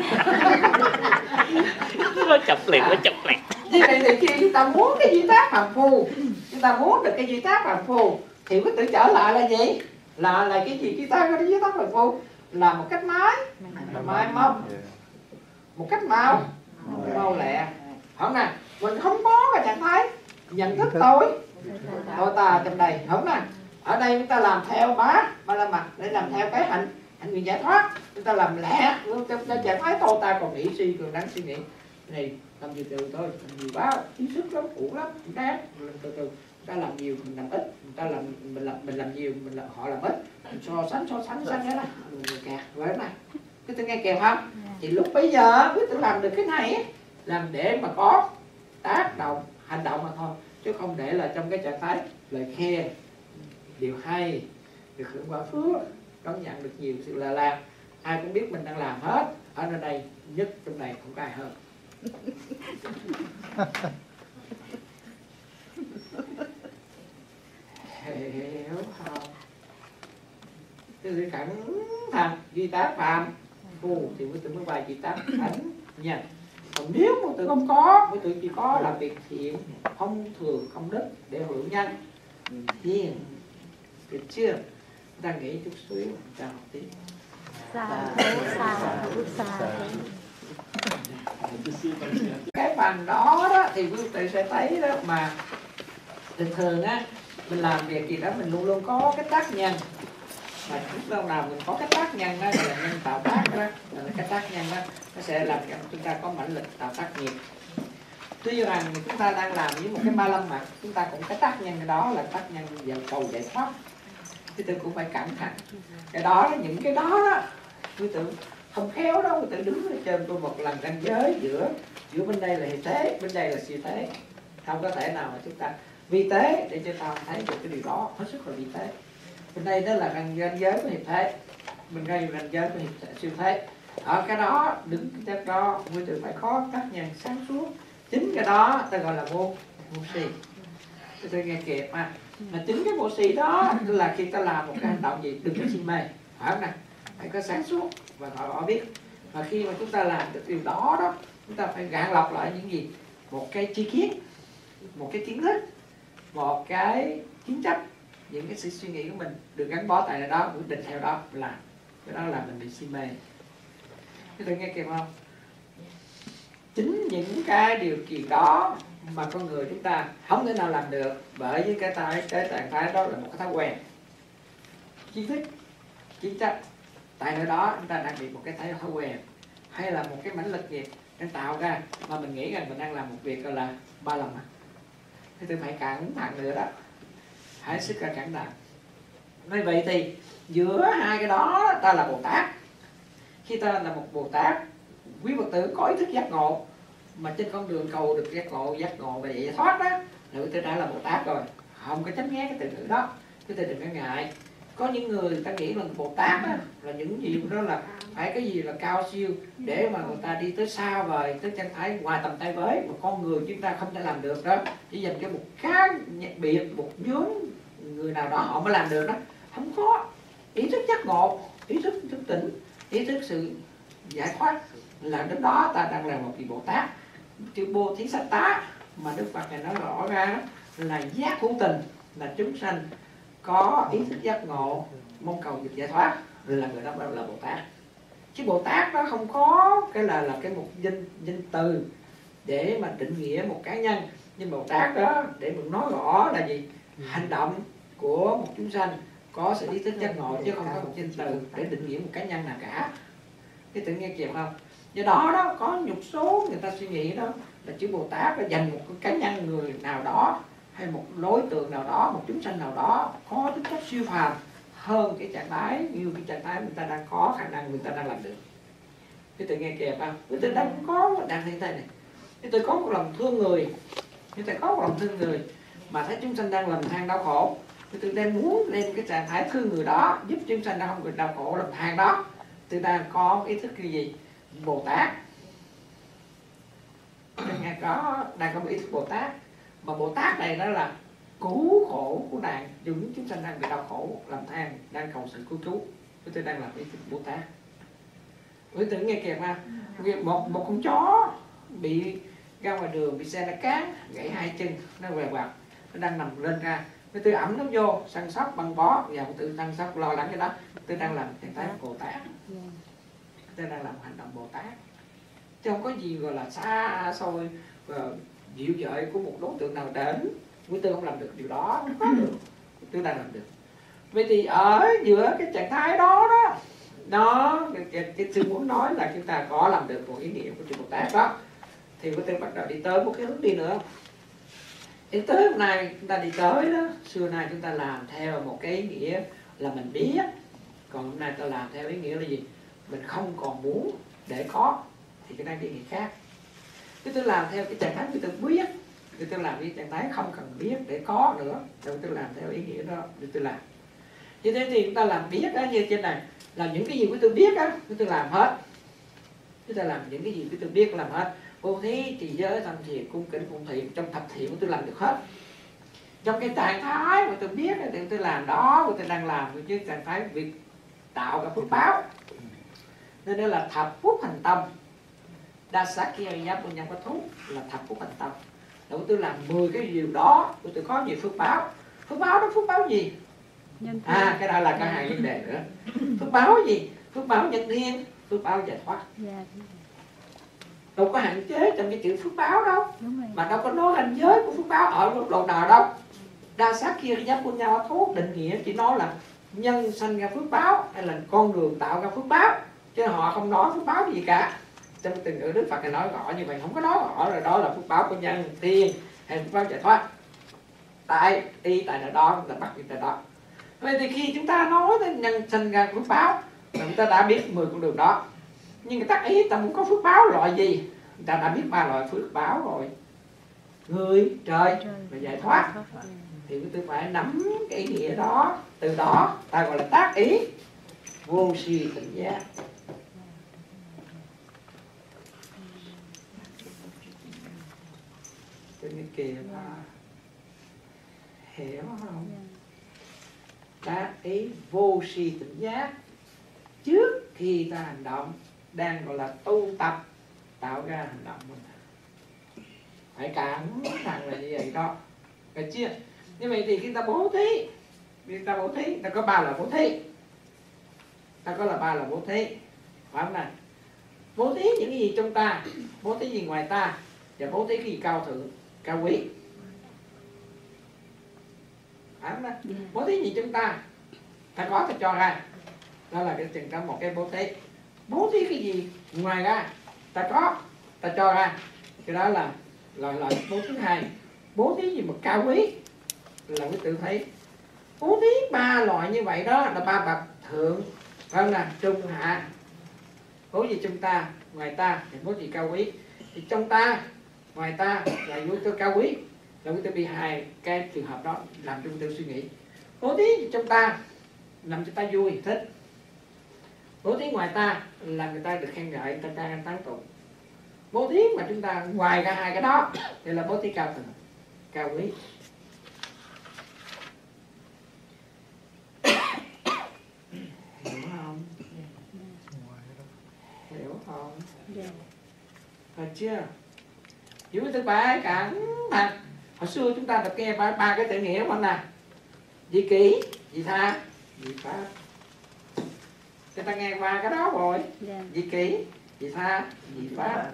Nó chọc liền, nó chọc liền. Như vậy thì khi chúng ta muốn cái Duy Tác Phàm Phu, chúng ta muốn được cái Duy Tác Phàm Phu thì quý tử trở lại là gì? Là là cái gì? Duy Tác cái Duy Tác Phàm Phu là một cách máy, máy móc, một cách mau, mau lẹ. Không nè, mình không có cái trạng thái nhận thức tôi, tôi ta trong đây, không nè. Ở đây chúng ta làm theo bá, ba la mật để làm theo cái hạnh hạnh nguyện giải thoát, chúng ta làm lẹ, trong trạng thái tôi ta còn nghĩ suy cường đáng suy nghĩ này, làm gì từ thôi, làm nhiều báo, trí sức lắm, cũ lắm, đáng, từ từ, ta làm nhiều mình làm ít, người ta làm mình làm mình làm nhiều mình làm họ làm ít, mình so sánh so sánh so sánh thế này, kẹt với này, cái tôi nghe kèm không? Thì lúc bây giờ quý tử làm được cái này, làm để mà có tác động hành động mà thôi, chứ không để là trong cái trạng thái lời khen điều hay, được hưởng quả phước, đón nhận được nhiều sự là làm. Ai cũng biết mình đang làm hết, ở nơi đây nhất trong này không có ai hơn. Hiểu không? Tôi cẩn thận Duy Tác Phàm Phu thì quý tử mới bài Duy Tác Thánh Nhân. Còn nếu quý tử không có, quý tử chỉ có làm việc thiện, không thường không đức để hưởng nhân thiên. Được chưa? Ta nghĩ chút xíu, ta học tiếp. Sa thú, sa thú, sa thú. Cái phần đó đó thì quý vị sẽ thấy đó, mà thường thường á mình làm việc gì đó mình luôn luôn có cái tác nhân, mà lúc nào mình có cái tác nhân đó là nhân tạo tác đó, là cái tác nhân đó nó sẽ làm cho chúng ta có mãnh lực tạo tác nghiệp. Tuy rằng chúng ta đang làm với một cái ba lâm mặt, chúng ta cũng cái tác nhân cái đó là tác nhân dẫn cầu giải thoát, thì tôi cũng phải cẩn thận. Cái đó là những cái đó đó tôi tưởng không khéo đâu, tôi đứng ở trên tôi một lần ranh giới giữa giữa bên đây là hiệp thế, bên đây là siêu thế, không có thể nào mà chúng ta vi tế để cho ta thấy được cái điều đó, hết sức là vi tế. Bên đây đó là ranh ranh giới của hiệp thế, bên đây là ranh giới của hiệp thế, siêu thế. Ở cái đó đứng cái chất đó tôi tưởng phải có tác nhân sáng suốt. Chính cái đó ta gọi là vô vô si. Tôi nghe kịp mà mà chính cái vô si đó là khi ta làm một cái hành động gì đừng có si mê, phải không nào? Phải có sáng suốt và họ biết. Và khi mà chúng ta làm được điều đó đó, chúng ta phải gạn lọc lại những gì, một cái chi kiến, một cái kiến thức, một cái kiến chấp, những cái sự suy nghĩ của mình được gắn bó tại đó, quyết định theo đó là cái đó là mình bị si mê. Các bạn nghe kịp không? Chính những cái điều kiện đó mà con người chúng ta không thể nào làm được, bởi với cái tay cái trạng thái đó là một cái thói quen, kiến thức, kiến chấp. Tại nơi đó chúng ta đang bị một cái thói quen hay là một cái mãnh lực nghiệp đang tạo ra mà mình nghĩ rằng mình đang làm một việc gọi là ba lần. Thì tôi phải cẩn thận nữa đó, hãy sức là cẩn thận. Nói vậy thì giữa hai cái đó ta là Bồ Tát. Khi ta là một Bồ Tát, quý Phật tử có ý thức giác ngộ, mà trên con đường cầu được giác ngộ, giác ngộ và giải thoát đó, là quý tử đã là Bồ Tát rồi, không có tránh né cái từ ngữ đó, quý tử đừng có ngại. Có những người ta nghĩ là Bồ Tát đó, là những gì đó là phải cái gì là cao siêu để mà người ta đi tới xa vời, tới chân thái ngoài tầm tay với, mà con người chúng ta không thể làm được đó, chỉ dành cho một cái biệt, một nhóm người nào đó họ mới làm được đó. Không có ý thức giác ngộ, ý thức thức tỉnh, ý thức sự giải thoát, là đến đó ta đang là một vị Bồ Tát. Chữ Bồ Thí Sát Tá mà Đức Phật này nói rõ ra đó, là giác hữu tình, là chúng sanh có ý thức giác ngộ, mong cầu được giải thoát, là người đó là Bồ Tát. Chứ Bồ Tát đó không có cái là là cái một danh danh từ để mà định nghĩa một cá nhân. Nhưng Bồ Tát đó để mình nói rõ là gì? Hành động của một chúng sanh có sự ý thức giác ngộ, chứ không có một danh từ để định nghĩa một cá nhân nào cả. Cái tự nghe kịp không? Do đó đó có một số người ta suy nghĩ đó là chữ Bồ Tát là dành một cái cá nhân người nào đó, hay một đối tượng nào đó, một chúng sanh nào đó có tính chất siêu phàm hơn cái trạng thái như cái trạng thái người ta đang có khả năng người ta đang làm được. Cái tự nghe kịp không? Cái tự đang có đang thấy thế này. Cái tự có một lòng thương người, cái tự có một lòng thương người mà thấy chúng sanh đang lầm than đau khổ, cái tự đang muốn lên cái trạng thái thương người đó, giúp chúng sanh đang không bị đau khổ lầm than đó. Tôi đang có ý thức cái gì? Bồ Tát. Đang có đang có một ý thức Bồ Tát, mà Bồ Tát này đó là cứu khổ của nàng, những chúng sanh đang bị đau khổ làm than, đang cầu sự cứu cứu. Tôi đang làm ý thức Bồ Tát. Quý tử nghe kìa mà một một con chó bị ra ngoài đường, bị xe nó cán gãy hai chân, nó quẹo quẹo, nó đang nằm lên ra, cái tôi ẩm nó vô săn sóc băng bó, và tôi săn sóc lo lắng cái đó. Tôi đang làm trạng thái Bồ Tát, tôi đang làm hành động Bồ Tát, chứ không có gì gọi là xa xôi và dịu dợi của một đối tượng nào đến. Quý tôi không làm được điều đó, không có được. Tôi đang làm được. Vậy thì ở giữa cái trạng thái đó đó, nó cái, cái sư muốn nói là chúng ta có làm được một ý nghĩa của chữ Bồ Tát đó, thì quý tôi bắt đầu đi tới một cái hướng đi nữa. Thì tới hôm nay chúng ta đi tới đó, xưa nay chúng ta làm theo một cái ý nghĩa là mình biết, còn hôm nay ta làm theo ý nghĩa là gì? Mình không còn muốn để có, thì cái này ý nghĩa khác. Cái tôi làm theo cái trạng thái của tôi biết, thì tôi làm cái trạng thái không cần biết để có nữa, rồi tôi làm theo ý nghĩa đó để tôi làm. Như thế thì chúng ta làm biết đó, như trên này là những cái gì của tôi biết á, tôi làm hết. Chúng ta làm những cái gì của tôi biết làm hết. Vô thí, trì giới, thanh thiện, cung kính, phụng thiện, trong thập thiện của tôi làm được hết. Trong cái trạng thái mà tôi biết thì tôi làm đó, tôi đang làm chứ trạng thái việc tạo cả phước báo. Nên đây là thập phúc hành tâm. Đa sát kia giáp của nhân có thú là thập phúc hành tâm. Để tôi làm mười cái điều đó, tôi có nhiều phước báo. Phước báo đó phước báo gì? À, cái đó là cái hàng vấn đề nữa. Phước báo gì? Phước báo nhân thiên, phước báo giải thoát. đâu có hạn chế trong cái chữ phước báo đâu, Đúng rồi. mà đâu có nói ranh giới của phước báo ở mức độ nào đâu. Đa sát kia giáp của nhau thốt định nghĩa chỉ nói là nhân sanh ra phước báo hay là con đường tạo ra phước báo, chứ họ không nói phước báo gì cả. Trong từ ngữ Đức Phật này nói rõ như vậy, không có nói rõ là đó là phước báo của nhân thiên hay phước báo giải thoát. Tại y tại là đó, chúng ta bắt người ta đó. Vậy thì khi chúng ta nói đến nhân sanh ra phước báo là chúng ta đã biết mười con đường đó. Nhưng người ta ý ta muốn có phước báo loại gì, người ta đã biết ba loại phước báo rồi: người, trời và giải thoát. Thì chúng ta phải nắm cái ý nghĩa đó, từ đó ta gọi là tác ý vô si tỉnh giác. Cái kia là hiểu không? Tác ý vô si tỉnh giác trước khi ta hành động đang gọi là tu tập tạo ra hành động mình. Phải cảm rằng là như vậy đó, được chưa? Như vậy thì khi ta bố thí, khi ta bố thí, ta có ba là bố thí, ta có là ba là bố thí, phải không nào? Bố thí những cái gì trong ta, bố thí gì ngoài ta, và bố thí cái gì cao thượng, cao quý, phải không nào? Bố thí gì trong ta, ta có ta cho ra, đó là cái chừng có một cái bố thí. Bố thí cái gì ngoài ra, ta có ta cho ra, cái đó là loại loại bố thứ hai. Bố thí gì mà cao quý là quý tự thấy. Bố thí ba loại như vậy đó là ba bậc thượng, phải không nào? Trung hạ. Bố gì trong ta, ngoài ta thì bố gì cao quý. Thì trong ta, ngoài ta là quý tự cao quý, là quý tự bị hài cái trường hợp đó làm cho quý tự suy nghĩ. Bố thí gì trong ta làm cho ta vui, thích. Bố thí ngoài ta là người ta được khen ngợi, người ta ca tán tụng. Bố thí mà chúng ta ngoài ra hai cái đó thì là bố thí cao thượng, cao quý. Hiểu không? Hiểu không? Hiểu chưa? Hiểu thứ ba cảm mà hồi xưa chúng ta tập nghe ba, ba cái tự nghĩa không nè: vị kỷ, vị tha, vị pháp. Chúng ta nghe qua cái đó rồi. Vị kỷ, vị tha, vị pháp.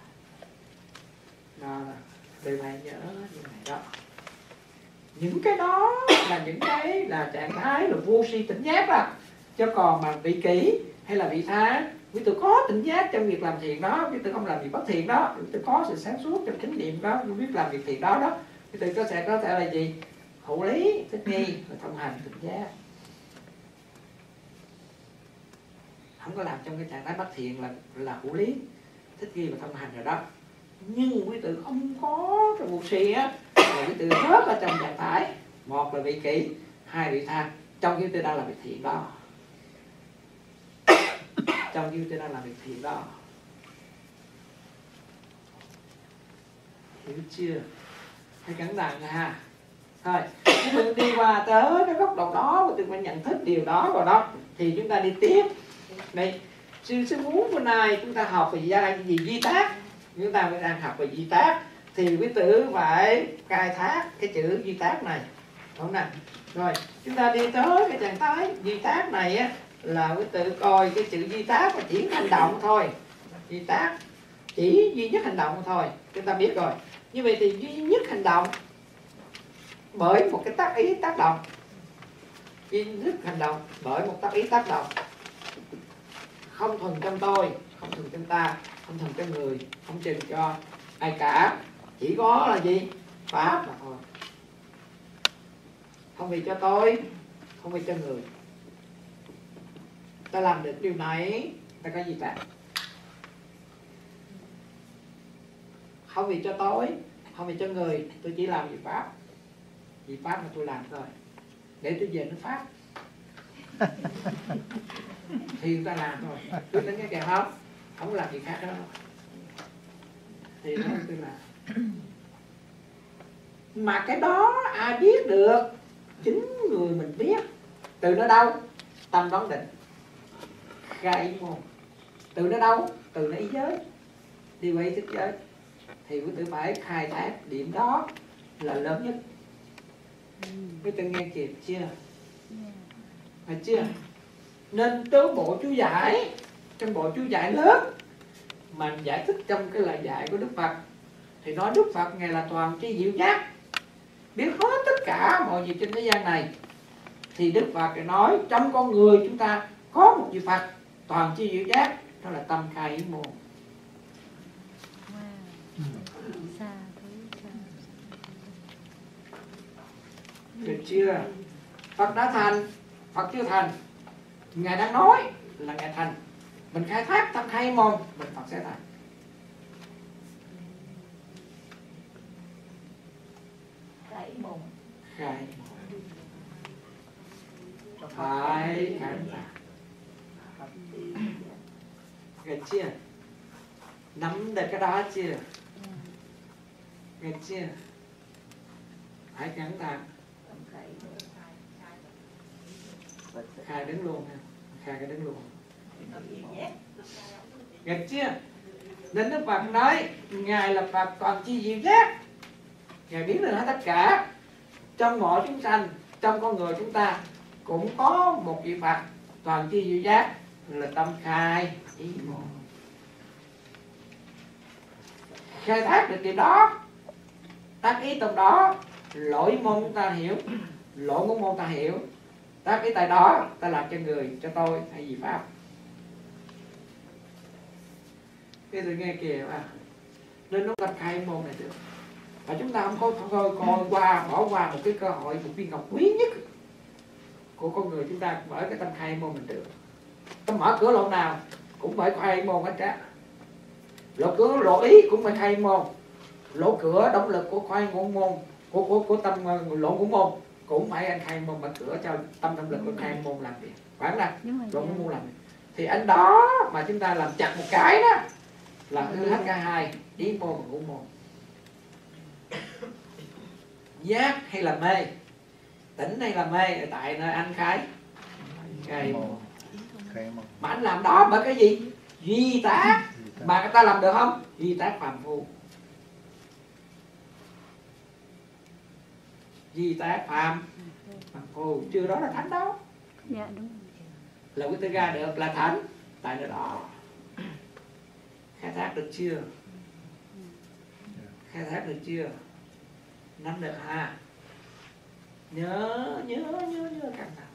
Đó, từ này nhớ như này đó. Những cái đó là những cái là trạng thái là vô si tỉnh giác đó. Chứ còn mà vị kỷ hay là vị tha, quý tử có tỉnh giác trong việc làm thiện đó, quý tử không làm việc bất thiện đó, quý tử có sự sáng suốt trong chánh niệm đó, quý biết làm việc thiện đó đó, quý tử có sẽ có thể là gì? Hữu lý, thích nghi và thông hành tỉnh giác. Không có làm trong cái trạng thái bất thiện là là hữu lý, thích nghi và thông hành rồi đó. Nhưng quý tử không có cái vô si á, là quý tử rớt ở trong trạng thái một là vị kỷ, hai vị tha, trong khi quý tử đang làm việc thiện đó, trong khi quý tử đang làm việc thiện đó. Hiểu chưa? Hãy cẩn thận ha. Thôi, quý tử đi qua tới cái góc độ đó, quý tử phải nhận thức điều đó rồi đó, thì chúng ta đi tiếp. Đây, sư sư muốn bữa nay chúng ta học về gia gì duy tác. Chúng ta đang học về duy tác thì quý tử phải khai thác cái chữ duy tác này, đúng không nào? Rồi chúng ta đi tới cái trạng thái duy tác này á, là quý tử coi cái chữ duy tác và chỉ hành động thôi. Duy tác chỉ duy nhất hành động thôi, chúng ta biết rồi. Như vậy thì duy nhất hành động bởi một cái tác ý tác động, duy nhất hành động bởi một tác ý tác động, không thuần trong tôi, không thuần trong ta, không thuần trong người, không chừng cho ai cả, chỉ có là gì? Pháp mà thôi. Không vì cho tôi, không vì cho người. Ta làm được điều này, ta có gì ta? Không vì cho tôi, không vì cho người, tôi chỉ làm vì Pháp. Vì Pháp mà tôi làm thôi, để tôi về nước Pháp thì người ta làm thôi. Tôi tính cái kèo không? Không làm gì khác đó. Thì nó tôi làm. Mà cái đó ai biết được? Chính người mình biết. Từ nó đâu? Tâm đoán định. Ra ý môn. Từ nó đâu? Từ nó ý giới. Đi qua ý thức giới. Thì quý tử phải khai thác điểm đó là lớn nhất. Quý tử nghe kịp chưa? Phải chưa? Nên từ bộ chú giải, trong bộ chú giải lớn mà giải thích trong cái lời dạy của Đức Phật thì nói Đức Phật Ngài là toàn tri diệu giác, biết hết tất cả mọi việc trên thế gian này. Thì Đức Phật nói trong con người chúng ta có một vị Phật toàn tri diệu giác, đó là tâm khai ý môn. Được chưa? Phật đã thành, Phật chưa thành. Ngài đang nói là Ngài thành. Mình khai thác tâm khai ý môn, mình Phật sẽ thành. Khai ý môn. Khai ý môn. Phải khẳng định. Nghe chưa? Nắm được cái đó chưa? Nghe chưa? Phải cẩn thận. Khai đứng luôn ha. Khai cái đứng luôn. Nghe chưa? Nên Đức Phật nói Ngài là Phật toàn tri diệu giác. Ngài biết được hết tất cả. Trong mọi chúng sanh, trong con người chúng ta cũng có một vị Phật toàn tri diệu giác, là tâm khai ý môn. Khai thác được điều đó, tác ý trong đó, lỗi môn chúng ta hiểu, lỗi của môn ta hiểu, tác ý tại đó ta làm cho người, cho tôi hay gì pháp. Cái tôi nghe kìa mà, nên nó tâm khai ý môn này được. Và chúng ta không có không thôi coi qua, bỏ qua một cái cơ hội, một viên ngọc quý nhất của con người chúng ta, mở cái tâm khai ý môn mình được. Ta mở cửa lỗ nào cũng phải khai ý môn hết trơn. Lỗ cửa lỗ ý cũng phải khai ý môn. Lỗ cửa động lực của khai ngôn môn, của của của tâm lỗ của môn cũng phải anh khai môn, mở cửa cho tâm động lực của khai môn làm việc. Phải không nào? Lỗ của môn làm việc. Thì anh đó mà chúng ta làm chặt một cái đó là hư hết cả hai, ý môn và ngũ môn. Giác hay là mê, tỉnh hay là mê, tại nơi anh khai khai môn. Mà anh làm đó bởi cái gì? Duy tác. Mà người ta làm được không? Duy tác phàm phu. Duy tác phàm phàm phu. Chưa đó là thánh đó. Dạ đúng. Là quý tư ra được là thánh. Tại nơi đó. Khai thác được chưa? Khai thác được chưa? Nắm được ha. Nhớ, nhớ, nhớ, nhớ cẩn thận.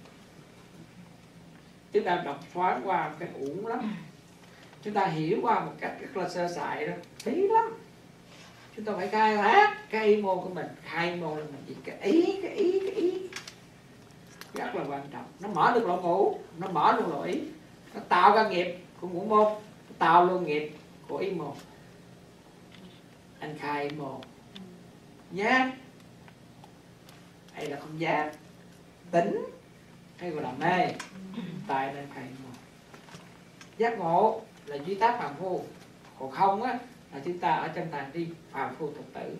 Chúng ta đọc thoáng qua một cái uổng lắm, chúng ta hiểu qua một cách rất là sơ sài đó, phí lắm. Chúng ta phải khai thác cái ý môn của mình. Khai môn là mình chỉ cái ý, cái ý, cái ý rất là quan trọng. Nó mở được lộ ngũ, nó mở được lộ ý, nó tạo ra nghiệp của ngũ môn, nó tạo luôn nghiệp của ý môn. Anh khai ý môn giác hay là không giác, tỉnh hay gọi là mê, tại nên khai môn. Giác ngộ là duy tác phàm phu, còn không á là chúng ta ở trong tàn tri phàm phu thực tử.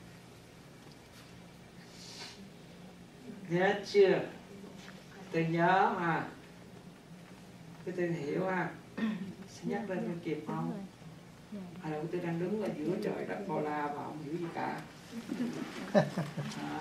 Nhớ chưa? Tôi nhớ mà, cái tôi hiểu ha. Sẽ nhắc lên cho kịp không? Hay là tôi đang đứng ở giữa trời đất bao la và không hiểu gì cả. À,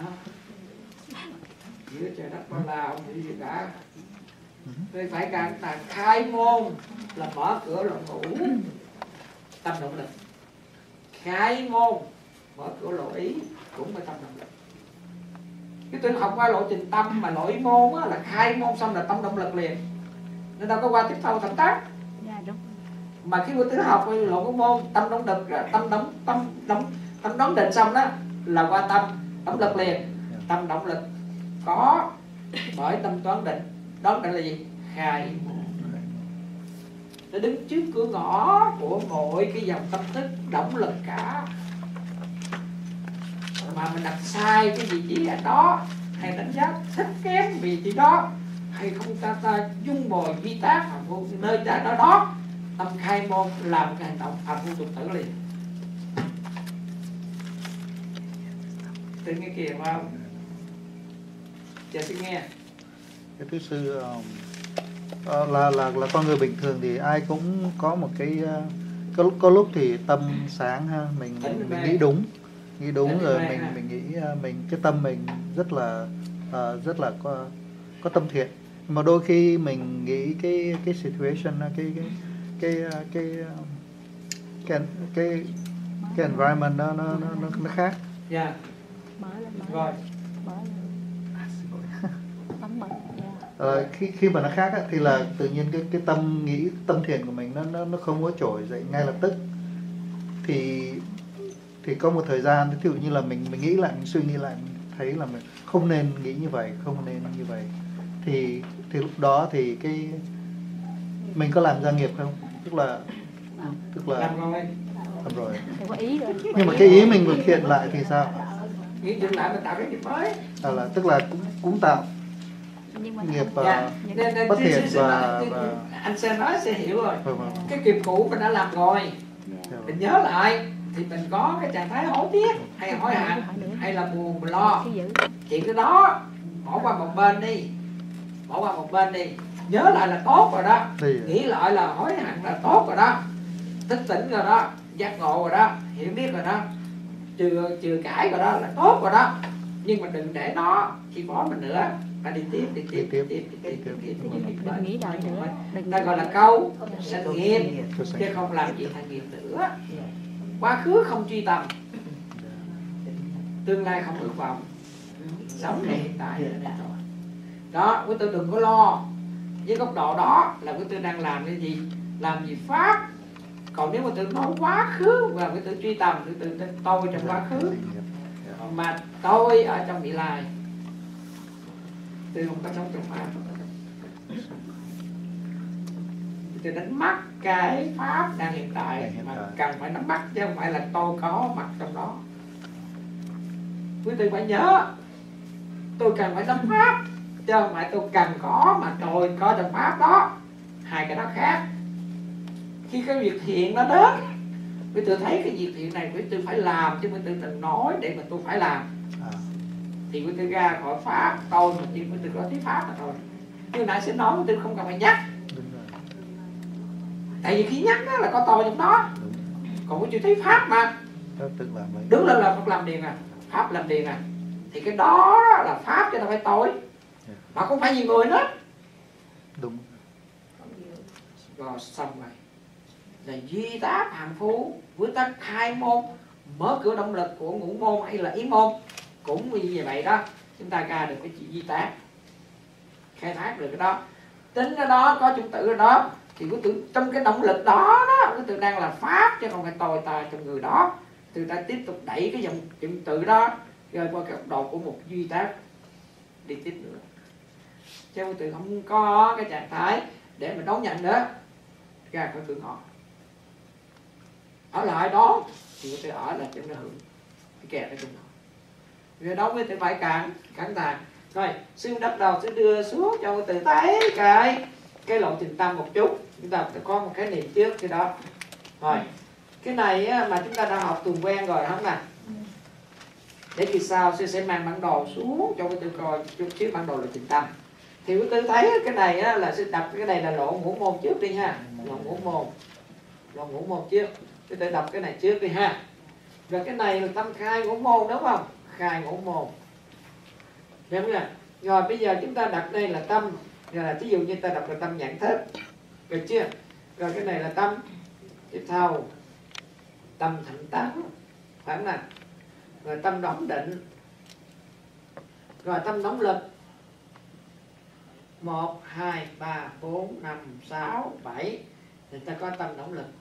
giữa trời đất bao la không hiểu gì cả. Tôi phải càng tàn khai môn là mở cửa lộ ngũ tâm động lực. Khai môn mở cửa lộ ý cũng phải tâm động lực. Cái tôi học qua lộ trình tâm mà lộ ý môn á, là khai môn xong là tâm động lực liền. Nên đâu có qua tiếp sau thẩm tác. Dạ đúng. Mà khi tôi tự học lộ cái môn tâm động lực, tâm động tâm động tâm đóng định xong đó là qua tâm động lực liền. Tâm động lực có bởi tâm toán định. Đó định là gì? Khai môn. Nó đứng trước cửa ngõ của mọi cái dòng tâm thức động lực cả. Mà mình đặt sai cái vị trí ở đó, hay đánh giá thích kém vị trí đó, hay không ta ta dung bồi vi tác phàm phu nơi ta đó đó, tâm khai môn làm cái hành động phàm phu tục tử liền. Tự nghe kìa vào. Chào xin nghe. Cái thứ sư uh, là là là con người bình thường thì ai cũng có một cái uh, có có lúc thì tâm sáng ha, mình mình, mình nghĩ đúng, nghĩ đúng rồi mình mình nghĩ uh, mình cái tâm mình rất là uh, rất là có có tâm thiện, mà đôi khi mình nghĩ cái cái situation cái cái cái cái cái cái cái environment nó nó nó nó, nó khác. Dạ. Mở lên, mở Rồi. lên. Mở lên. Bấm bật. Dạ. Ờ, khi khi mà nó khác á, thì là tự nhiên cái cái tâm nghĩ tâm thiện của mình nó nó nó không có trỗi dậy ngay lập tức, thì thì có một thời gian ví dụ như là mình mình nghĩ lại, mình suy nghĩ lại, mình thấy là mình không nên nghĩ như vậy, không nên như vậy, thì thì lúc đó thì cái mình có làm gia nghiệp không, tức là tức là Làm rồi. làm rồi, Thì có ý rồi. nhưng mà cái ý mình thực hiện lại thì sao? Nghĩ dừng lại mình tạo cái nghiệp mới. À, là tức là cũng cũng tạo Nhưng mà nghiệp không- Dạ. và Nên, nên bất chứ- thiện chứ- chứ và, nói- và anh sẽ nói sẽ hiểu rồi. vâng, vâng. Cái nghiệp cũ mình đã làm rồi, Dạ. mình nhớ lại thì mình có cái trạng thái hối tiếc hay hối hận hay là buồn mình lo, Cái giữ. chuyện cái đó bỏ qua một bên đi, bỏ qua một bên đi, nhớ lại là tốt rồi đó, Đây, nghĩ lại là hối hận là tốt rồi đó, thức tỉnh rồi đó, giác ngộ rồi đó, hiểu biết rồi đó, chừa chừa cãi rồi đó là tốt rồi đó, nhưng mà đừng để nó chi phối mình nữa, phải đi tiếp đi tiếp đi tiếp đi tiếp đi tiếp đi tiếp Đừng, đừng nghĩ đời nữa. Đừng ta gọi là câu sanh nghiệp chứ không làm gì thành nghiệp nữa. Quá khứ không truy tầm, tương lai không ước vọng, sống ngày hiện tại là được rồi. Đó, quý tư đừng có lo, với góc độ đó là quý tư đang làm cái gì, làm gì pháp. Còn nếu mà tự nói quá khứ và quý tư truy tầm, quý tư tôi trong quá khứ mà tôi ở trong vị lai, tôi không có sống trong pháp, tôi đánh mất cái pháp đang hiện tại mà cần phải nắm bắt, chứ không phải là tôi có mặt trong đó. Quý vị phải nhớ, tôi cần phải nắm pháp, chứ không phải tôi cần có mà tôi có trong pháp đó. Hai cái đó khác. Khi cái việc thiện nó đến, quý vị thấy cái việc thiện này quý vị phải làm, chứ quý vị đừng nói để mà tôi phải làm. à, Thì quý vị ra khỏi pháp, tôi mà chỉ quý vị có thấy pháp là thôi. Như nãy sẽ nói quý vị không cần phải nhắc. đúng rồi. Tại vì khi nhắc đó là có tôi trong đó. Còn quý vị thấy pháp mà, Đó, tự làm vậy. đứng lên là Phật làm điền à, pháp làm điền à, thì cái đó là pháp chứ đâu phải tôi, mà không phải nhiều người nữa. Đúng. Rồi xong rồi là duy tác hàm phú với tất khai môn, mở cửa động lực của ngũ môn hay là yến môn cũng như vậy đó. Chúng ta ra được cái chữ duy tác, khai thác được cái đó, tính cái đó, có chủng tử ở đó, thì có tự trong cái động lực đó đó, cái tự đang là pháp chứ không phải tôi ta trong người đó. Từ ta tiếp tục đẩy cái dòng chủng tử đó rơi qua cái góc độ của một duy tác đi tiếp nữa, chứ từ không có cái trạng thái để mình đón nhận nữa, ra khỏi cửa ngõ ở lại đó thì tôi ở là trong nó hưởng cái kẹt ở trong đó. Rồi đó mới phải cản cản tàn. Rồi sư đắp đầu sẽ đưa xuống cho từ thấy cái cái lộ trình tâm một chút. Chúng ta phải có một cái niệm trước cái đó. Rồi cái này á, mà chúng ta đã học tuần quen rồi không nè. Để kỳ sau sư sẽ mang bản đồ xuống cho quý tư coi chút xíu bản đồ lộ trình tâm. Thì quý tư thấy cái này á, là sư đặt cái này là lộ ngũ môn trước đi ha. Lộ ngũ môn, lộ ngũ môn trước. Quý tư đọc cái này trước đi ha. Rồi cái này là tâm khai ngũ môn đúng không? Khai ngũ môn. Đúng chưa? Rồi bây giờ chúng ta đặt đây là tâm, rồi là ví dụ như ta đọc là tâm nhận thức, được chưa? Rồi cái này là tâm tiếp theo, tâm thạnh tán, phải không nào? Rồi tâm đóng định, rồi tâm nóng lực, một, hai, ba, bốn, năm, sáu, bảy, thì ta có tâm nóng lực.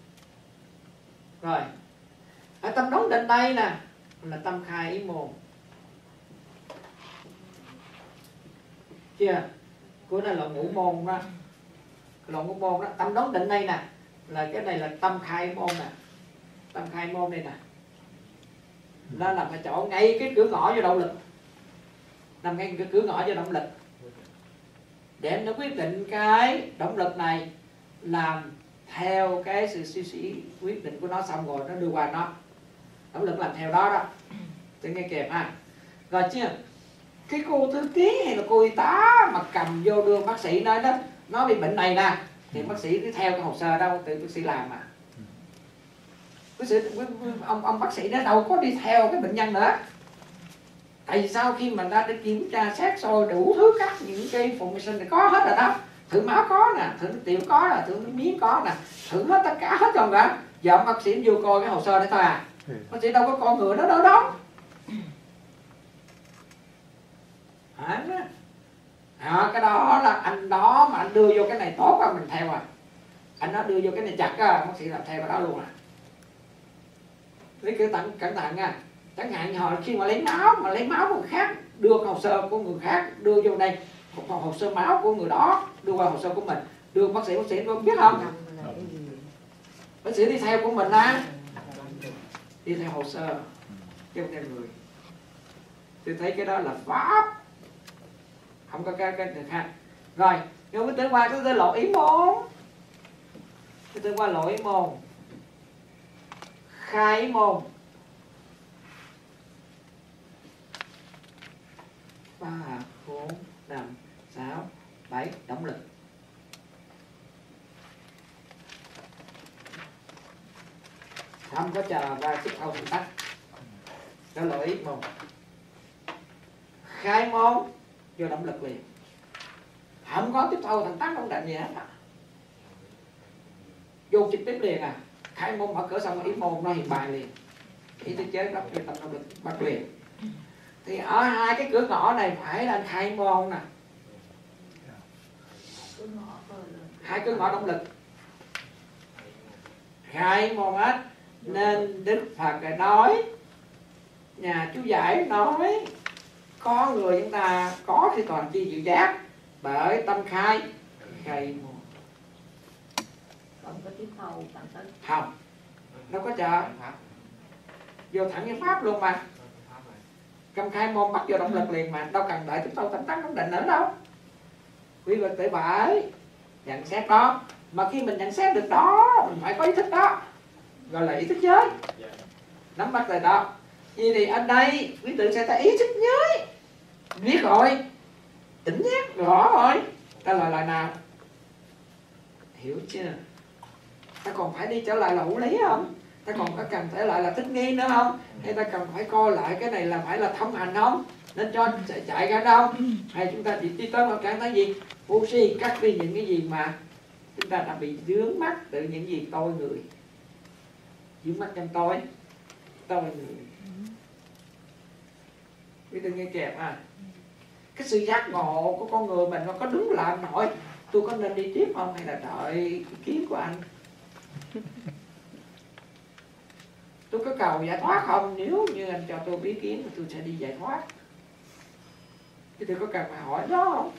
Rồi ở tâm đóng định đây nè là tâm khai ý môn, chưa? Của này là ngũ môn đó, là ngũ môn đó. Tâm đóng định đây nè là cái này là tâm khai môn nè, tâm khai môn đây nè, nó nằm ở chỗ ngay cái cửa ngõ vô động lực, nằm ngay cái cửa ngõ vô động lực, để nó quyết định cái động lực này làm theo cái sự suy nghĩ quyết định của nó, xong rồi nó đưa qua nó, động lực làm theo đó đó. Tôi nghe kèm ha. Rồi chưa? Cái cô thư ký hay là cô y tá mà cầm vô đưa bác sĩ nói đó, nó bị bệnh này nè, thì bác sĩ cứ theo cái hồ sơ đâu, tự bác sĩ làm mà. Bác sĩ, ông ông bác sĩ đó đâu có đi theo cái bệnh nhân nữa. Tại vì sao? Khi mà ta đi kiểm tra xét soi đủ thứ các những cái information thì có hết rồi đó, thử máu có nè, thử tiểu có nè, thử miếng có nè, thử hết tất cả hết rồi cả, Giờ ông bác sĩ vô coi cái hồ sơ đấy thôi à. Bác sĩ đâu có con người đó đâu đâu. Hả? À, cái đó là anh đó mà anh đưa vô cái này tốt á mình theo à. Anh nó đưa vô cái này chặt á, bác sĩ làm theo cái đó luôn à. Lấy cái tận cẩn thận nha. Chẳng hạn hồi khi mà lấy máu mà lấy máu của người khác, đưa hồ sơ của người khác đưa vô đây, một hồ sơ máu của người đó đưa vào hồ sơ của mình, đưa bác sĩ bác sĩ có biết không? Bác sĩ đi theo của mình á, đi theo hồ sơ chứ không theo người. Tôi thấy cái đó là pháp, không có cái cái người khác. Rồi rồi cái tới qua cái tới lộ ý môn, cái tới qua lộ ý môn, khai ý môn. Ba, bốn, năm, sáu, bảy, động lực. Không có chờ ra sức thâu thần tắc. Đó là ý môn. Khai môn vô động lực liền. Không có tiếp thâu thần tắc không định gì hết à. Vô trực tiếp liền à. Khai môn mở cửa xong ý môn nó hiện bài liền. Ý tôi chế đắp cho tâm động lực bắt liền. Thì ở hai cái cửa ngõ này phải là khai môn nè. Hai cửa ngõ động lực. Khai môn hết. Nên Đức Phật nói, nhà chú giải nói, có người chúng ta có khi toàn chi dự giác bởi tâm khai khai môn. Không có tiếp thâu tận tấn. Không, đâu có chờ. Vô thẳng cái pháp luôn mà. Cầm khai môn bắt vô động lực liền mà, đâu cần đợi tiếp thâu tận tấn không định nữa đâu. Quý vị tự phải nhận xét đó. Mà khi mình nhận xét được đó, mình phải có ý thức đó, gọi là ý thức giới. Nắm bắt rồi đó. Vì thì ở đây quý tự sẽ thấy ý thức giới. Biết rồi, tỉnh giác rõ rồi. Ta là lời nào? Hiểu chưa? Ta còn phải đi trở lại là hữu lý không? Ta còn có cần phải lại là thích nghi nữa không? Hay ta cần phải coi lại cái này là phải là thông hành không? Nên cho chạy, chạy ra đâu? Hay chúng ta chỉ đi tới vào cảm thấy gì? Vô si, cắt đi những cái gì mà chúng ta đã bị dướng mắt từ những gì tôi người. Dướng mắt trong tôi. Tôi người. Quý tư nghe kẹp à. Cái sự giác ngộ của con người mình nó có đứng lại nổi. Tôi có nên đi tiếp không hay là đợi ý kiến của anh? Tôi có cầu giải thoát không? Nếu như anh cho tôi ý kiến thì tôi sẽ đi giải thoát. Thì tôi có cần phải hỏi đó không?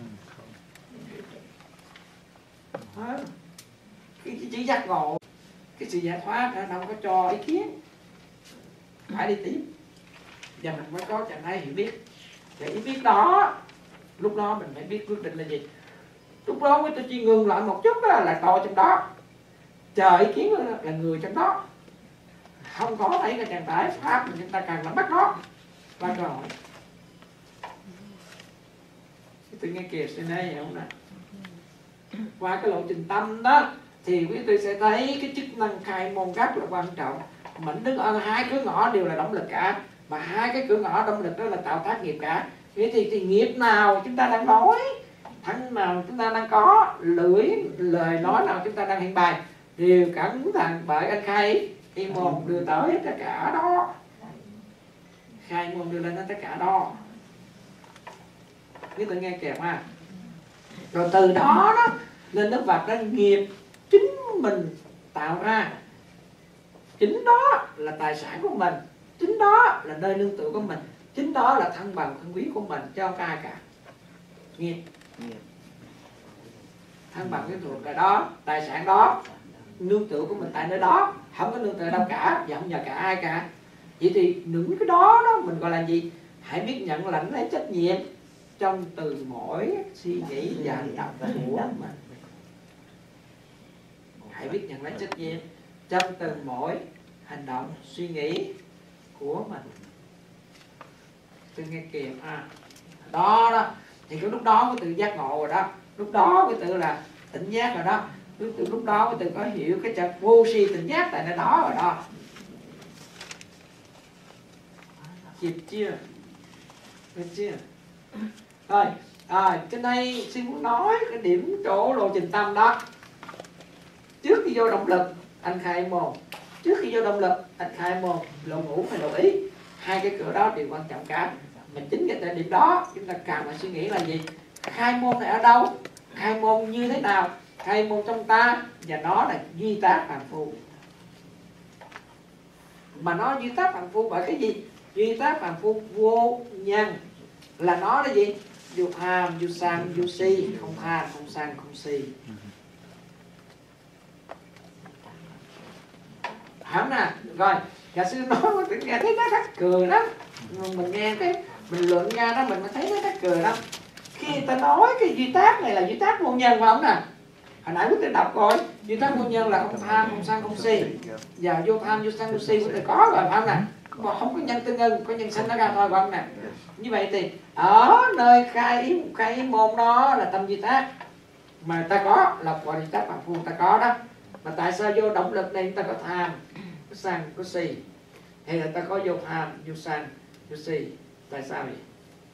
À, cái chỉ giác ngộ, cái sự giải thoát nó đâu có cho ý kiến, phải đi tiếp. Và mình mới có trạng thái hiểu biết. Để ý biết đó, lúc đó mình phải biết quyết định là gì. Lúc đó mới tôi chỉ ngừng lại một chút đó, là tôi trong đó, chờ ý kiến là người trong đó. Không có thấy cái trạng thái pháp mà chúng ta cần nắm bắt đó. Và rồi tôi nghe kìa trên đây hiểu không nè. Qua cái lộ trình tâm đó thì quý vị sẽ thấy cái chức năng khai môn rất là quan trọng. Mình đứng ở hai cửa ngõ đều là động lực cả, mà hai cái cửa ngõ động lực đó là tạo tác nghiệp cả. Vậy thì, thì nghiệp nào chúng ta đang nói, thân nào chúng ta đang có, lưỡi lời nói nào chúng ta đang hiện bày, đều cẩn thận bởi anh khai ý môn đưa tới tất cả đó. Khai môn đưa lên tất cả đó. Quý vị nghe kẹp ha. Rồi từ đó đó lên Đức Phật đã nghiệp chính mình tạo ra. Chính đó là tài sản của mình, chính đó là nơi nương tựa của mình, chính đó là thân bằng thân quý của mình, cho không ai cả. Nghiệp thân bằng cái thuộc là đó, tài sản đó, nương tựa của mình tại nơi đó, không có nương tựa đâu cả và không nhờ cả ai cả. Vậy thì những cái đó đó mình gọi là gì? Hãy biết nhận lãnh lấy trách nhiệm trong từ mỗi suy nghĩ và hành động của mình. Hãy biết nhận lấy trách nhiệm trong từng mỗi hành động suy nghĩ của mình. Tôi nghe kịp à. Đó đó thì cái lúc đó cái từ giác ngộ rồi đó, lúc đó cái từ là tỉnh giác rồi đó, lúc, lúc đó cái từ có hiểu cái chợt vô si tỉnh giác tại nơi đó rồi đó. Kịp chưa? Được chưa? Rồi, à, trên đây xin muốn nói cái điểm chỗ lộ trình tâm đó. Trước khi vô động lực anh khai môn. Trước khi vô động lực anh khai môn, lộ ngũ hay lộ ý, hai cái cửa đó đều quan trọng cả. Mình chính cái tại điểm đó chúng ta cần phải suy nghĩ là gì? Khai môn này ở đâu? Khai môn như thế nào? Khai môn trong ta, và nó là duy tác phàm phu. Mà nó duy tác phàm phu bởi cái gì? Duy tác phàm phu vô nhân, là nó là gì? Vô tham, vô sân, vô si, không tham, không sân, không si. Hả nè, rồi, nhà sư nói mình nghe thấy nó rất cười lắm. Mình nghe cái mình luận ra đó mình mới thấy nó rất cười lắm. Khi người ta nói cái duy tác này là duy tác vô nhân phải không nè? Hồi nãy quý vị đọc rồi, duy tác vô nhân là không tham, không sân, không si. Và vô tham, vô sân, vô si quý vị có rồi phải không nè? Còn không có nhân tương ưng, có nhân sinh nó ra thôi phải không nè? Như vậy thì ở nơi khai ý, khai ý môn đó là tâm duy tác mà người ta có là gọi duy tác phàm phu người ta có đó. Mà tại sao vô động lực này người ta có tham, có sân, có si, hay là ta có vô tham, vô sân, vô si? Tại sao vậy?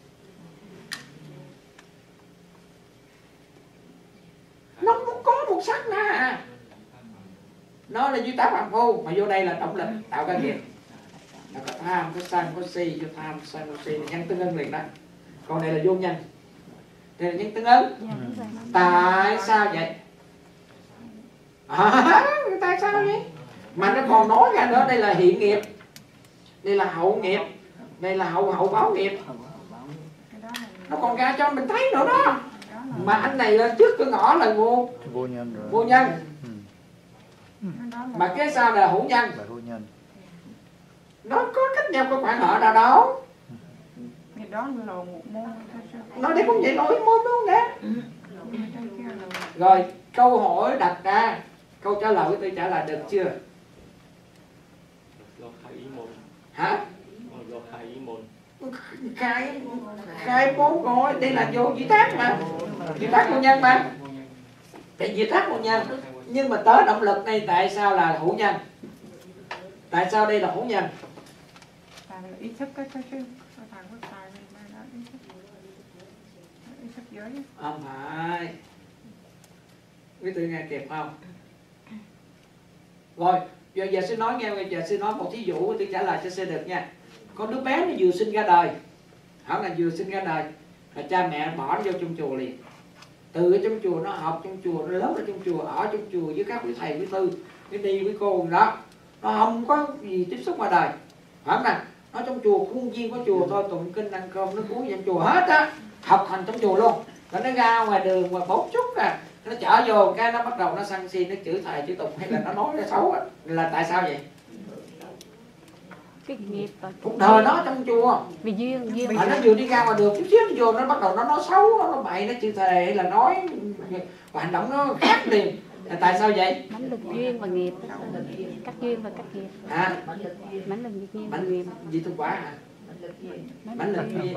Nó cũng có một sắc na à. Nó là duy tác phàm phu mà vô đây là động lực tạo ra nghiệp. Nó có tham, có sân, có si, vô tham, sân, có si là nhân tương ưng liền đó. Còn này là vô nhân. Đây là nhân tương ưng. Tại sao vậy? À, tại sao vậy? Mà nó còn nói ra nữa, đây là hiện nghiệp, đây là hậu nghiệp, đây là hậu hậu báo nghiệp. Nó còn ra cho mình thấy nữa đó. Mà anh này là trước cái ngõ là vô vô nhân rồi. Vô nhân. Ừ. Mà cái sau là hữu nhân. Là hữu nhân. Nó có cách nhau có khoảng hở nào đâu. Đó là một môn. Nó đây cũng vậy nổi môn luôn nè. Rồi câu hỏi đặt ra, câu trả lời tôi trả lời được chưa? Do khai ý môn. Hả? Do khai ý môn. Khai khai môn rồi, đây là vô duy tác mà, duy tác vô nhân mà, tại duy tác vô nhân. Nhưng mà tới động lực này tại sao là hữu nhân? Tại sao đây là hữu nhân? Ý thức cái cái cái thằng có tài này nó ý thức ý thức giới. Không phải. Quý vị nghe kịp không? Rồi, giờ giờ sư nói nghe, giờ sư nói một thí dụ tôi trả lời cho sư được nha. Có đứa bé nó vừa sinh ra đời, hẳn là vừa sinh ra đời là cha mẹ bỏ nó vô trong chùa liền. Từ ở trong chùa nó học trong chùa, nó lớn ở trong chùa, ở trong chùa với các quý thầy quý tư, với đi với cô đó, nó không có gì tiếp xúc ngoài đời, phải không nè? Nó trong chùa khuôn viên của chùa thôi, tụng kinh ăn cơm nó cúng trong chùa hết á, học hành trong chùa luôn. Rồi nó ra ngoài đường mà bốn chút à, nó chở vô cái nó bắt đầu nó sân si, nó chửi thầy chửi tục hay là nó nói nó xấu á. Là tại sao vậy? Cái nghiệp rồi. Cuộc đời nó trong chùa Vì duyên, duyên. mà nó vừa đi ra ngoài đường chút xíu nó vô nó bắt đầu nó nói xấu, nó nói bậy, nó chửi thề hay là nói và hành động nó khác liền. Là tại sao vậy? Mãnh lực duyên và nghiệp. Các duyên và các nghiệp. Hả? Mãnh lực duyên và Mãnh nghiệp. gì thông qua hả? Mãnh lực duyên.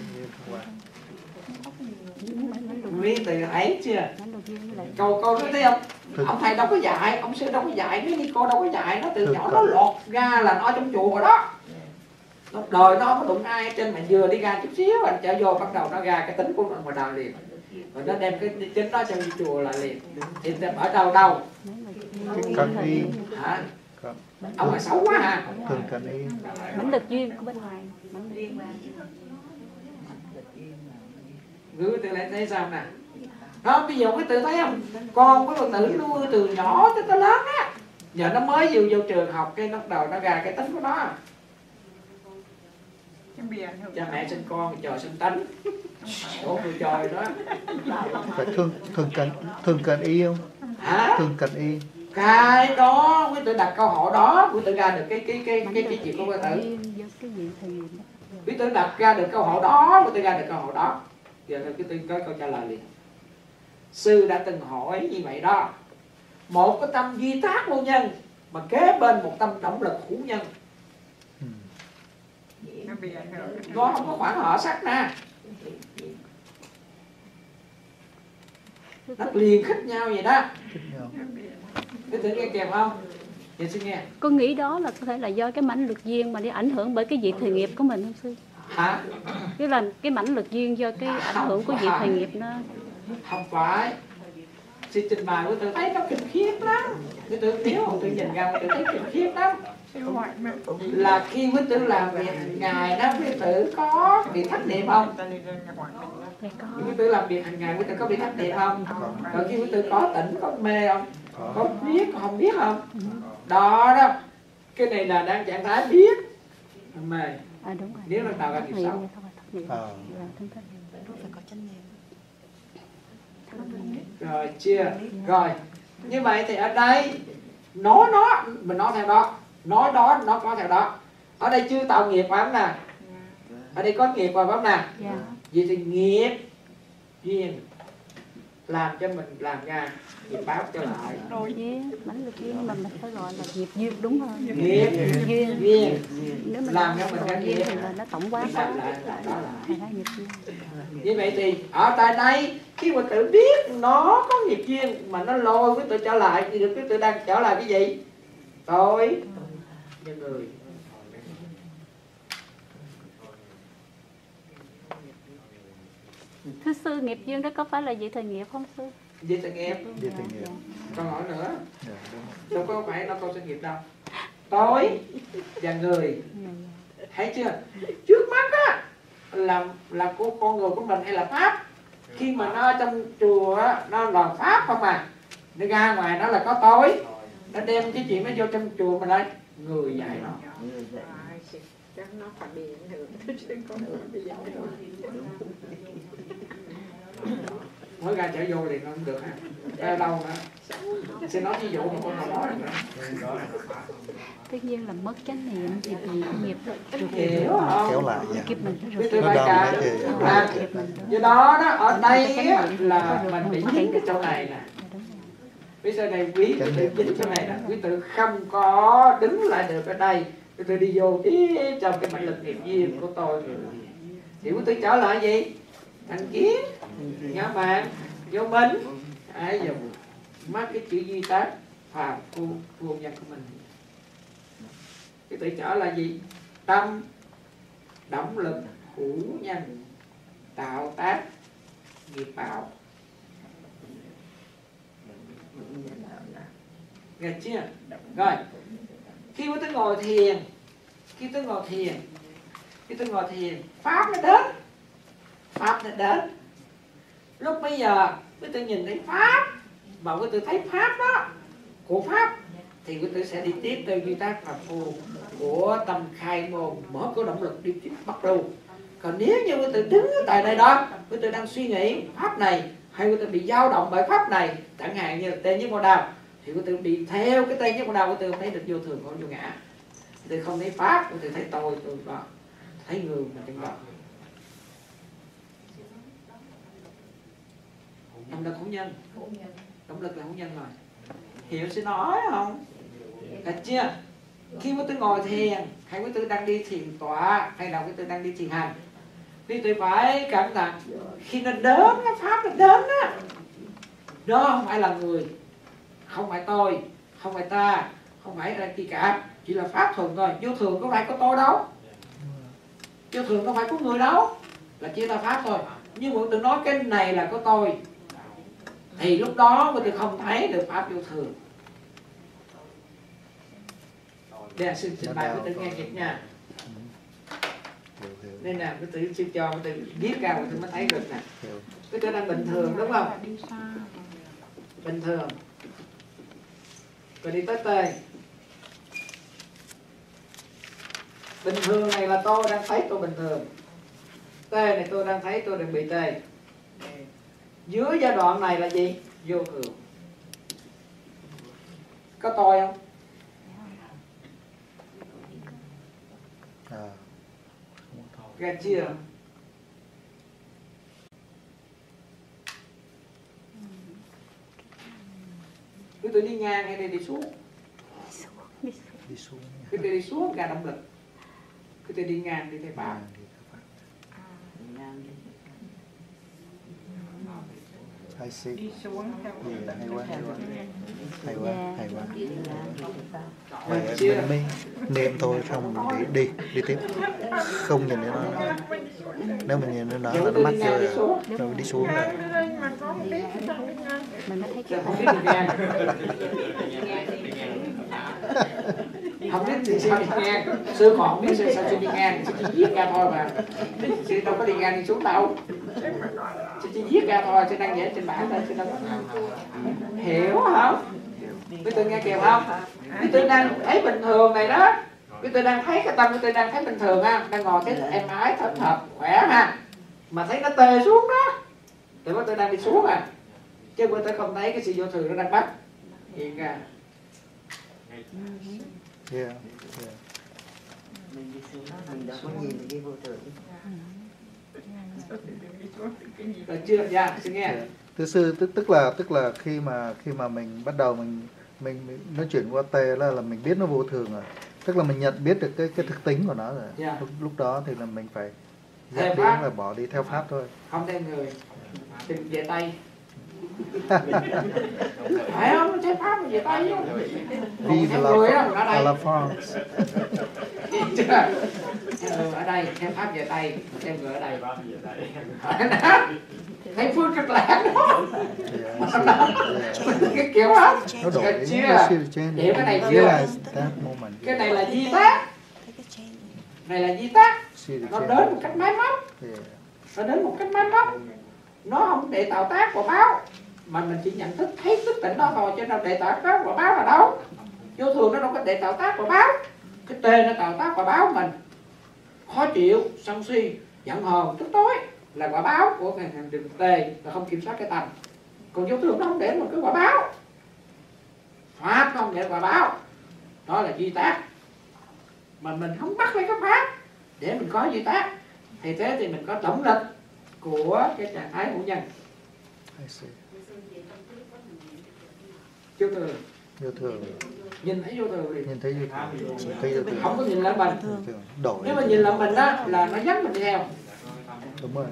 Nguyên từ ấy chưa? Câu câu đó thấy không? Ông thầy đâu có dạy, ông sư đâu có dạy, mấy ni cô đâu có dạy, nó từ nhỏ nó lọt ra là nó trong chùa rồi đó. Nó đời nó không có đụng ai trên mà vừa đi ra chút xíu anh trở vô bắt đầu nó ra cái tính của nó ngoài đời liền. Rồi nó đem cái chính đó trong chùa lại liền. Thì ở đâu đâu? Các y. Hả? Ông là xấu quá hả? Thường cần y. Mãnh lực duyên của bên ngoài. Mãnh lực duyên. Gửi từ lại thấy sao nè? Đó, bây giờ cái tự thấy không? Con cái tự nuôi từ nhỏ tới tới lớn á. Giờ nó mới vô vô trường học cái nó đầu nó ra cái tính của nó. Cha mẹ sinh con trời sinh tánh. Ủa người trời đó. Phải thường thường cần thường cần y không? Hả? Thường cần y. Cái đó quý tự đặt câu hỏi đó, quý tự ra được cái cái cái cái cái chuyện của quý tự. Quý tự đặt ra được câu hỏi đó, quý tự ra được câu hỏi đó. Giờ quý tự có câu trả lời liền. Sư đã từng hỏi như vậy đó. Một cái tâm duy tác vô nhân mà kế bên một tâm động lực hữu nhân, nó không có khoảng hở sắc na, nó liền khích nhau vậy đó. Cái tự nghe kèm không? Vậy sư nghe. Con nghĩ đó là có thể là do cái mãnh lực duyên mà đi ảnh hưởng bởi cái vị thời nghiệp của mình không sư? Hả? Cái là cái mãnh lực duyên do cái ảnh hưởng của vị thời nghiệp nó. Không phải. Sư trình bày của tôi thấy nó kinh khiếp lắm. Quý tử nếu quý tử nhìn ra quý tử thấy kinh khiếp lắm. Siêu hoại mẹ. Là khi quý tử làm việc hàng ngày đó, quý tử có bị thất niệm không? Ta đi lên nhà ngoại mình đó. Thì có. Quý tử làm việc hàng ngày quý tử có bị thất niệm không? Rồi khi quý tử có tỉnh, có mê không? Có biết, không biết không? Đó đó. Cái này là đang trạng thái biết. Mê. À đúng rồi. Nếu nó tạo ra Thất nghiệp niệm xấu. thì không phải thất niệm. Ờ. Dạ, thất niệm. Phải có chánh niệm. Thất niệm. Rồi chưa? Rồi. Như vậy thì ở đây nói nó, mình nói theo đó. Nói đó, nó có theo đó. Ở đây chưa tạo nghiệp phải không nè? Ở đây có nghiệp phải không nè? Dạ. Vậy thì nghiệp duyên làm cho mình làm ra nghiệp báo trở lại. Rồi duyên, bánh lực duyên mà mình phải gọi là nghiệp duyên đúng hơn. Nghiệp Duyên. duyên Nếu mình làm cho mình gọi ra duyên nghiệp. thì là nó tổng quát quá. Làm lại lại đó lại. Thành ra nghiệp duyên. Như vậy thì ở tại đây khi mà tự biết nó có nghiệp duyên mà nó lôi quý tự trở lại thì được quý tự đang trở lại cái gì? Tôi nhân người. Thưa sư, nghiệp duyên đó có phải là vị thời nghiệp không sư? Vậy thì nghiệp. Vậy thì nghiệp. Còn hỏi nữa, Dạ, đúng. đâu có phải nó câu sự nghiệp đâu. Tôi và người, Dạ, thấy chưa? Trước mắt á là là của con người của mình hay là pháp. Khi mà nó ở trong chùa á, nó là pháp không à. Nó ra ngoài nó là có tôi. Nó đem cái chuyện nó vô trong chùa mình đây, người dạy nó. Chắc nó phải bị ảnh hưởng. Chứ không phải bị ảnh hưởng. Mới ra trở vô thì nó không được hả? Ra đâu nữa? Xin nói ví dụ mà con nào nói nữa. tất nhiên là mất chánh niệm thì bị nghiệp được Hiểu không? Kéo lại nha. kịp mình Biết tôi Nó bài đâm cả. đấy thì- À, kịp mình do đó đó ở đây á, là mình bị dính cái chỗ này nè. đúng rồi. Bây giờ này quý quý tự dính chỗ này nè, quý tự không có đứng lại được ở đây, quý tự đi vô ý trong cái mệnh lực nghiệp duyên của tôi thì quý tự trở lại gì? Thành kiến, ngã mạn, vô minh, ai dùng mất cái chữ duy tác phàm phu phu nhân của mình. Quý tự trở lại gì? Tâm, động lực, hữu nhân, tạo tác, nghiệp báo. Nghe chưa? Rồi, khi tôi ngồi thiền, khi tôi ngồi thiền, khi tôi ngồi thiền, pháp nó đến, pháp nó đến. Lúc bây giờ, quý tôi nhìn thấy pháp, và quý tôi thấy pháp đó, của pháp, thì quý tôi sẽ đi tiếp từ duy tác phàm phu của tâm khai môn, mở cửa động lực đi tiếp bắt đầu. Còn nếu như quý tôi đứng tại đây đó, quý tôi đang suy nghĩ pháp này, hay quý tôi bị dao động bởi pháp này, chẳng hạn như là tên với mô đào, thì quý tôi đi theo cái tên với mô đào, quý tôi không thấy được vô thường, không vô ngã. Quý tôi không thấy pháp, quý tôi thấy tôi, tôi đó, thấy người mà trong đó. Động lực hữu nhân, động lực là hữu nhân rồi. Hiểu sẽ nói không? Được chưa? Khi quý tôi ngồi thiền, hay quý tôi đang đi thiền tọa, hay là quý tôi đang đi thiền hành, thì tôi phải cảm nhận khi nó đến, cái pháp nó đến á, đó không phải là người, không phải tôi, không phải ta, không phải là gì cả, chỉ là pháp thuần thôi. Vô thường có phải có tôi đâu, vô thường có phải có người đâu, là chỉ là pháp thôi. Nhưng mà tôi nói cái này là có tôi, thì lúc đó tôi không thấy được pháp vô thường. Đây là xin trình bày với tự nghe kịp nha. Hiểu, hiểu, Nên là cái tự sư cho cái tự viết ra cái tự mới thấy được nè. hiểu. Cái tự đang bình thường đúng không? Đi xa. Bình thường. Rồi đi tới tê. Bình thường này là tôi đang thấy tôi bình thường. Tê này tôi đang thấy tôi đang bị tê. Dưới giai đoạn này là gì? Vô thường. Có tôi không? À, Nghe chưa? Cứ tôi đi ngang hay đi xuống? đi xuống nha. Cứ tôi đi xuống ra động lực. Cứ tôi đi ngang đi theo pháp. À, đi theo pháp. I see. Đi xuống theo. Yeah, hay quá, hay quá. Hay quá, Dạ. hay quá. Mình Vậy chưa? mình mới niệm thôi xong mình đi, đi, đi tiếp. Không nhìn đến nó. Nếu mình nhìn đến nó là nó mắc rồi, rồi mình đi xuống rồi. Mà có một cái mình mới thấy Giờ cái không biết đường ngang. Không biết thì sao đi ngang, sư còn không biết sư sao sư đi ngang, sư chỉ viết ra thôi mà, sư đâu có đi ngang đi xuống đâu, sư chỉ viết ra thôi, sư đang vẽ trên bảng thôi, sư đâu có hiểu không? Quý tôi nghe kịp không? Quý tôi đang thấy bình thường này đó, quý tôi đang thấy cái tâm quý tôi đang thấy bình thường ha, đang ngồi thấy em ái thật thật khỏe ha, mà thấy nó tê xuống đó, thì quý tôi đang đi xuống à, chứ quý tôi không thấy cái sự vô thường nó đang bắt hiện ra. Yeah, yeah. Mình đi xuống đó mình đâu có nhìn thấy cái vô thường. Được chưa? Dạ, xin nghe. Yeah. Thưa sư, tức tức là tức là khi mà khi mà mình bắt đầu mình mình, mình nói chuyện qua tê là là mình biết nó vô thường rồi, tức là mình nhận biết được cái cái thực tính của nó rồi. Yeah. Lúc, lúc đó thì là mình phải Theo dẹp pháp. là bỏ đi theo pháp thôi. Không theo người, đừng về tay. Phải không? Theo pháp mà về tay không? Vive Theo người đó, la, ở đây. la France. Ừ, ở đây, theo pháp về tay, theo người ở đây. Thấy phương cực lạc đó. Yeah, I see. Yeah. Cái kiểu đó. Nó đổi Được đến chưa? nó see the change. Hiểu cái này chưa? Realize that moment. Cái này là di tác. Này là di tác. See the Nó change. đến một cách máy móc. Yeah. Nó đến một cách máy móc. Nó không để tạo tác quả báo, mà mình chỉ nhận thức thấy thức tỉnh đó thôi, chứ đâu để tạo tác quả báo là đâu. Vô thường nó đâu có để tạo tác quả báo. Cái tê nó tạo tác quả báo mình. Khó chịu, sân si, giận hờn, tức tối là quả báo của cái hành đường tê, là không kiểm soát cái tâm. Còn vô thường nó không để một cái quả báo. Pháp nó không để quả báo. Đó là duy tác. Mà mình không bắt lấy cái pháp để mình có duy tác, thì thế thì mình có tổng lực của cái trạng thái hữu nhân. I see. Vô thường, Vô thường. nhìn thấy vô thường thì Nhìn thấy vô thường. Nhìn thấy vô thường. không có nhìn lại mình. Vô thường. Đổi. Nếu mà nhìn lại mình đó là nó dắt mình đi theo. Đúng rồi.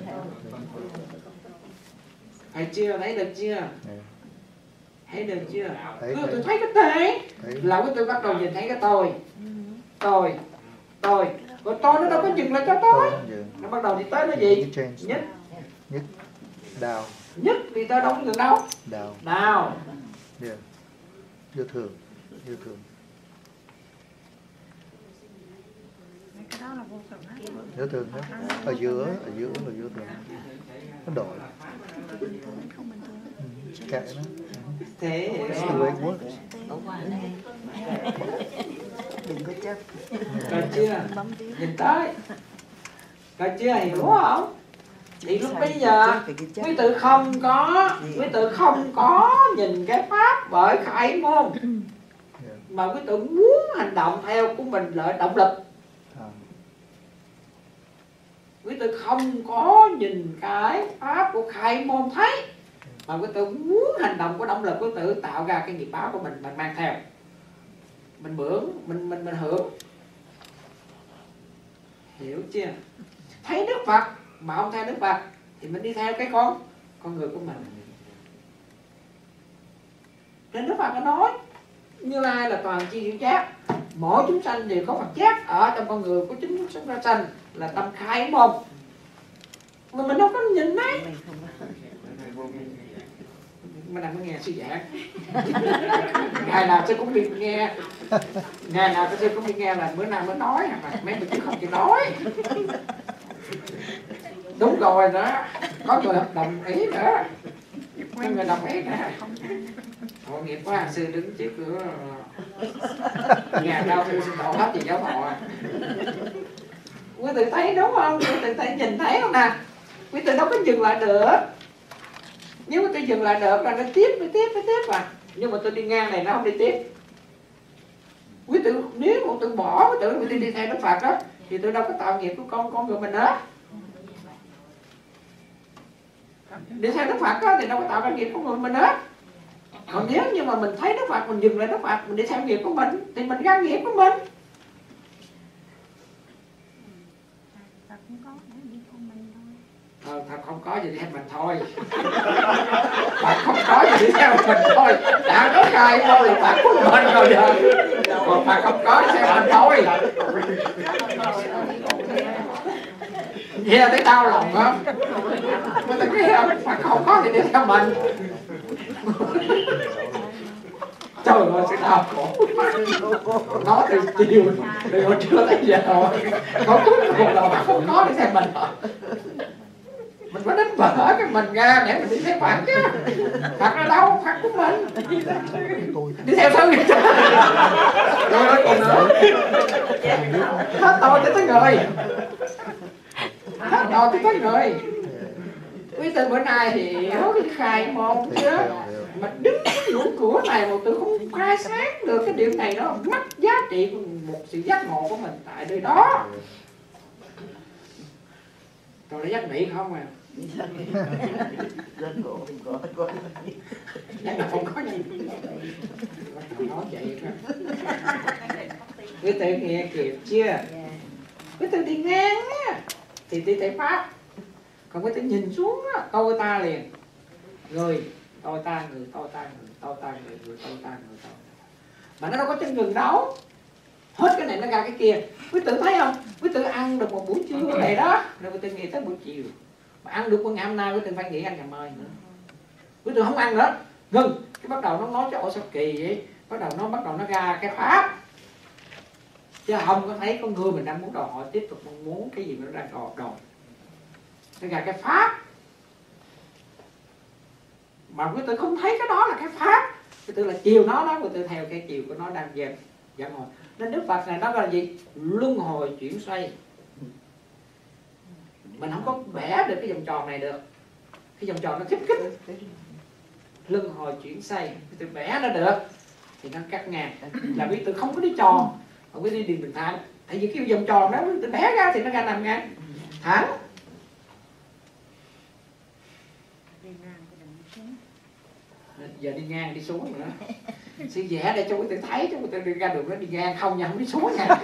Thấy chưa? Thấy được chưa? Yeah. Thấy được chưa? Thấy, Cứ thấy. tôi thấy cái thế Thấy. là cái tôi bắt đầu nhìn thấy cái tôi. Tôi, tôi. Còn tôi nó đâu có dừng lại cho tôi. Tôi dừng. Nó bắt đầu đi tới nó Cái gì? change. Nhất. Nhất. Đào. Nhất đi tới đâu dừng đâu? Đào. Nào. Yeah. Vô thường. Vô thường. Cái đó là vô thường hết. Vô thường hết. Ở giữa, ở giữa là vô thường. Nó đổi. Ừ. Kệ nó. Thế It's the way it works. Ở ngoài này. Đừng có chấp. Coi chưa? Nhìn tới. Coi chưa? Hiểu không? Thì lúc bây giờ quý tự không có, quý tự không có nhìn cái pháp bởi khải môn, mà quý tự muốn hành động theo của mình lợi động lực. À. Quý tự không có nhìn cái pháp của khai môn thấy, mà quý tự muốn hành động của động lực, quý tự tạo ra cái nghiệp báo của mình, mình mang theo, mình bưởng, mình mình mình hưởng. Hiểu chưa? Thấy Đức Phật mà không theo Đức Phật thì mình đi theo cái con con người của mình. Nên Đức Phật có nói Như Lai là toàn chi hiểu giác, mỗi chúng sanh đều có Phật giác ở trong con người của chính chúng ra sanh, là tâm khai môn. Mà mình đâu có nhìn đấy. Mà đang có nghe sư giảng. Ngày nào sư cũng đi nghe. Ngày nào sư cũng đi nghe là bữa nào mới nói, mà mấy bữa chứ không chịu nói. Đúng rồi đó, có người đồng ý nữa, có người đồng ý nữa. Tội nghiệp quá, sư đứng trước cửa nhà đâu sư xin độ hết gì giáo họ. Quý tự thấy đúng không? Quý tự thấy nhìn thấy không nè? Quý tự đâu có dừng lại được. Nếu mà tôi dừng lại được là nó tiếp, nó tiếp, nó tiếp à. Nhưng mà tôi đi ngang này nó không đi tiếp. Quý tự nếu mà tôi bỏ, quý tự tôi đi theo Đức Phật đó, thì tôi đâu có tạo nghiệp của con con người mình nữa. Đi theo Đức Phật đó, thì đâu có tạo ra nghiệp của người mình nữa. Còn nếu như mà mình thấy Đức Phật, mình dừng lại Đức Phật, mình đi theo nghiệp của mình, thì mình ra nghiệp của mình. Phật cũng có để đi con mình thôi. Ờ, Phật không có gì đi theo mình thôi. Phật không có gì đi theo mình thôi. Đã có khai thôi là Phật của mình rồi giờ. Còn Phật không có đi theo mình thôi. Nghe thấy đau lòng không? Mà ta nghe Phật không có thì đi theo mình. trời ơi sự đau khổ nó từ chiều từ hồi trưa tới giờ có cuối cùng là không có để xem mình mình phải đánh vỡ cái mình ra để mình đi theo phạt chứ. Phạt ở đâu? Phạt của mình đi theo sao vậy? Trời ơi còn nữa hết tôi cho tới người hết tôi cho tới người. Quý từ bữa nay thì hiểu cái khai môn chứ mà đứng ngủ cửa này một từ không khai sáng được cái điểm này nó mất giá trị của một sự giác ngộ của mình tại nơi đó. Còn là giác nghị không à? Giác ngộ không có gì. Nói vậy đó. Quý từ nghe kịp chưa? Quý từ đi ngang á thì đi thầy Pháp. Còn quý từ nhìn xuống á, tôi ta liền. Người, tôi ta, người, tôi ta, người, tôi ta, người, người, tôi ta, người, tôi ta. Mà nó đâu có chân ngừng đâu. Hết cái này nó ra cái kia. Quý tử thấy không? Quý tử ăn được một buổi trưa này đó, rồi quý tử nghĩ tới buổi chiều. Mà ăn được một ngày hôm nay quý tử phải nghĩ ăn ngày mai nữa. Quý tử không ăn nữa, ngừng. Cái bắt đầu nó nói cho ôi sao kỳ vậy? Bắt đầu nó bắt đầu nó ra cái pháp. Chứ không có thấy con người mình đang muốn đòi hỏi tiếp tục mong muốn cái gì mà nó đang đòi đòi. Nó ra cái pháp. Mà quý tử không thấy cái đó là cái pháp. Quý tử là chiều nó đó, quý tử theo cái chiều của nó đang dần dần hồi. Nên Đức Phật này nó gọi là gì? Luân hồi chuyển xoay. Mình không có vẽ được cái vòng tròn này được. Cái vòng tròn nó kích kích. Luân hồi chuyển xoay. Quý tử vẽ nó được thì nó cắt ngang. Là quý tử không có đi tròn, không có đi điền bình thản. Tại vì cái vòng tròn đó quý tử vẽ ra thì nó ra nằm ngang thẳng. Giờ đi ngang đi xuống nữa. Sư vẽ để cho quý tử thấy cho quý tử đi ra đường nó đi ngang không nha, không đi xuống nha.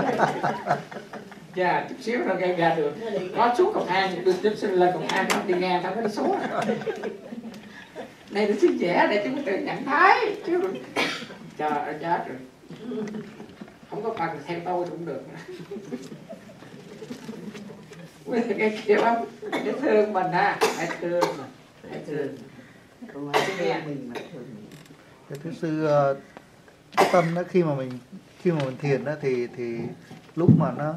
Dạ, chút xíu nó ra đường. Nó xuống cầu thang, được chút xíu lên cầu thang nó đi ngang không có đi xuống. Này là sư vẽ để cho quý tử nhận thấy chứ. Trời ơi chết rồi. Không có Phật theo tôi cũng được. Quý tử cái kiểu không? Cái thương mình ha, hãy thương mà. Hãy thương. Không ai thương mình mà thương mình. Cái thứ sư cái tâm đó khi mà mình khi mà mình thiền đó thì thì lúc mà nó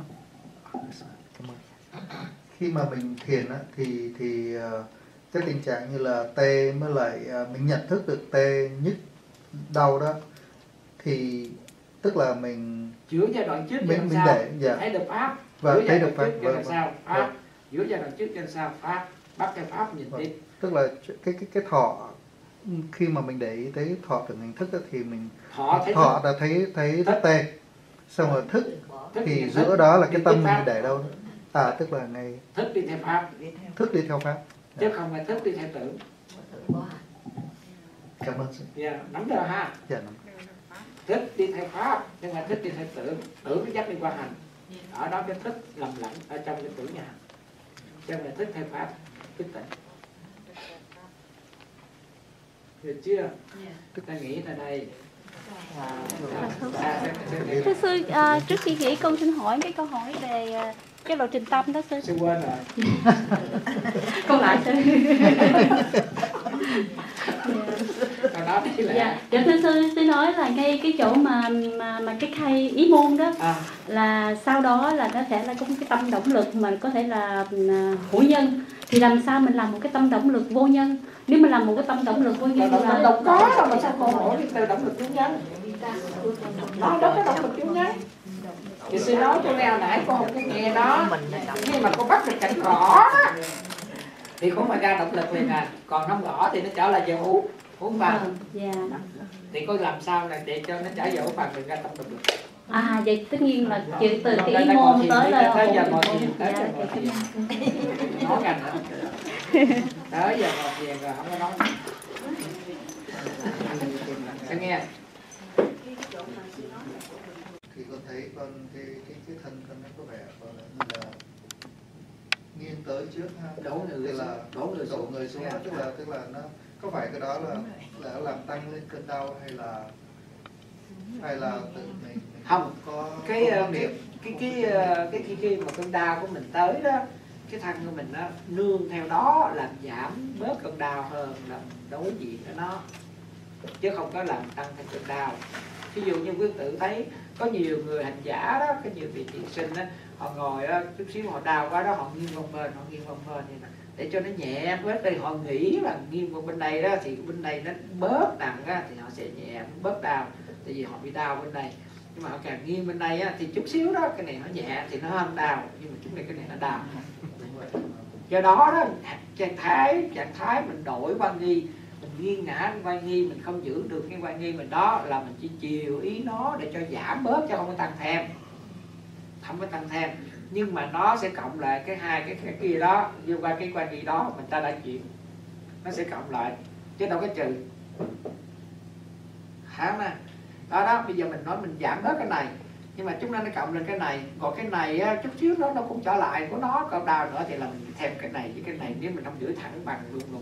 khi mà mình thiền đó thì thì cái tình trạng như là tê mới lại mình nhận thức được tê nhức đau đó thì tức là mình giữa giai đoạn trước mình, mình sao để dạ. thấy được pháp và giữa thấy được pháp giai đoạn vâng, sau pháp vâng. giữa giai đoạn trước trên sau pháp bắt cái pháp nhìn vâng. tiếp. Tức là cái cái cái thọ khi mà mình để ý thấy thọ từng hình thức đó, thì mình thọ thấy thọ đã thấy thấy thức tê xong rồi thức, thức thì giữa đó là cái tâm mình để đâu à tức là ngày thức đi theo pháp thức đi theo pháp chứ không phải thức đi theo tưởng. Cảm ơn sư. Dạ, nắm được ha. Dạ, nắm. Thức đi theo pháp nhưng mà thức đi theo tưởng, tưởng cái dắt đi qua hành. Ở đó cái thức lầm lẫn ở trong cái tưởng nhà hành. Cho nên thức theo pháp thức tỉnh. Được chưa? Chúng ta nghĩ ra đây. Thưa sư, à, trước khi nghĩ con xin hỏi cái câu hỏi về à, cái lộ trình tâm đó sư. Sư quên rồi. Con lại sư. Đó dạ, dạ thưa sư, sư nói là ngay cái chỗ mà mà, mà cái khai ý môn đó à. Là sau đó là nó sẽ là có một cái tâm động lực mà có thể là hữu nhân. Thì làm sao mình làm một cái tâm động lực vô nhân? Nếu mình làm một cái tâm động lực vô nhân thì là đâu có đâu mà sao con hỏi đi từ động lực vô nhân? Đó đó cái động lực vô nhân. Thì sư nói cho leo nãy cô không có nghe đó. Nhưng mà cô bắt được cạnh gõ thì cũng phải ra động lực liền à. Còn không gõ thì nó trở lại giờ uống uống phần. Dạ. Thì cô làm sao là để cho nó trở về uống phần được ra tâm động lực. À vậy tất nhiên là chuyện từ cái ý môn tới là tới giờ ngồi thiền tới giờ ngồi thiền nói cành nữa tới giờ ngồi thiền rồi không có nói sao nghe Thì con thấy con cái cái cái thân con nó có vẻ con là nghiêng tới trước ha, đổ người tức là đổ người đổ người xuống, tức là tức là nó có phải cái đó là là làm tăng lên cơn đau hay là hay là tự mình, mình không có cái có cái cái cái cái cái khi khi mà cơn đau của mình tới đó, cái thân của mình nó nương theo đó làm giảm bớt cơn đau hơn, làm đối diện với nó chứ không có làm tăng thêm cơn đau. Ví dụ như quý tử thấy có nhiều người hành giả đó, có nhiều vị thiền sinh đó, họ ngồi đó, chút xíu họ đau quá đó, họ nghiêng qua bên, họ nghiêng qua bên vậy nè, để cho nó nhẹ bớt đi. Họ nghĩ là nghiêng qua bên đây đó thì bên đây nó bớt nặng á, thì họ sẽ nhẹ bớt đau, tại vì họ bị đau bên đây. Nhưng mà họ càng nghiêng bên đây á, thì chút xíu đó cái này nó nhẹ thì nó không đau, nhưng mà chút này cái này nó đau. Do đó đó trạng thái trạng thái mình đổi quan nghi, mình nghiêng ngã quan nghi, mình không giữ được cái quan nghi mình, đó là mình chỉ chiều ý nó để cho giảm bớt, cho không có tăng thêm, không có tăng thêm. Nhưng mà nó sẽ cộng lại cái hai cái, cái kia đó, vô qua cái quan nghi đó mình ta đã chuyển, nó sẽ cộng lại chứ đâu có trừ. Hả nè, đó đó bây giờ mình nói mình giảm bớt cái này, nhưng mà chúng ta nó cộng lên cái này, còn cái này á, chút xíu nó nó cũng trở lại của nó, còn đau nữa thì là mình thêm cái này với cái này, nếu mình không giữ thẳng bằng luôn luôn.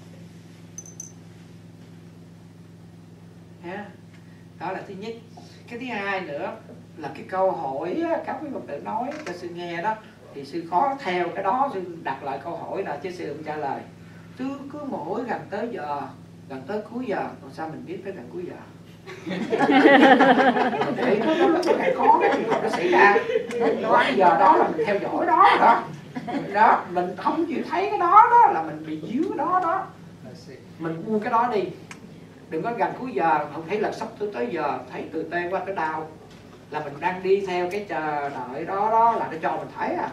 Ha? Đó là thứ nhất. Cái thứ hai nữa là cái câu hỏi á, các quý Phật tử nói cho sư nghe đó, thì sư khó theo cái đó, sư đặt lại câu hỏi là chứ sư không trả lời. Sư cứ mỗi gần tới giờ, gần tới cuối giờ, còn sao mình biết tới gần cuối giờ? Để nó nó phải có cái trường hợp nó xảy ra, đó giờ đó là mình theo dõi đó đó, đó mình không chịu thấy cái đó đó là mình bị díu cái đó đó, mình buông cái đó đi. Đừng có gần cuối giờ không thấy là sắp tới tới giờ, thấy từ tê qua tới đau là mình đang đi theo cái chờ đợi đó, đó là nó cho mình thấy à.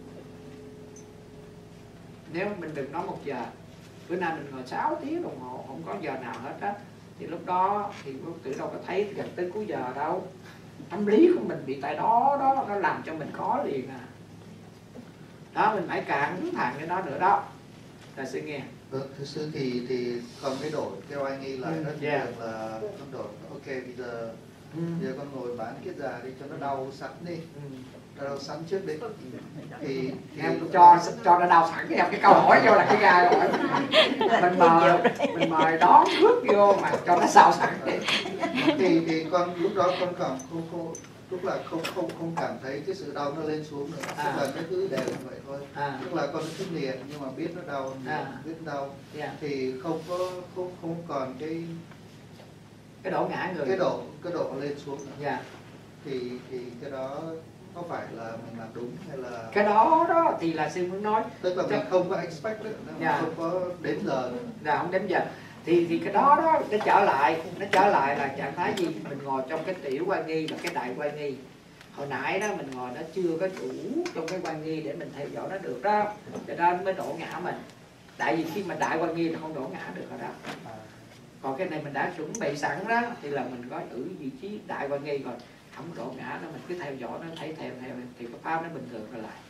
Nếu mình đừng nói một giờ, bữa nay mình ngồi sáu tiếng đồng hồ không có giờ nào hết á, thì lúc đó thì tự đâu có thấy gần tới cuối giờ đâu. Tâm lý của mình bị tại đó đó, nó làm cho mình có liền à. Đó mình phải cẩn thận cái đó nữa đó. Là sư nghe. Vâng, thưa sư thì thì còn cái đổi kêu anh nghi lại rất yeah. nhiều là con đổi. Ok, bây giờ ừ. giờ con ngồi bán kiết già đi cho nó đau sẵn đi, ừ. đau sẵn trước đi. Thì, thì em cho cho nó đau sẵn, em cái câu hỏi vô là cái gai rồi. Mình mời mình mời đón trước vô mà cho nó sao sẵn đi. Thì thì con lúc đó con còn không không lúc là không không không cảm thấy cái sự đau nó lên xuống nữa, à. Tức là nó cứ đều như vậy thôi, à. Tức là con cứ liền nhưng mà biết nó đau, à. biết đau, yeah. Thì không có không không còn cái cái độ ngã người, cái độ cái độ lên xuống nữa, yeah. thì thì cái đó có phải là mình làm đúng hay là cái đó đó thì là sư muốn nói, tức là mình không có expect nữa, yeah. Không có đến giờ nữa, là không đến giờ. Thì thì cái đó đó nó trở lại, nó trở lại là trạng thái gì? Mình ngồi trong cái tiểu quan nghi và cái đại quan nghi. Hồi nãy đó mình ngồi nó chưa có đủ trong cái quan nghi để mình theo dõi nó được đó, cho nên mới đổ ngã mình. Tại vì khi mà đại quan nghi là không đổ ngã được rồi đó. Còn cái này mình đã chuẩn bị sẵn đó thì là mình có ở vị trí đại quan nghi rồi, không đổ ngã nó, mình cứ theo dõi nó, thấy theo theo thì cái pháp nó bình thường trở lại.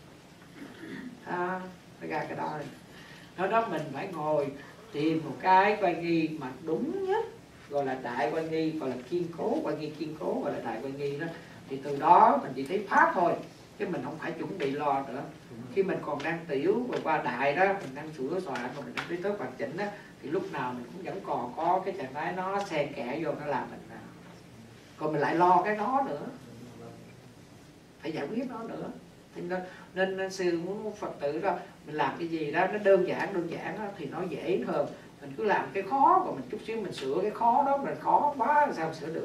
À, nó ra cái đó này. Đó đó mình phải ngồi tìm một cái quan nghi mà đúng nhất, gọi là đại quan nghi, gọi là kiên cố, quan nghi kiên cố gọi là đại quan nghi đó, thì từ đó mình chỉ thấy pháp thôi, chứ mình không phải chuẩn bị lo nữa. Khi mình còn đang tiểu rồi qua đại đó, mình đang sửa soạn và mình đang trí thức hoàn chỉnh đó, thì lúc nào mình cũng vẫn còn có cái trạng thái nó xen kẽ vô, nó làm mình nào. Còn mình lại lo cái đó nữa, phải giải quyết nó nữa. Thì nên, nên, nên sư muốn Phật tử đó, mình làm cái gì đó nó đơn giản đơn giản đó, thì nó dễ hơn. Mình cứ làm cái khó, còn mình chút xíu mình sửa cái khó đó, mình khó quá làm sao sửa được.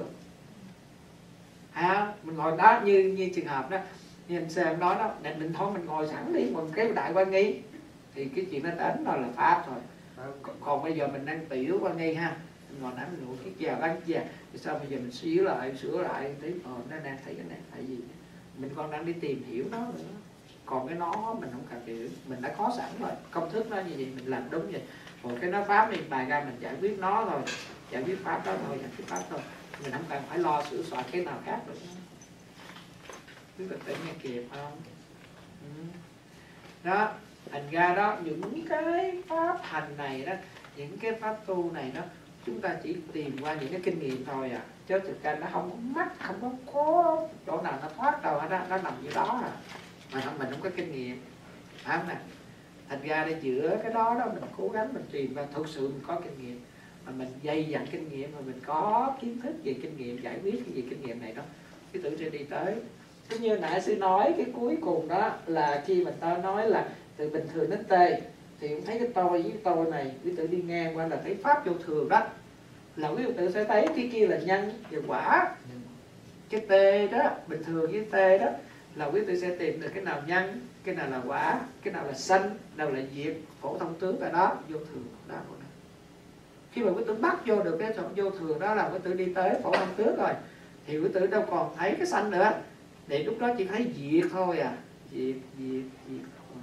À, mình ngồi đó như như trường hợp đó, như anh Sơn nói đó, định mình thôi mình ngồi sẵn đi, một cái đại quan nghi thì cái chuyện nó đến rồi là pháp thôi. Còn bây giờ mình đang tiểu quan nghi ha, mình ngồi nãy mình ngủ cái chèo bánh chèo, thì sao bây giờ mình sửa lại sửa lại tí, ờ nó đang thấy cái này tại gì mình còn đang đi tìm hiểu nó nữa. Còn cái nó mình không cần hiểu, mình đã có sẵn rồi, công thức nó như vậy mình làm đúng vậy. Còn cái nó pháp thì bài ra mình giải quyết nó thôi, giải quyết pháp đó thôi, giải quyết pháp thôi, mình không cần phải lo sửa soạn cái nào khác nữa. Quý Phật tử nghe kịp không? Ừ. Đó, thành ra đó những cái pháp hành này đó, những cái pháp tu này đó, chúng ta chỉ tìm qua những cái kinh nghiệm thôi à, chứ thực ra nó không có mắc, không có có chỗ nào nó thoát đâu hết đó, nó nằm như đó à, mà không, mình không có kinh nghiệm, phải không nè? Thành ra để giữa cái đó đó mình cố gắng mình tìm và thực sự mình có kinh nghiệm, mà mình dày dặn kinh nghiệm, mà mình có kiến thức về kinh nghiệm, giải quyết cái gì kinh nghiệm này đó, cái tự sẽ đi tới. Cũng như nãy sư nói cái cuối cùng đó là khi mà ta nói là từ bình thường đến tê, thì cũng thấy cái tôi với cái tôi này, quý tử đi ngang qua là thấy pháp vô thường đó, là quý Phật tử sẽ thấy cái kia là nhân và quả. Cái T đó, bình thường với T đó là quý Phật tử sẽ tìm được cái nào nhân, cái nào là quả, cái nào là sanh, nào là diệt, phổ thông tướng tại đó, vô thường đó. Khi mà quý Phật tử bắt vô được cái trọng vô thường đó là quý Phật tử đi tới phổ thông tướng rồi, thì quý Phật tử đâu còn thấy cái sanh nữa, để lúc đó chỉ thấy diệt thôi à, diệt, diệt, diệt thôi.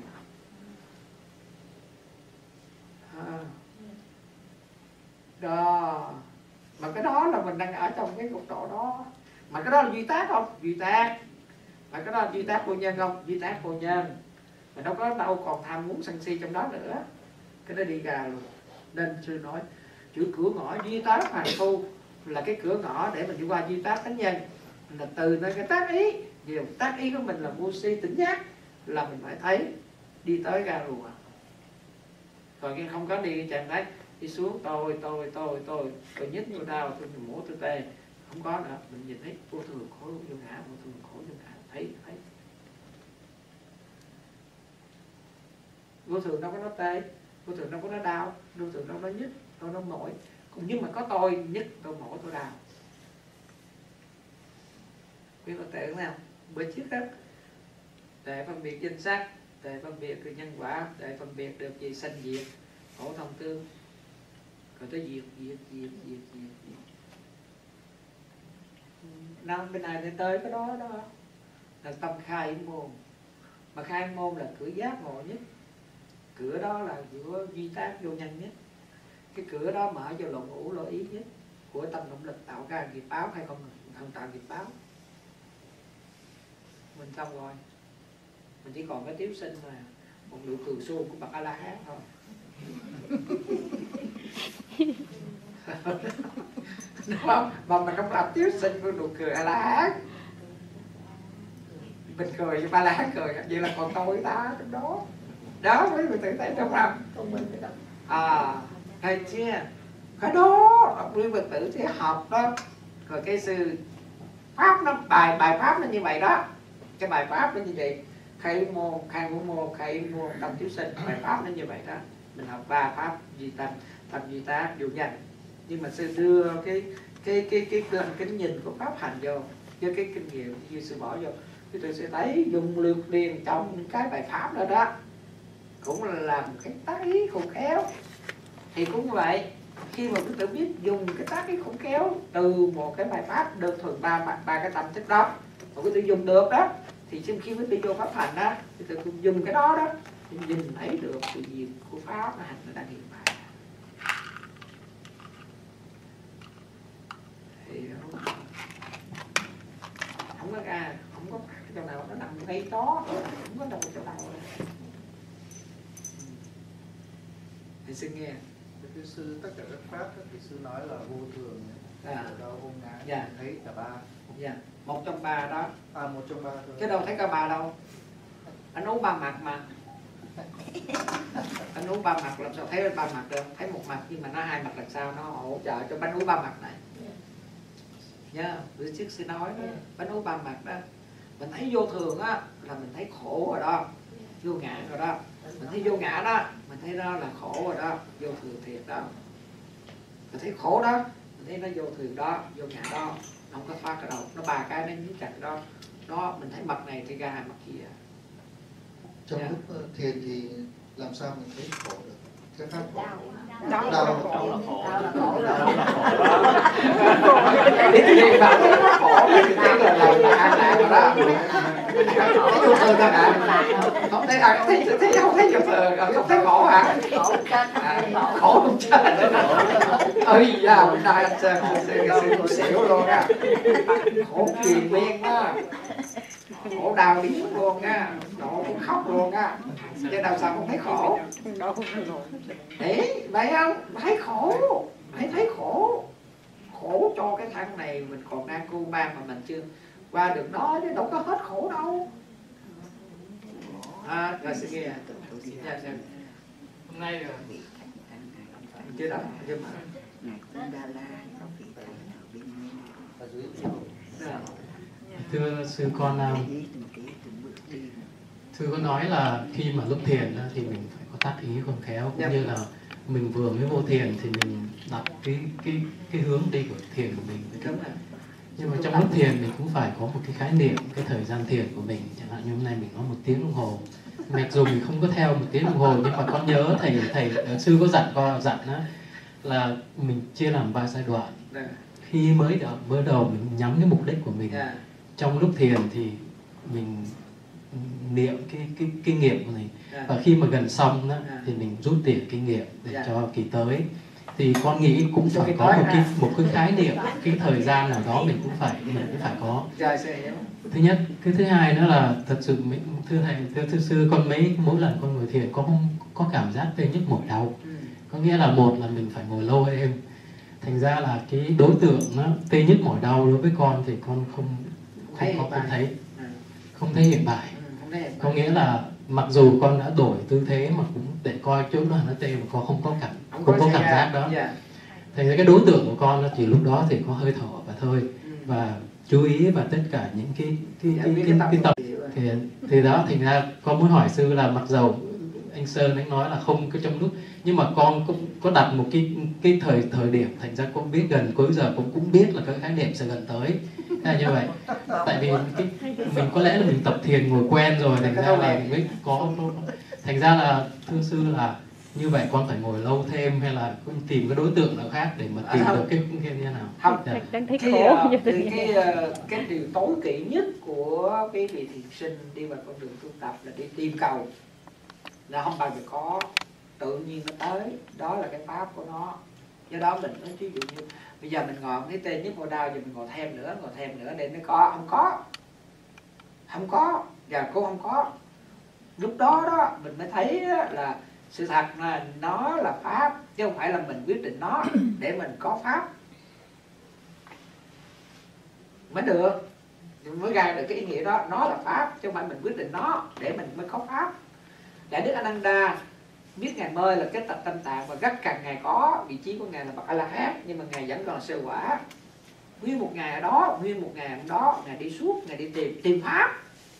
À. Đó, mà cái đó là mình đang ở trong cái cục độ đó, mà cái đó là duy tác không? Duy tác. Mà cái đó là duy tác vô nhân không? Duy tác vô nhân. Mà đâu có đâu còn tham muốn sân si trong đó nữa, cái đó đi ra luôn. Nên sư nói chữ cửa ngõ duy tác hoàn thu là cái cửa ngõ để mình đi qua duy tác thánh nhân, là từ nơi cái tác ý, vì tác ý của mình là vô si tỉnh giác, là mình phải thấy đi tới ra rùa. Còn khi không có đi trạng thái đi xuống tôi tôi tôi tôi tôi nhích tôi đau tôi mổ tôi tê, không có nữa, mình nhìn thấy vô thường khổ vô ngã, vô thường khổ vô ngã, thấy thấy vô thường đâu có nó tê, vô thường đâu có nó đau, vô thường đâu có nó nhích, đâu nó mỏi, cũng nhưng mà có tôi nhích tôi mỏi tôi đau. Quý Phật tử nào bữa trước đó để phân biệt danh sắc, để phân biệt được nhân quả, để phân biệt được gì sanh diệt, khổ thông tương, rồi tới diệt diệt diệt diệt diệt diệt. Năm bên này để tới cái đó đó là tâm khai môn, mà khai môn là cửa giác ngộ nhất, cửa đó là cửa duy tác vô nhân nhất, cái cửa đó mở cho lộn ngũ lỗ ý nhất của tâm động lực tạo ra nghiệp báo hay không không tạo nghiệp báo. Mình xong rồi, mình chỉ còn cái tiếu sinh mà một nụ cười suông của bậc A La Hán thôi. Đúng không? Mà mình không làm tiếu sinh của nụ cười A La Hán, mình cười với A La Hán cười, vậy là còn tôi ta trong đó. Đó mới mình tự thấy trong lòng à, hay chưa? Cái đó quý Phật tử sẽ học đó. Rồi cái sư pháp nó bài bài pháp nó như vậy đó, cái bài pháp nó như vậy, khai môn khai ngũ môn khai môn tâm chiếu sinh, bài pháp nó như vậy đó. Mình học ba pháp duy tâm tâm duy tác vô nhân, nhưng mà sư đưa cái cái cái cái cái, cái nhìn của pháp hành vô với cái kinh nghiệm như sư bỏ vô, thì tôi sẽ thấy dùng lược liền trong cái bài pháp đó đó cũng là làm cái tác ý khôn khéo. Thì cũng vậy, khi mà quý tử biết dùng cái tác ý khôn khéo từ một cái bài pháp đơn thuần ba ba cái tâm thức đó, mà quý tử dùng được đó, thì khi quý tử vô pháp hành đó, quý tử cũng dùng cái đó đó, thì nhìn thấy được sự việc của pháp nó hành nó đang hiện tại. Thì không có ra, không có cái chỗ nào nó nằm ngay đó, không có đâu chỗ nào. Thì sư nghe cái sư tất cả các pháp thì sư nói là vô thường, à, đâu vô ngã, dạ. thấy cả ba, dạ. Một trong ba đó, à một trong ba thôi, chứ đâu thấy cả ba đâu. Anh uống ba mặt mà, anh uống ba mặt làm sao thấy ba mặt được? Thấy một mặt nhưng mà nó hai mặt làm sao nó hỗ trợ cho bánh uống ba mặt này nhá. Yeah. Bữa trước sư nói đó, bánh uống ba mặt đó, mình thấy vô thường á là mình thấy khổ rồi đó, vô ngã rồi đó. Mình thấy vô ngã đó, mình thấy đó là khổ rồi đó, vô thường thiệt đó. Mình thấy khổ đó, mình thấy nó vô thường đó, vô ngã đó, không có thoát cái đâu, nó ba cái nó dính chặt đó. Đó, mình thấy mặt này thì ra hai mặt kia. Trong Yeah. lúc thiền thì làm sao mình thấy khổ được? Cái pháp khổ. Đau Đau là là khổ. khổ. Đau là khổ rồi. Thì thì bạn thấy nó khổ thì thấy là là là an lạc rồi đó. Thấy vô thường thôi hả? Không thấy à, thấy thấy không thấy vô thường, không thấy khổ hả? khổ chết À, khổ không chết. Ơi da, hôm nay anh xem cái sự cũng xỉu luôn á. Khổ triền miên á, khổ đau điếng luôn á, khổ cũng khóc luôn á. Chứ đâu sao không thấy khổ. Đấy, vậy không? Thấy khổ, hãy thấy khổ. Khổ cho cái thân này mình còn đang cu mang mà mình chưa qua được đó, chứ đâu có hết khổ đâu. À, rồi xin nghe. Dạ, dạ. Hôm nay là Chưa đọc, chưa mở. Dạ. Thưa sư con, thưa con nói là khi mà lúc thiền thì mình phải có tác ý khôn khéo, cũng Yeah. như là mình vừa mới vô thiền thì mình đặt cái cái cái hướng đi của thiền của mình. Đúng rồi. Nhưng mà trong lúc thiền mình cũng phải có một cái khái niệm cái thời gian thiền của mình. Chẳng hạn như hôm nay mình nói một tiếng đồng hồ, mặc dù mình không có theo một tiếng đồng hồ, nhưng mà con nhớ thầy thầy sư có dặn con dặn á là mình chia làm ba giai đoạn. Yeah. Khi mới đầu mới đầu mình nhắm cái mục đích của mình. Yeah. Trong lúc thiền thì mình niệm cái cái kinh nghiệm của mình. Yeah. Và khi mà gần xong đó, Yeah. thì mình rút tỉa kinh nghiệm để Yeah. cho kỳ tới. Thì con nghĩ cũng Cho phải kỳ có tới một cái ha. một cái khái niệm, cái thời gian nào đó mình cũng phải mình cũng phải có. Rồi sẽ hiểu. Thứ nhất, cái thứ hai nữa là thật sự mình, thưa thầy, thưa thưa sư, con mấy mỗi lần con ngồi thiền con không có cảm giác tê nhức mỏi đau. Ừ. Có nghĩa là một là mình phải ngồi lâu êm. Thành ra là cái đối tượng nó tê nhức mỏi đau đối với con thì con không không Thấy có hiện không bài. thấy Ừ. không thấy hiện bài. Ừ, không thấy hiện Có bài. nghĩa là mặc dù con đã đổi tư thế mà cũng để coi chỗ đó nó tê mà con không có cảm Không không có xảy cảm ra. giác đó. Yeah. Thành ra cái đối tượng của con nó chỉ lúc đó thì có hơi thở và thôi, Ừ. và chú ý vào tất cả những cái cái Dạ, cái biết cái, cái cái tâm tập hiểu rồi. thì thì đó, thành ra con muốn hỏi sư là mặc dầu anh Sơn anh nói là không cái trong lúc, nhưng mà con cũng có đặt một cái cái thời thời điểm, thành ra con biết gần cuối giờ con cũng biết là cái khái niệm sẽ gần tới là như vậy. Tại vì cái, mình có lẽ là mình tập thiền ngồi quen rồi, thành ra là mình mới có, thành ra là thưa sư là như vậy con phải ngồi lâu thêm hay là con tìm cái đối tượng nào khác để mà tìm À, được cái cái như thế nào? Không. Dạ. Đang thấy Cái, khổ ờ, như cái, thế. cái, ờ, cái điều tối kỵ nhất của cái vị thiền sinh đi vào con đường tu tập là đi tìm cầu, là không bao giờ có, tự nhiên nó tới, đó là cái pháp của nó. Do đó mình nói ví dụ như bây giờ mình ngồi thấy tê nhất mỏi đau, giờ mình ngồi thêm nữa, ngồi thêm nữa để nó có, không có, không có, và cũng không có. Lúc đó đó mình mới thấy là sự thật là nó là pháp, chứ không phải là mình quyết định nó để mình có pháp mới được, mới ra được cái ý nghĩa đó. Nó là pháp chứ không phải mình quyết định nó để mình mới có pháp. Đại Đức A Nan Đa biết ngài mơ là cái tập tâm tạng và rất cần ngài có vị trí của ngài là bậc A La Hán, nhưng mà ngài vẫn còn là sơ quả. Nguyên một ngày ở đó, nguyên một ngày ở đó ngài đi suốt, ngài đi tìm tìm pháp,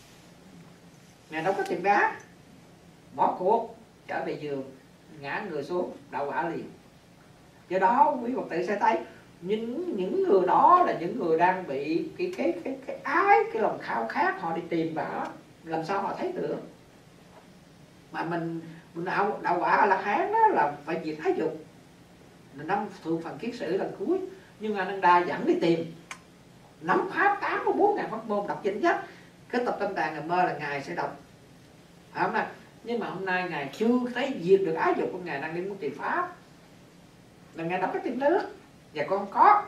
ngài đâu có tìm đá, bỏ cuộc trở về giường, ngã người xuống đậu quả liền. Do đó quý Phật tử sẽ thấy những những người đó là những người đang bị cái cái cái cái ái, cái lòng khao khát, họ đi tìm vào, làm sao họ thấy được. Mà mình mình đạo đạo quả là Hán đó là phải diệt ái dục, là năm thượng phần kiết sử lần cuối, nhưng A Nan Đa dẫn đi tìm, nắm pháp tám mươi bốn ngàn pháp môn, đọc danh sách. Cái tập tâm tạng ngài mơ là ngài sẽ đọc, phải không nào? Nhưng mà hôm nay ngài chưa thấy diệt được ái dục của ngài, đang đi muốn tìm pháp, là ngài đọc cái tìm nước và con không có,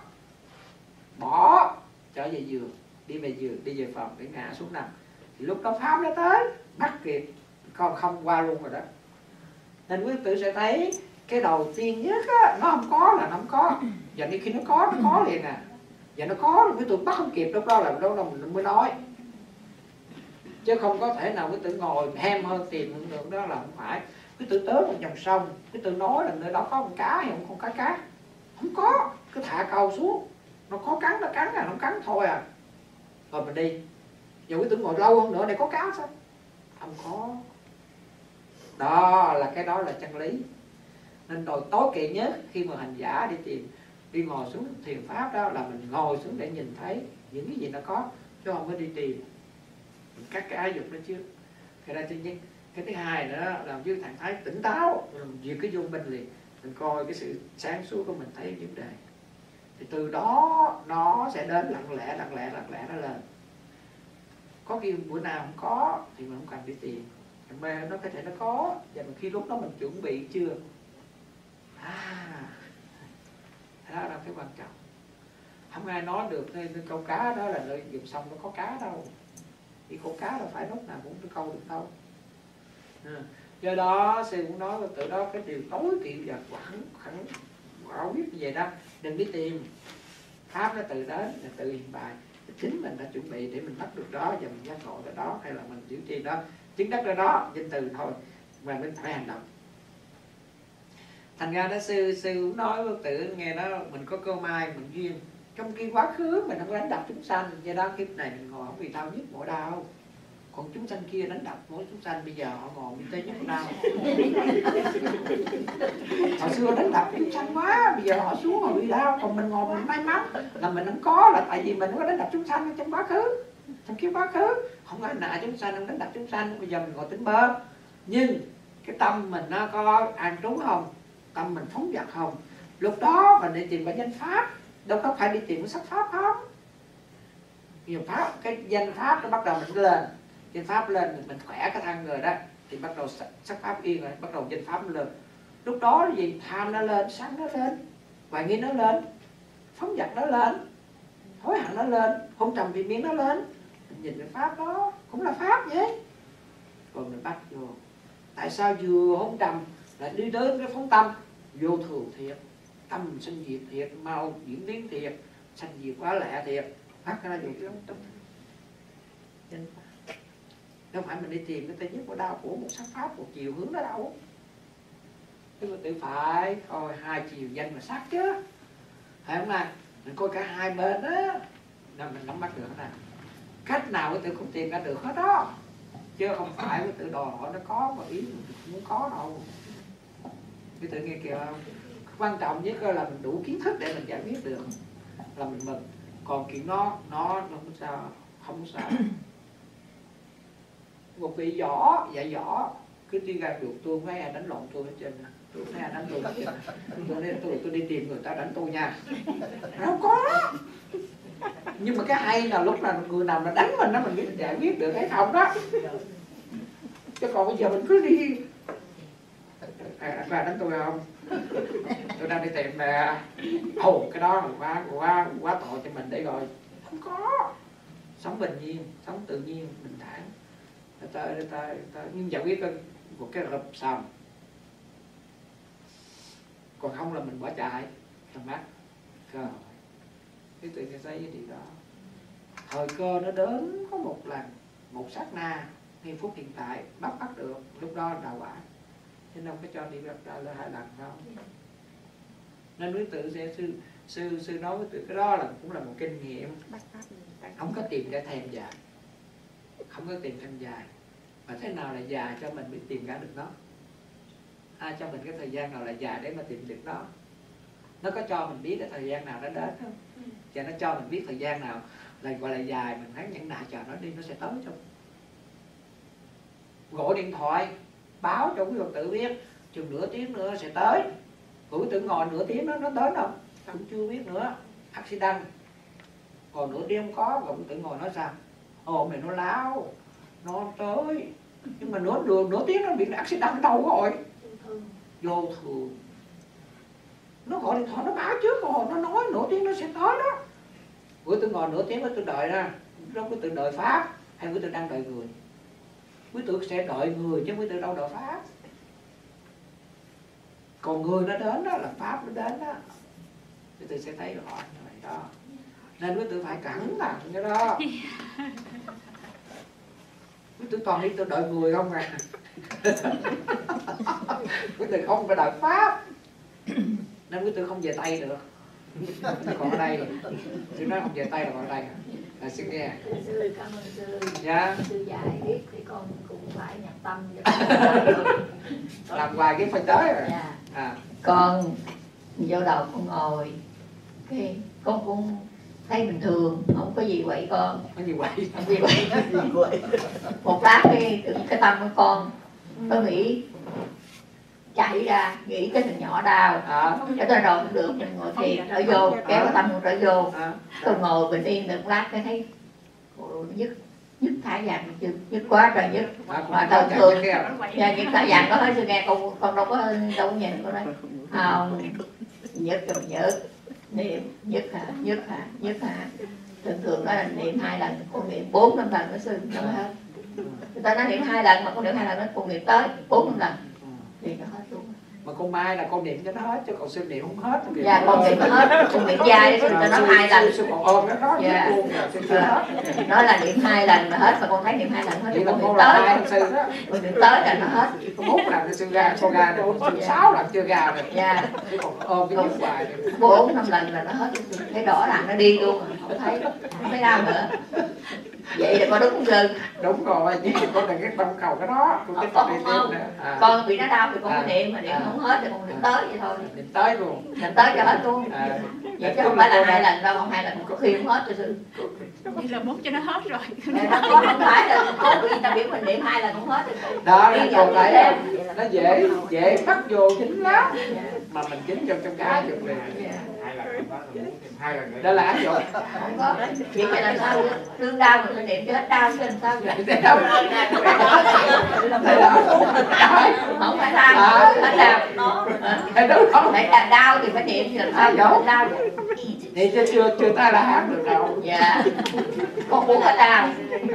bỏ trở về giường, đi về giường, đi về phòng để ngã xuống nằm. Thì lúc đó pháp nó tới bắt kịp, con không qua luôn rồi đó. Nên quý tử sẽ thấy cái đầu tiên nhất á, nó không có là nó không có, và đến khi nó có nó có liền à, và nó có quý tử bắt không kịp, lúc đó là lúc đó mình mới nói, chứ không có thể nào quý tử ngồi hem hơn tìm được, đó là không phải. Quý tử tới một dòng sông, quý tử nói là nơi đó có con cá hay không con cá cá, không có, cứ thả câu xuống, nó có cắn nó cắn à, nó không cắn thôi à, rồi mình đi. Giờ quý tử ngồi lâu hơn nữa để có cá sao? Không có. Đó là cái đó là chân lý. Nên đòi tối kỵ nhất khi mà hành giả đi tìm, đi ngồi xuống thiền pháp đó là mình ngồi xuống để nhìn thấy những cái gì nó có, chứ không có đi tìm các cái ái dục đó trước. Cái đó thứ nhất. Cái thứ hai nữa là với trạng thái tỉnh táo, việc cái vô minh liền, mình coi cái sự sáng suốt của mình, thấy vấn đề, thì từ đó nó sẽ đến lặng lẽ lặng lẽ lặng lẽ nó lên. Có khi bữa nào không có thì mình không cần đi tìm, mà nó có thể nó có, và mình khi lúc đó mình chuẩn bị chưa, à đó là cái quan trọng. Không ai nói được cái câu cá đó là nơi dùng sông nó có cá đâu, thì con cá đâu phải lúc nào cũng câu được đâu. À, do đó sư cũng nói từ đó cái điều tối kỵ và quẳng khẳng bảo biết như vậy đó, đừng đi tìm pháp, nó từ đến là tự hiện bài, chính mình đã chuẩn bị để mình bắt được đó, và mình giác ngộ tới đó, hay là mình giữ tiền đó, chứng đắc ra đó, danh từ thôi, mà mình phải hành động. Thành ra đó sư sư cũng nói với tự nghe đó, mình có cơ may mình duyên, trong khi quá khứ mình không đánh đập chúng sanh, do đó kiếp này mình ngồi không vì đau nhức mỏi đau, Còn chúng sanh kia đánh đập mỗi chúng sanh, bây giờ họ ngồi bên tây nhất đau. Hồi xưa đánh đập chúng sanh quá, bây giờ họ xuống họ bị đau. Còn mình ngồi mình may mắn là mình không có, là tại vì mình không có đánh đập chúng sanh trong quá khứ, trong kiếp quá khứ không có nạ chúng sanh, không đánh đập chúng sanh. Bây giờ mình ngồi tính bơ, nhưng cái tâm mình nó có an trú không, tâm mình phóng dật không, lúc đó mình đi tìm cái danh pháp, đâu có phải đi tìm cái sắc pháp không. Nhiều pháp, cái danh pháp nó bắt đầu mình lên, danh pháp lên mình khỏe cái thân người đó thì bắt đầu sắc pháp yên rồi, bắt đầu danh pháp lên. Lúc đó là gì? Tham nó lên, sáng nó lên, hoài nghi nó lên, phóng dật nó lên, hối hận nó lên, hôn trầm vì miếng nó lên. Mình nhìn cái pháp đó cũng là pháp vậy. Còn mình bắt vô, tại sao vừa hôn trầm lại đi đến cái phóng tâm vô thường thiệt, tâm sinh diệt thiệt, mau diễn biến thiệt, sanh diệt quá lẹ thiệt, bắt ra vô cái tâm. Đâu phải mình đi tìm cái tây nhất của đau của một sắc pháp một chiều hướng đó đâu. Tức là tự phải coi hai chiều danh và sắc chứ, phải không nào? Mình coi cả hai bên á, nên mình nắm bắt được nè. Cách nào cái tự không tìm ra được hết đó, chứ không phải cái tự đòi hỏi nó có mà ý mình không muốn có đâu. Cái tự nghe kìa không? Quan trọng nhất là mình đủ kiến thức để mình giải quyết được là mình mừng. Còn chuyện nó nó không sao, không sao. Một vị võ dạy võ cứ đi ra được tôi mấy ai đánh lộn tôi hết trơn, tôi mấy ai đánh tôi hết trơn, tôi nên tôi tôi đi tìm người ta đánh tôi nha. Đâu có. Nhưng mà cái hay là lúc nào người nào mà đánh mình đó mình biết giải quyết được hay không đó. Chứ còn bây giờ mình cứ đi à, bà đánh tôi không? Tôi đang đi tìm nè. Ồ cái đó là quá quá quá tội cho mình để rồi. Không có. Sống bình nhiên, sống tự nhiên, bình thản. Ta, ta, ta, nhưng giải quyết một cái rập xong. Còn không là mình bỏ chạy, thằng mắt. Rồi. Cái tự nhiên thấy cái điều đó. Thời cơ nó đến có một lần, một sát na, ngay phút hiện tại, bắt bắt được, lúc đó đào quả. Chứ đâu có cho đi gặp ra là hai lần đâu. Nên đối tượng sẽ sư, sư, sư nói với tự cái đó là cũng là một kinh nghiệm. Không có tìm ra thèm dài. Không có tìm thèm dài. Và thế nào là dài cho mình biết tìm ra được nó. Ai cho mình cái thời gian nào là dài để mà tìm được nó. Nó có cho mình biết cái thời gian nào nó đến không? Và nó cho mình biết thời gian nào là gọi là dài, mình thấy nhẫn nại chờ nó đi, nó sẽ tới trong. Gọi điện thoại báo cho quý Phật tử biết chừng nửa tiếng nữa sẽ tới. Quý tử ngồi nửa tiếng đó nó tới không? Cũng chưa biết nữa. Accident. Còn nửa tiếng không có, rồi quý tử ngồi nói sao? Ồ mày nó láo, nó tới. Nhưng mà nửa đường nửa tiếng nó bị accident đâu rồi? Vô thường. Nó gọi điện thoại nó báo trước rồi, nó nói nửa tiếng nó sẽ tới đó. Quý tử ngồi nửa tiếng đó tôi đợi ra. Lúc quý tử đợi Pháp hay quý tử đang đợi người? Quý tử sẽ đợi người chứ quý tử đâu đợi Pháp. Còn người nó đến đó là Pháp nó đến đó. Quý tử sẽ thấy rõ như vậy đó. Nên quý tử phải cẩn thận cái đó. Quý tử toàn đi tôi đợi người không à. Quý tử không phải đợi Pháp. Nên quý tử không về Tây được. Còn ở đây, sư nói không về Tây là còn ở đây. Là sư nghe. Sư cảm ơn sư. Dạ. Sư dạy biết thì con cũng phải nhập tâm. Làm hoài cái phân tới rồi. Dạ. À. Con vô đầu con ngồi, cái con cũng thấy bình thường, không có gì vậy con. Không gì vậy. Không gì vậy. Một lát cái cái tâm của con, con nghĩ chạy ra, nghĩ cái thằng nhỏ đau, À. cái tôi rồi không được, mình ngồi thiền trở vô, kéo cái tâm con trở vô, À. tôi ngồi bình yên được lát cái thấy nhức nhức thả vàng nhức, nhức quá trời nhức. Mà thường thường nhà nhức thả vàng có hết sư nghe con con đâu có đâu có nhìn con đấy. À, nhức rồi nhức niệm nhức hả nhức hả nhức hả thường thường đó là niệm hai lần, con niệm bốn năm lần nó sư nó hết. Người ta nói niệm hai lần mà con niệm hai lần nó con niệm tới bốn năm lần thì nó hết luôn. Mà con Mai là con niệm cho nó hết chứ còn sư niệm không hết. Dạ con niệm nó hết, con niệm dai sư cho nó hai lần. Sư còn ôm nó đó dạ. Luôn rồi sư chưa hết. Nói là niệm hai lần là hết mà con thấy niệm hai lần hết thì con niệm tới. Sư đó. Con niệm tới là nó hết. Con bốn lần sư ra con ra rồi, con sáu lần chưa ra rồi. Dạ. Chứ còn ôm cái nhức hoài. Bốn năm lần là nó hết, thấy rõ ràng nó đi luôn, không thấy không thấy đau nữa. vậy là có đúng không sư? Đúng rồi, nhưng mà con đừng cái tâm cầu cái đó, con cái tâm Con đi không, tiếp nữa. À. con bị nó đau thì con À. có niệm, mà niệm À. không hết thì con niệm tới vậy thôi. Niệm tới luôn. Niệm tới cho hết luôn. À. Vậy chứ không phải là hai lần đâu, không hai lần có khi không hết rồi sư. Vậy là muốn cho nó hết rồi. Nó không phải là có vì ta biết mình niệm hai lần không hết rồi. Đó, Đi nó dẫn còn lại thêm. nó dễ dễ bắt vô chính lắm, mà mình chính trong trong cái dục này hai lần nữa. đó là áp dụng. Không có, vậy thì làm sao đương đau mình phải niệm cho hết đau chứ làm sao vậy? Không phải đau, phải đau. Phải là đau thì phải niệm chứ làm sao đau đau. Thì chưa chưa chưa ta là hát được đâu. Dạ. Con muốn phải đau.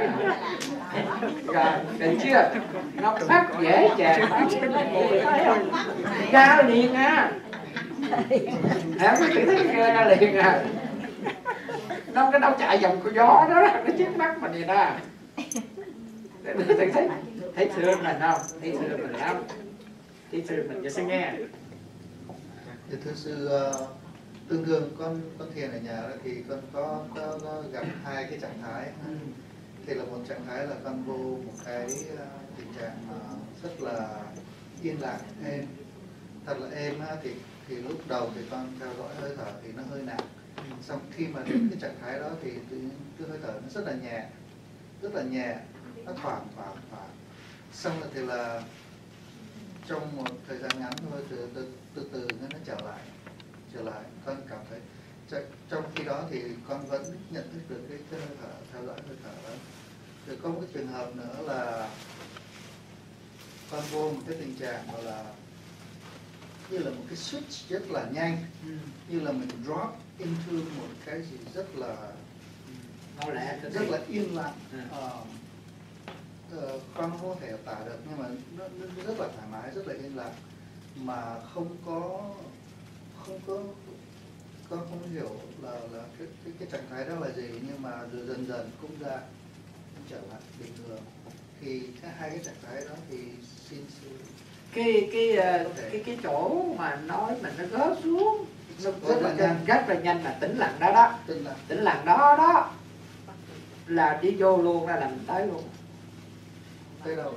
Rồi, được chưa? Nó phát dễ chàng. Thấy không? Ra liền á. Hả? Tự thấy ra liền à. Nó cái đâu chạy vòng của gió đó, nó chiếc mắt mình vậy đó. Tự thấy thấy thương mình không? Thấy thương mình lắm. Thấy thương mình cho sẽ nghe. Thì thưa sư, uh, thường thường con con thiền ở nhà đó thì con có, có, có gặp hai cái trạng thái. Ừ. Thì là một trạng thái là con vô một cái uh, tình trạng mà rất là yên lặng, êm, thật là êm ha. Thì thì lúc đầu thì con theo dõi hơi thở thì nó hơi nặng. Xong khi mà đến cái trạng thái đó thì tự nhiên cái hơi thở nó rất là nhẹ, rất là nhẹ, nó thoảng thoảng thoảng. Xong rồi thì là trong một thời gian ngắn thôi, từ từ từ, từ nó trở lại, trở lại con cảm thấy trong khi đó thì con vẫn nhận thức được cái, cái hơi thở, theo dõi hơi thở đó. Rồi có một cái trường hợp nữa là con vô một cái tình trạng gọi là như là một cái switch rất là nhanh, Ừ. như là mình drop into một cái gì rất là Mau lẹ, rất là yên lặng. Ừ. Ờ, ờ, con không thể tả được, nhưng mà nó, nó rất là thoải mái, rất là yên lặng, mà không có không có con không hiểu là là cái cái, cái trạng thái đó là gì, nhưng mà rồi dần dần cũng ra cũng trở lại bình thường. Thì cái hai cái trạng thái đó thì xin sư cái cái uh, cái cái chỗ mà nói mình nó gớt xuống nó rất là nhanh, rất là nhanh là tĩnh lặng đó đó, tin là tĩnh lặng đó đó là đi vô luôn ra là mình tới luôn. tới đâu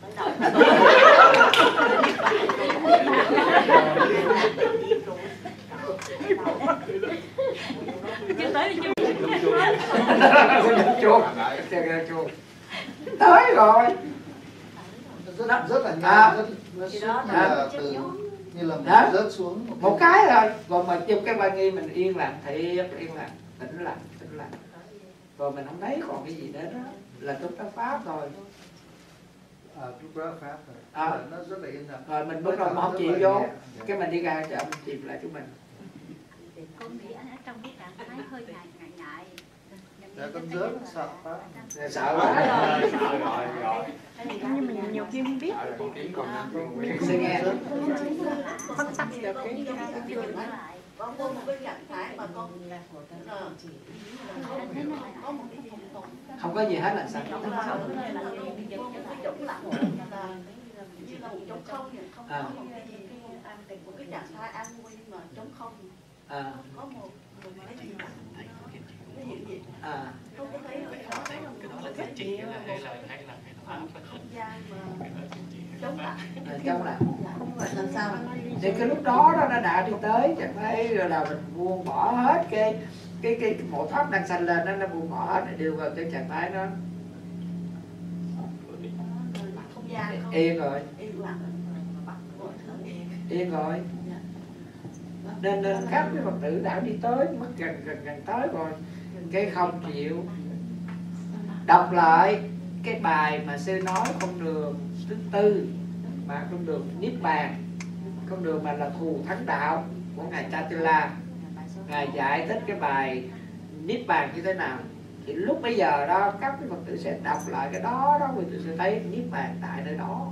Chưa tới đi chuột chuột tới rồi. rất rất là nhanh, À. rất nó xuất như là từ như là mình Đó. rớt xuống một, Một cái rồi, còn mà trong cái ban nghi mình yên lặng, thiệt yên lặng, tĩnh lặng, tĩnh lặng. Rồi mình không thấy còn cái gì nữa đó, là túc tác pháp rồi. à, lúc đó pháp rồi. À. Là nó rất là yên lặng. Rồi mình bước đầu mà không chịu vô, cái mình đi ra cho mình chìm lại chúng mình. Con nghĩ ở trong cái trạng thái hơi ngại ngại ngại. Dạ, con rớt sợ pháp. Sợ quá rồi. Sợ rồi rồi. Nhưng mà nhiều khi không biết. Con tiếng còn Sẽ nghe. Phân tâm được cái Con vô một cái trạng thái mà con ờ, có một cái gì không Không có gì hết là sao? không là không là cái chỗ lặng là như là một trống không vậy, không có một cái gì, một cái trạng thái an vui mà trống không, À. có một một cái gì lặng nó hiện diện, À. không có thấy cái đó là một cái gì hay là hay là không gian mà trống lặng, À, trong là không phải làm sao thì cái lúc đó đó nó đã đi tới chẳng thấy rồi là mình buông bỏ hết cái cái cái, cái bộ pháp đang sanh lên đó, nó buông bỏ hết để đưa vào cái trạng thái đó không gian không yên rồi, yên lặng, yên rồi. Nên nên các cái Phật tử đã đi tới mất gần gần gần tới rồi, cái không chịu đọc lại cái bài mà sư nói con đường thứ tư, mà con đường niết bàn, con đường mà là thù thắng đạo của ngài Chatila. Ngài giải thích cái bài niết bàn như thế nào, thì lúc bây giờ đó các cái Phật tử sẽ đọc lại cái đó đó, người tử sẽ thấy niết bàn tại nơi đó.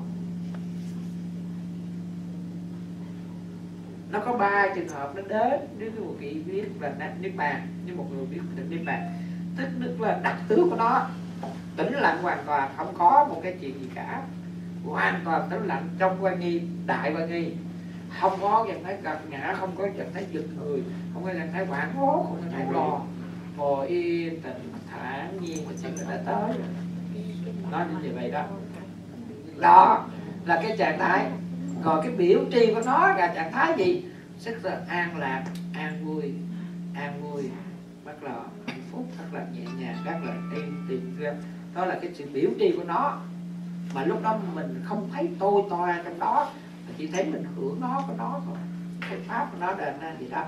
Nó có ba trường hợp nó đến, nếu một vị biết là niết bàn, nếu một người biết được niết bàn, tức tức là đặc tướng của nó tĩnh lặng hoàn toàn, không có một cái chuyện gì cả, hoàn toàn tĩnh lặng trong quan nghi, đại quan nghi, không có nhận thấy gặp ngã, không có nhận thấy giật người, không có nhận thấy hoảng hốt, không có thấy lo, ngồi yên tĩnh thản nhiên mà chuyện nó đã tới rồi. Nói như vậy đó. Đó là cái trạng thái. Còn cái biểu tri của nó là trạng thái gì? Rất là an lạc, an vui, an vui, rất là hạnh phúc, rất là nhẹ nhàng, rất là êm tìm kia. Đó là cái sự biểu tri của nó. Mà lúc đó mình không thấy tôi toa trong đó, mà chỉ thấy mình hưởng nó của nó thôi. Cái pháp của nó đền ra gì đó.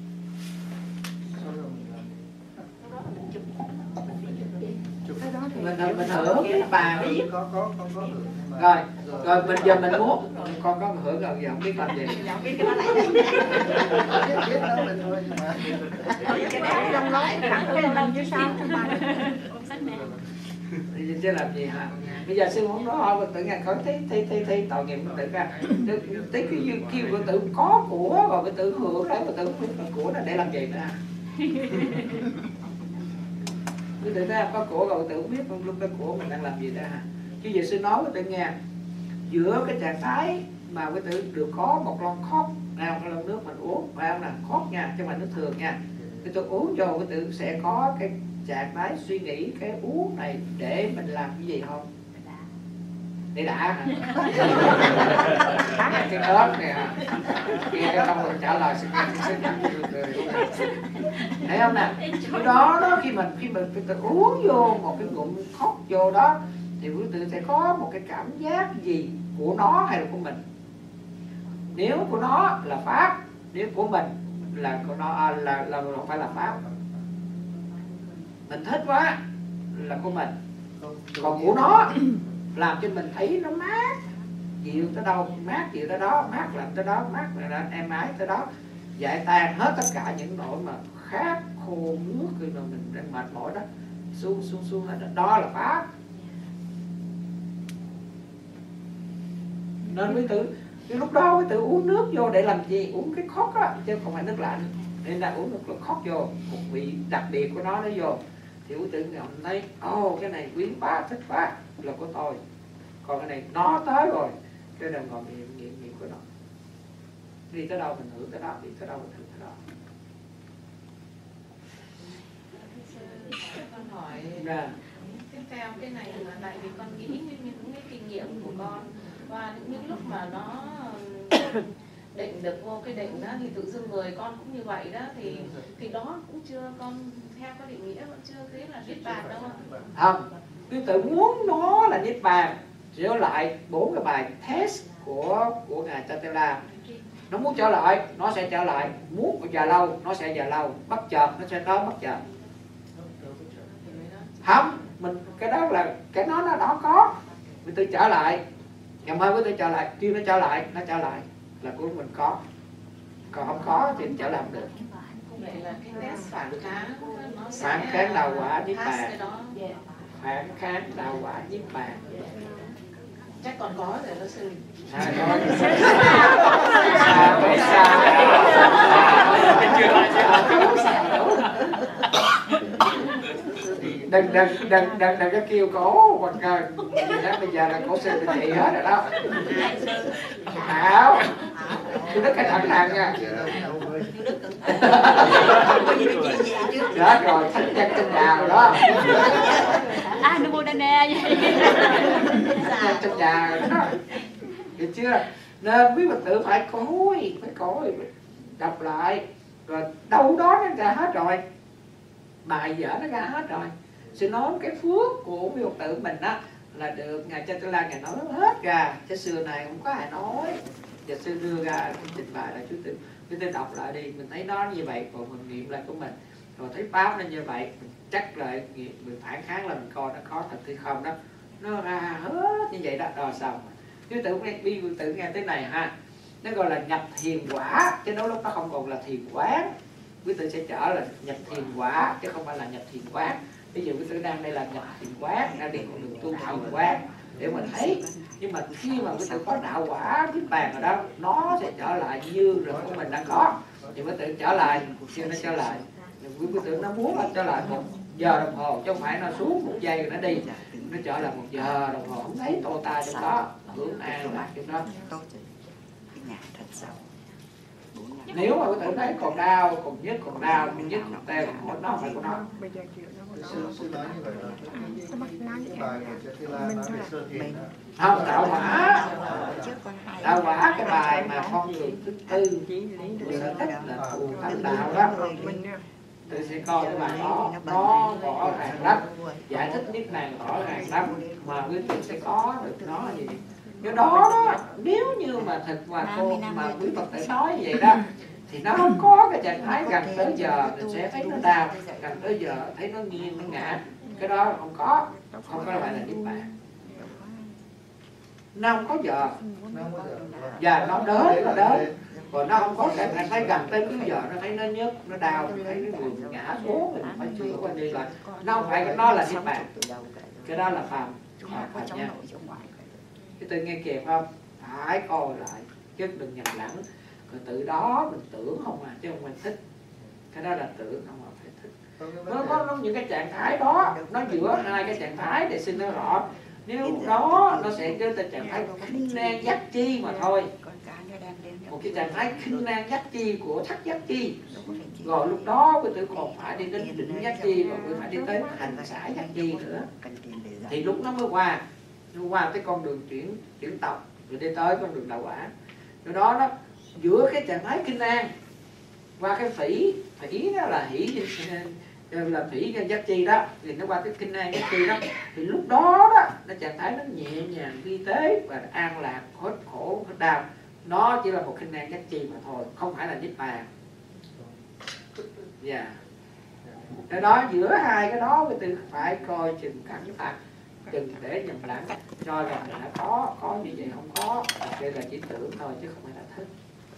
Mình mình hưởng cái bà biết. Có có có có hưởng. Rồi, rồi mình giờ mình muốn con có hưởng rồi giờ không biết làm gì. Không biết cái đó lại đây. Biết đó mình thôi nhưng mà Cái đó trong đó thẳng lên mình chứ sao? Chứ làm gì hả? Bây giờ sư muốn nói thôi, tự nhiên có thấy thấy thấy thấy tội nghiệp của tự ra. Tới cái duyên kêu của tự có của rồi cái tự hưởng đấy, mà tự không biết là của là để làm gì nữa. Cái tự ra có của rồi tự không biết lúc cái của mình đang làm gì đó hả? Chứ giờ sư nói với tự nghe, giữa cái trạng thái mà cái tự được có một lon khóc, nào một lon nước mình uống, phải không nào? Khóc nha, chứ mà nước thường nha. Cái tự uống vô cái tự sẽ có cái trạng thái suy nghĩ cái uống này để mình làm cái gì không? Để đã hả? Cái ớt này hả? Nghe cái không mình trả lời sẽ nghe sẽ cười. Thấy không nè? Cái đó đó khi mình khi mình tự uống vô một cái ngụm khóc vô đó thì quý tự sẽ có một cái cảm giác gì của nó hay là của mình. Nếu của nó là pháp, nếu của mình là của nó à, là là không phải là pháp. Mình thích quá là của mình, còn của nó làm cho mình thấy nó mát chịu tới đâu, mát chịu tới đó, mát làm tới đó, mát là em ái tới đó, giải tan hết tất cả những nỗi mà khát khô nước khi mà mình đang mệt mỏi đó, xuống xuống xuống hết đó. Đó là pháp. Nên quý tử cái lúc đó quý tử uống nước vô để làm gì? Uống cái khóc á, chứ không phải nước lạnh. Nên là uống nước khóc vô, một vị đặc biệt của nó nó vô thì quý tử ngậm thấy, ô oh, cái này quý quá, thích quá là của tôi. Còn cái này nó tới rồi, cái đừng còn nghiệm nghiệm nghiệm của nó. Đi tới đâu mình hưởng tới đó, đi tới đâu mình hưởng tới đó. Con hỏi Dạ. tiếp theo cái này là tại vì con nghĩ những, những cái kinh nghiệm của con và những lúc mà nó định được vô cái định đó thì tự dưng người con cũng như vậy đó thì thì đó cũng chưa, con theo cái định nghĩa vẫn chưa thấy là niết bàn đâu ạ. Không, quý tử muốn nó là niết bàn. Trở lại bốn cái bài test của của ngài Tatela, nó muốn trở lại nó sẽ trở lại, muốn già lâu nó sẽ già lâu, bất chợt nó sẽ tới bất chợt. Không, mình cái đó là cái nó nó đó có, quý tử trở lại, ngày mai quý tử trở lại, kêu nó trở lại, nó trở lại là của mình có, còn không có thì trở làm được. Vậy là cái test phản kháng nó sẽ Phản kháng đạo quả niết pass bàn. cái đó. Phản kháng đạo quả niết bàn. Chắc còn có rồi đó sư. À, rồi. À, vậy sao? Đừng đừng đừng đừng đừng có kêu cổ hoặc bây giờ là cổ sư bị thị hết rồi đó. Hảo. Chú Đức cái thẳng hàng nha. Chết rồi, thánh nhân trên đào đó. À, nó mua đa nè vậy. Trong nhà rồi đó. Được chưa? Nên quý Phật tử phải coi, phải coi, đọc lại. Rồi đâu đó nó ra hết rồi. Bài vở nó ra hết rồi. Sư nói cái phước của quý Phật tử mình á là được ngài Cha Tư La ngài nói hết ra. Chứ xưa này không có ai nói. Giờ sư đưa ra cái trình bày là chú tự chúng ta đọc lại đi, mình thấy nó như vậy, còn mình nghiệm lại của mình, rồi thấy pháp nó như vậy, mình chắc lại mình phản kháng là mình coi nó có thật hay không đó, nó ra hết như vậy đó, rồi xong. Chứ tự bi tự nghe thế này ha, nó gọi là nhập thiền quả, chứ đó lúc nó không còn là thiền quán, quý tử sẽ trở là nhập thiền quả chứ không phải là nhập thiền quán. Ví dụ quý tử đang đây là nhập thiền quán, đang đi con đường tu thiền quán để mình thấy, nhưng mà khi mà quý tử có đạo quả niết bàn rồi đó, nó sẽ trở lại như rồi của mình đang có, thì quý tử trở lại, khi nó trở lại, quý tử nó muốn là trở lại một giờ đồng hồ chứ không phải nó xuống một giây rồi nó đi, nó trở lại một giờ đồng hồ không thấy tô ta trong đó, hưởng an lạc trong đó. Cái nhà thật giàu. Nếu mà quý tử thấy còn đau, còn nhức, còn đau, còn nhức, còn teo, còn mỏi, nó không phải của nó. Bây giờ chịu nó vẫn Sư, sư nói như vậy là nó bắt nắng cái bài của Trần Thi Lan nói về sơ thiền đó. Không, đạo quả. Đạo quả cái bài mà con người thứ tư của sở thích là phù thanh đạo đó. Tôi sẽ coi cái bài đó, nó rõ ràng lắm, giải thích niết bàn rõ ràng lắm, mà quý vị sẽ có được nó gì. Do đó đó, nếu như mà thật mà cô mà quý Phật tử nói vậy đó, thì nó không có cái trạng thái gần tới giờ mình sẽ thấy nó đau, gần tới giờ thấy nó nghiêng, nó ngã. Cái đó không có, không có phải là niết bàn. Nó không có giờ, và nó đớn, nó đớn. Còn nó không có cái trạng thái gần tới cái giờ nó thấy nó nhức, nó đau, thấy nó buồn ngã xuống, mình phải chữa qua đi lại. Nó không phải, nó là niết bàn. Cái đó là phàm, phàm nha. Cái tự nghe kịp không? Phải coi lại, chứ đừng nhầm lẫn. Rồi tự đó mình tưởng không à, chứ không mình thích. Cái đó là tưởng không mà phải thích. Nó có nó, những cái trạng thái đó, nó giữa hai cái trạng thái để xin nó rõ. Nếu đó nó sẽ đưa tới trạng thái khinh nan giác chi mà thôi. Một cái trạng thái khinh nan giác chi của thất giác chi. Rồi lúc đó quý tử còn phải đi đến định giác chi, và quý phải đi tới hành xả giác chi nữa. Thì lúc nó mới qua, nó qua tới con đường chuyển chuyển tộc, rồi đi tới con đường đạo quả. Rồi đó nó giữa cái trạng thái kinh an qua cái phỉ, phỉ đó là hỷ là phỉ giác chi đó, thì nó qua cái kinh an giác chi đó, thì lúc đó đó nó trạng thái nó nhẹ nhàng vi tế và an lạc, hết khổ hết đau. Nó chỉ là một kinh an giác chi mà thôi, không phải là niết bàn. Dạ. Yeah. Cái đó giữa hai cái đó người ta phải coi chừng cẩn thận, chừng để nhầm lẫn, cho rằng là có có như vậy không có, đây là chỉ tưởng thôi chứ không phải là thích.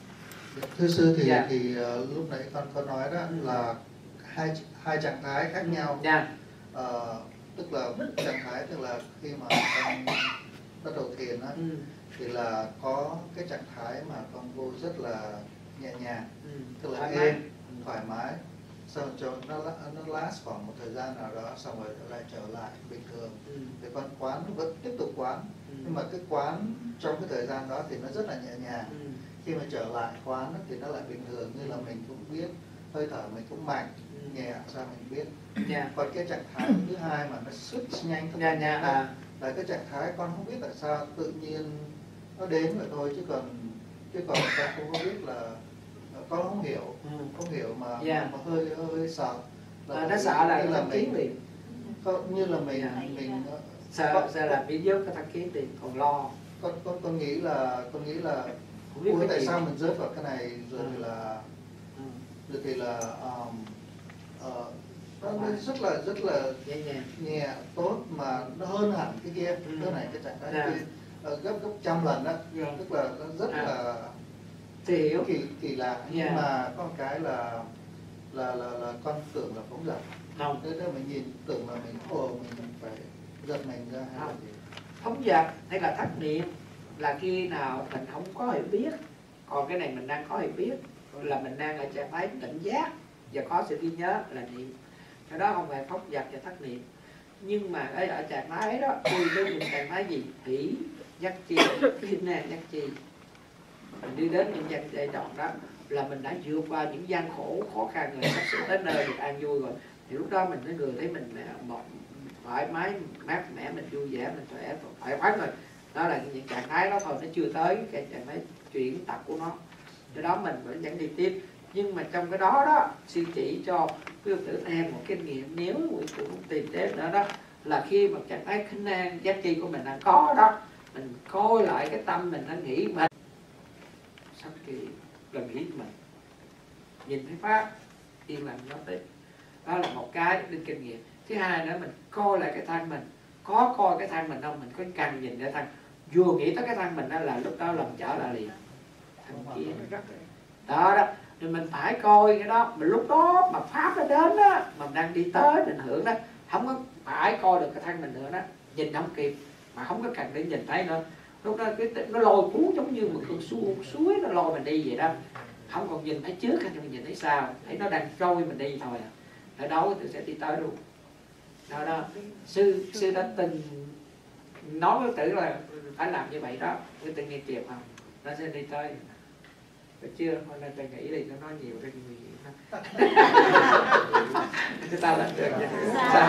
Thưa sư thì Dạ. thì uh, lúc nãy con có nói đó là hai hai trạng thái khác nhau. Dạ. Uh, tức là trạng thái tức là khi mà con bắt đầu thiền đó, ừ. thì là có cái trạng thái mà con vô rất là nhẹ nhàng, ừ. tức là êm, thoải mái. Xong cho nó nó last khoảng một thời gian nào đó, xong rồi lại trở lại bình thường. Ừ. Thì con quán vẫn tiếp tục quán, ừ. nhưng mà cái quán trong cái thời gian đó thì nó rất là nhẹ nhàng. Ừ. Khi mà trở lại quán thì nó lại bình thường, như là mình cũng biết hơi thở mình cũng mạnh, ừ. nhẹ sao mình biết. Yeah. Còn cái trạng thái thứ hai mà nó switch nhanh thật yeah, yeah, à. là cái trạng thái con không biết tại sao tự nhiên nó đến vậy thôi, chứ còn chứ còn con không có biết là con không hiểu, ừ. không hiểu mà, yeah. mà hơi hơi sợ. À, nó sợ là như là mình liền. Không, như là mình yeah. mình sợ con, sợ là bị dớt cái thằng kiến thì còn lo. Con con con nghĩ là con nghĩ là ủa tại sao mình rớt vào cái này rồi ừ. thì là ừ. rồi thì là um, uh, nó rất là rất là nhẹ, nhẹ, nhẹ tốt mà nó hơn hẳn cái kia, ừ. cái này cái trạng thái yeah. kia uh, gấp gấp trăm lần đó, yeah. tức là nó rất à. là thì kỳ kỳ lạ, yeah. nhưng mà có một cái là là là là con tưởng là phóng dật. Không. Thế nên mình nhìn tưởng là mình ồ mình phải giật mình ra hay là gì. Phóng dật hay là thất niệm là khi nào mình không có hiểu biết, còn cái này mình đang có hiểu biết, là mình đang ở trạng thái tỉnh giác và có sự ghi nhớ là niệm. Cái đó không phải phóng dật và thất niệm. Nhưng mà ở, ở trạng thái ấy đó, tôi tới những trạng thái gì? Hỷ, giác chi, kinh nan giác chi. Mình đi đến những giai đoạn đó là mình đã vượt qua những gian khổ, khó khăn rồi, sắp sửa tới nơi được an vui rồi. Thì lúc đó mình mới người thấy mình một thoải mái, mát mẻ, mình vui vẻ, mình khỏe, khỏe khoắn rồi. Đó là những trạng thái đó thôi, nó chưa tới cái trạng thái chuyển tập của nó. Do đó mình vẫn vẫn đi tiếp. Nhưng mà trong cái đó đó, sư chỉ cho quý vị tử thêm một kinh nghiệm, nếu quý vị cũng tìm đến nữa đó, là khi mà trạng thái khinh an giác chi của mình đang có đó, mình coi lại cái tâm mình đang nghĩ mình sắp kỳ gần nghĩ mình nhìn thấy pháp yên lặng nó tiếp. Đó là một cái đến kinh nghiệm. Thứ hai nữa, mình coi lại cái thân mình, có coi cái thân mình không, mình có cần nhìn cái thân, vừa nghĩ tới cái thân mình đó là lúc đó làm trở lại liền thân kia đó đó. Rồi mình phải coi cái đó, mà lúc đó mà pháp nó đến đó, mà mình đang đi tới định hưởng đó, không có phải coi được cái thân mình nữa đó, nhìn không kịp, mà không có cần để nhìn thấy nữa. Lúc đó cái nó lôi cuốn giống như một con suối, suối nó lôi mình đi vậy đó, không còn nhìn thấy trước hay mình nhìn thấy sau, thấy nó đang trôi mình đi thôi à. Ở đâu thì sẽ đi tới luôn. Đó đó, sư sư đã từng nói với tử là phải làm như vậy đó, với tự nhiên kịp không, nó sẽ đi tới. Được chưa? Hôm nay thầy nghĩ đi, nó nói nhiều cái gì chúng ta vẫn được nha.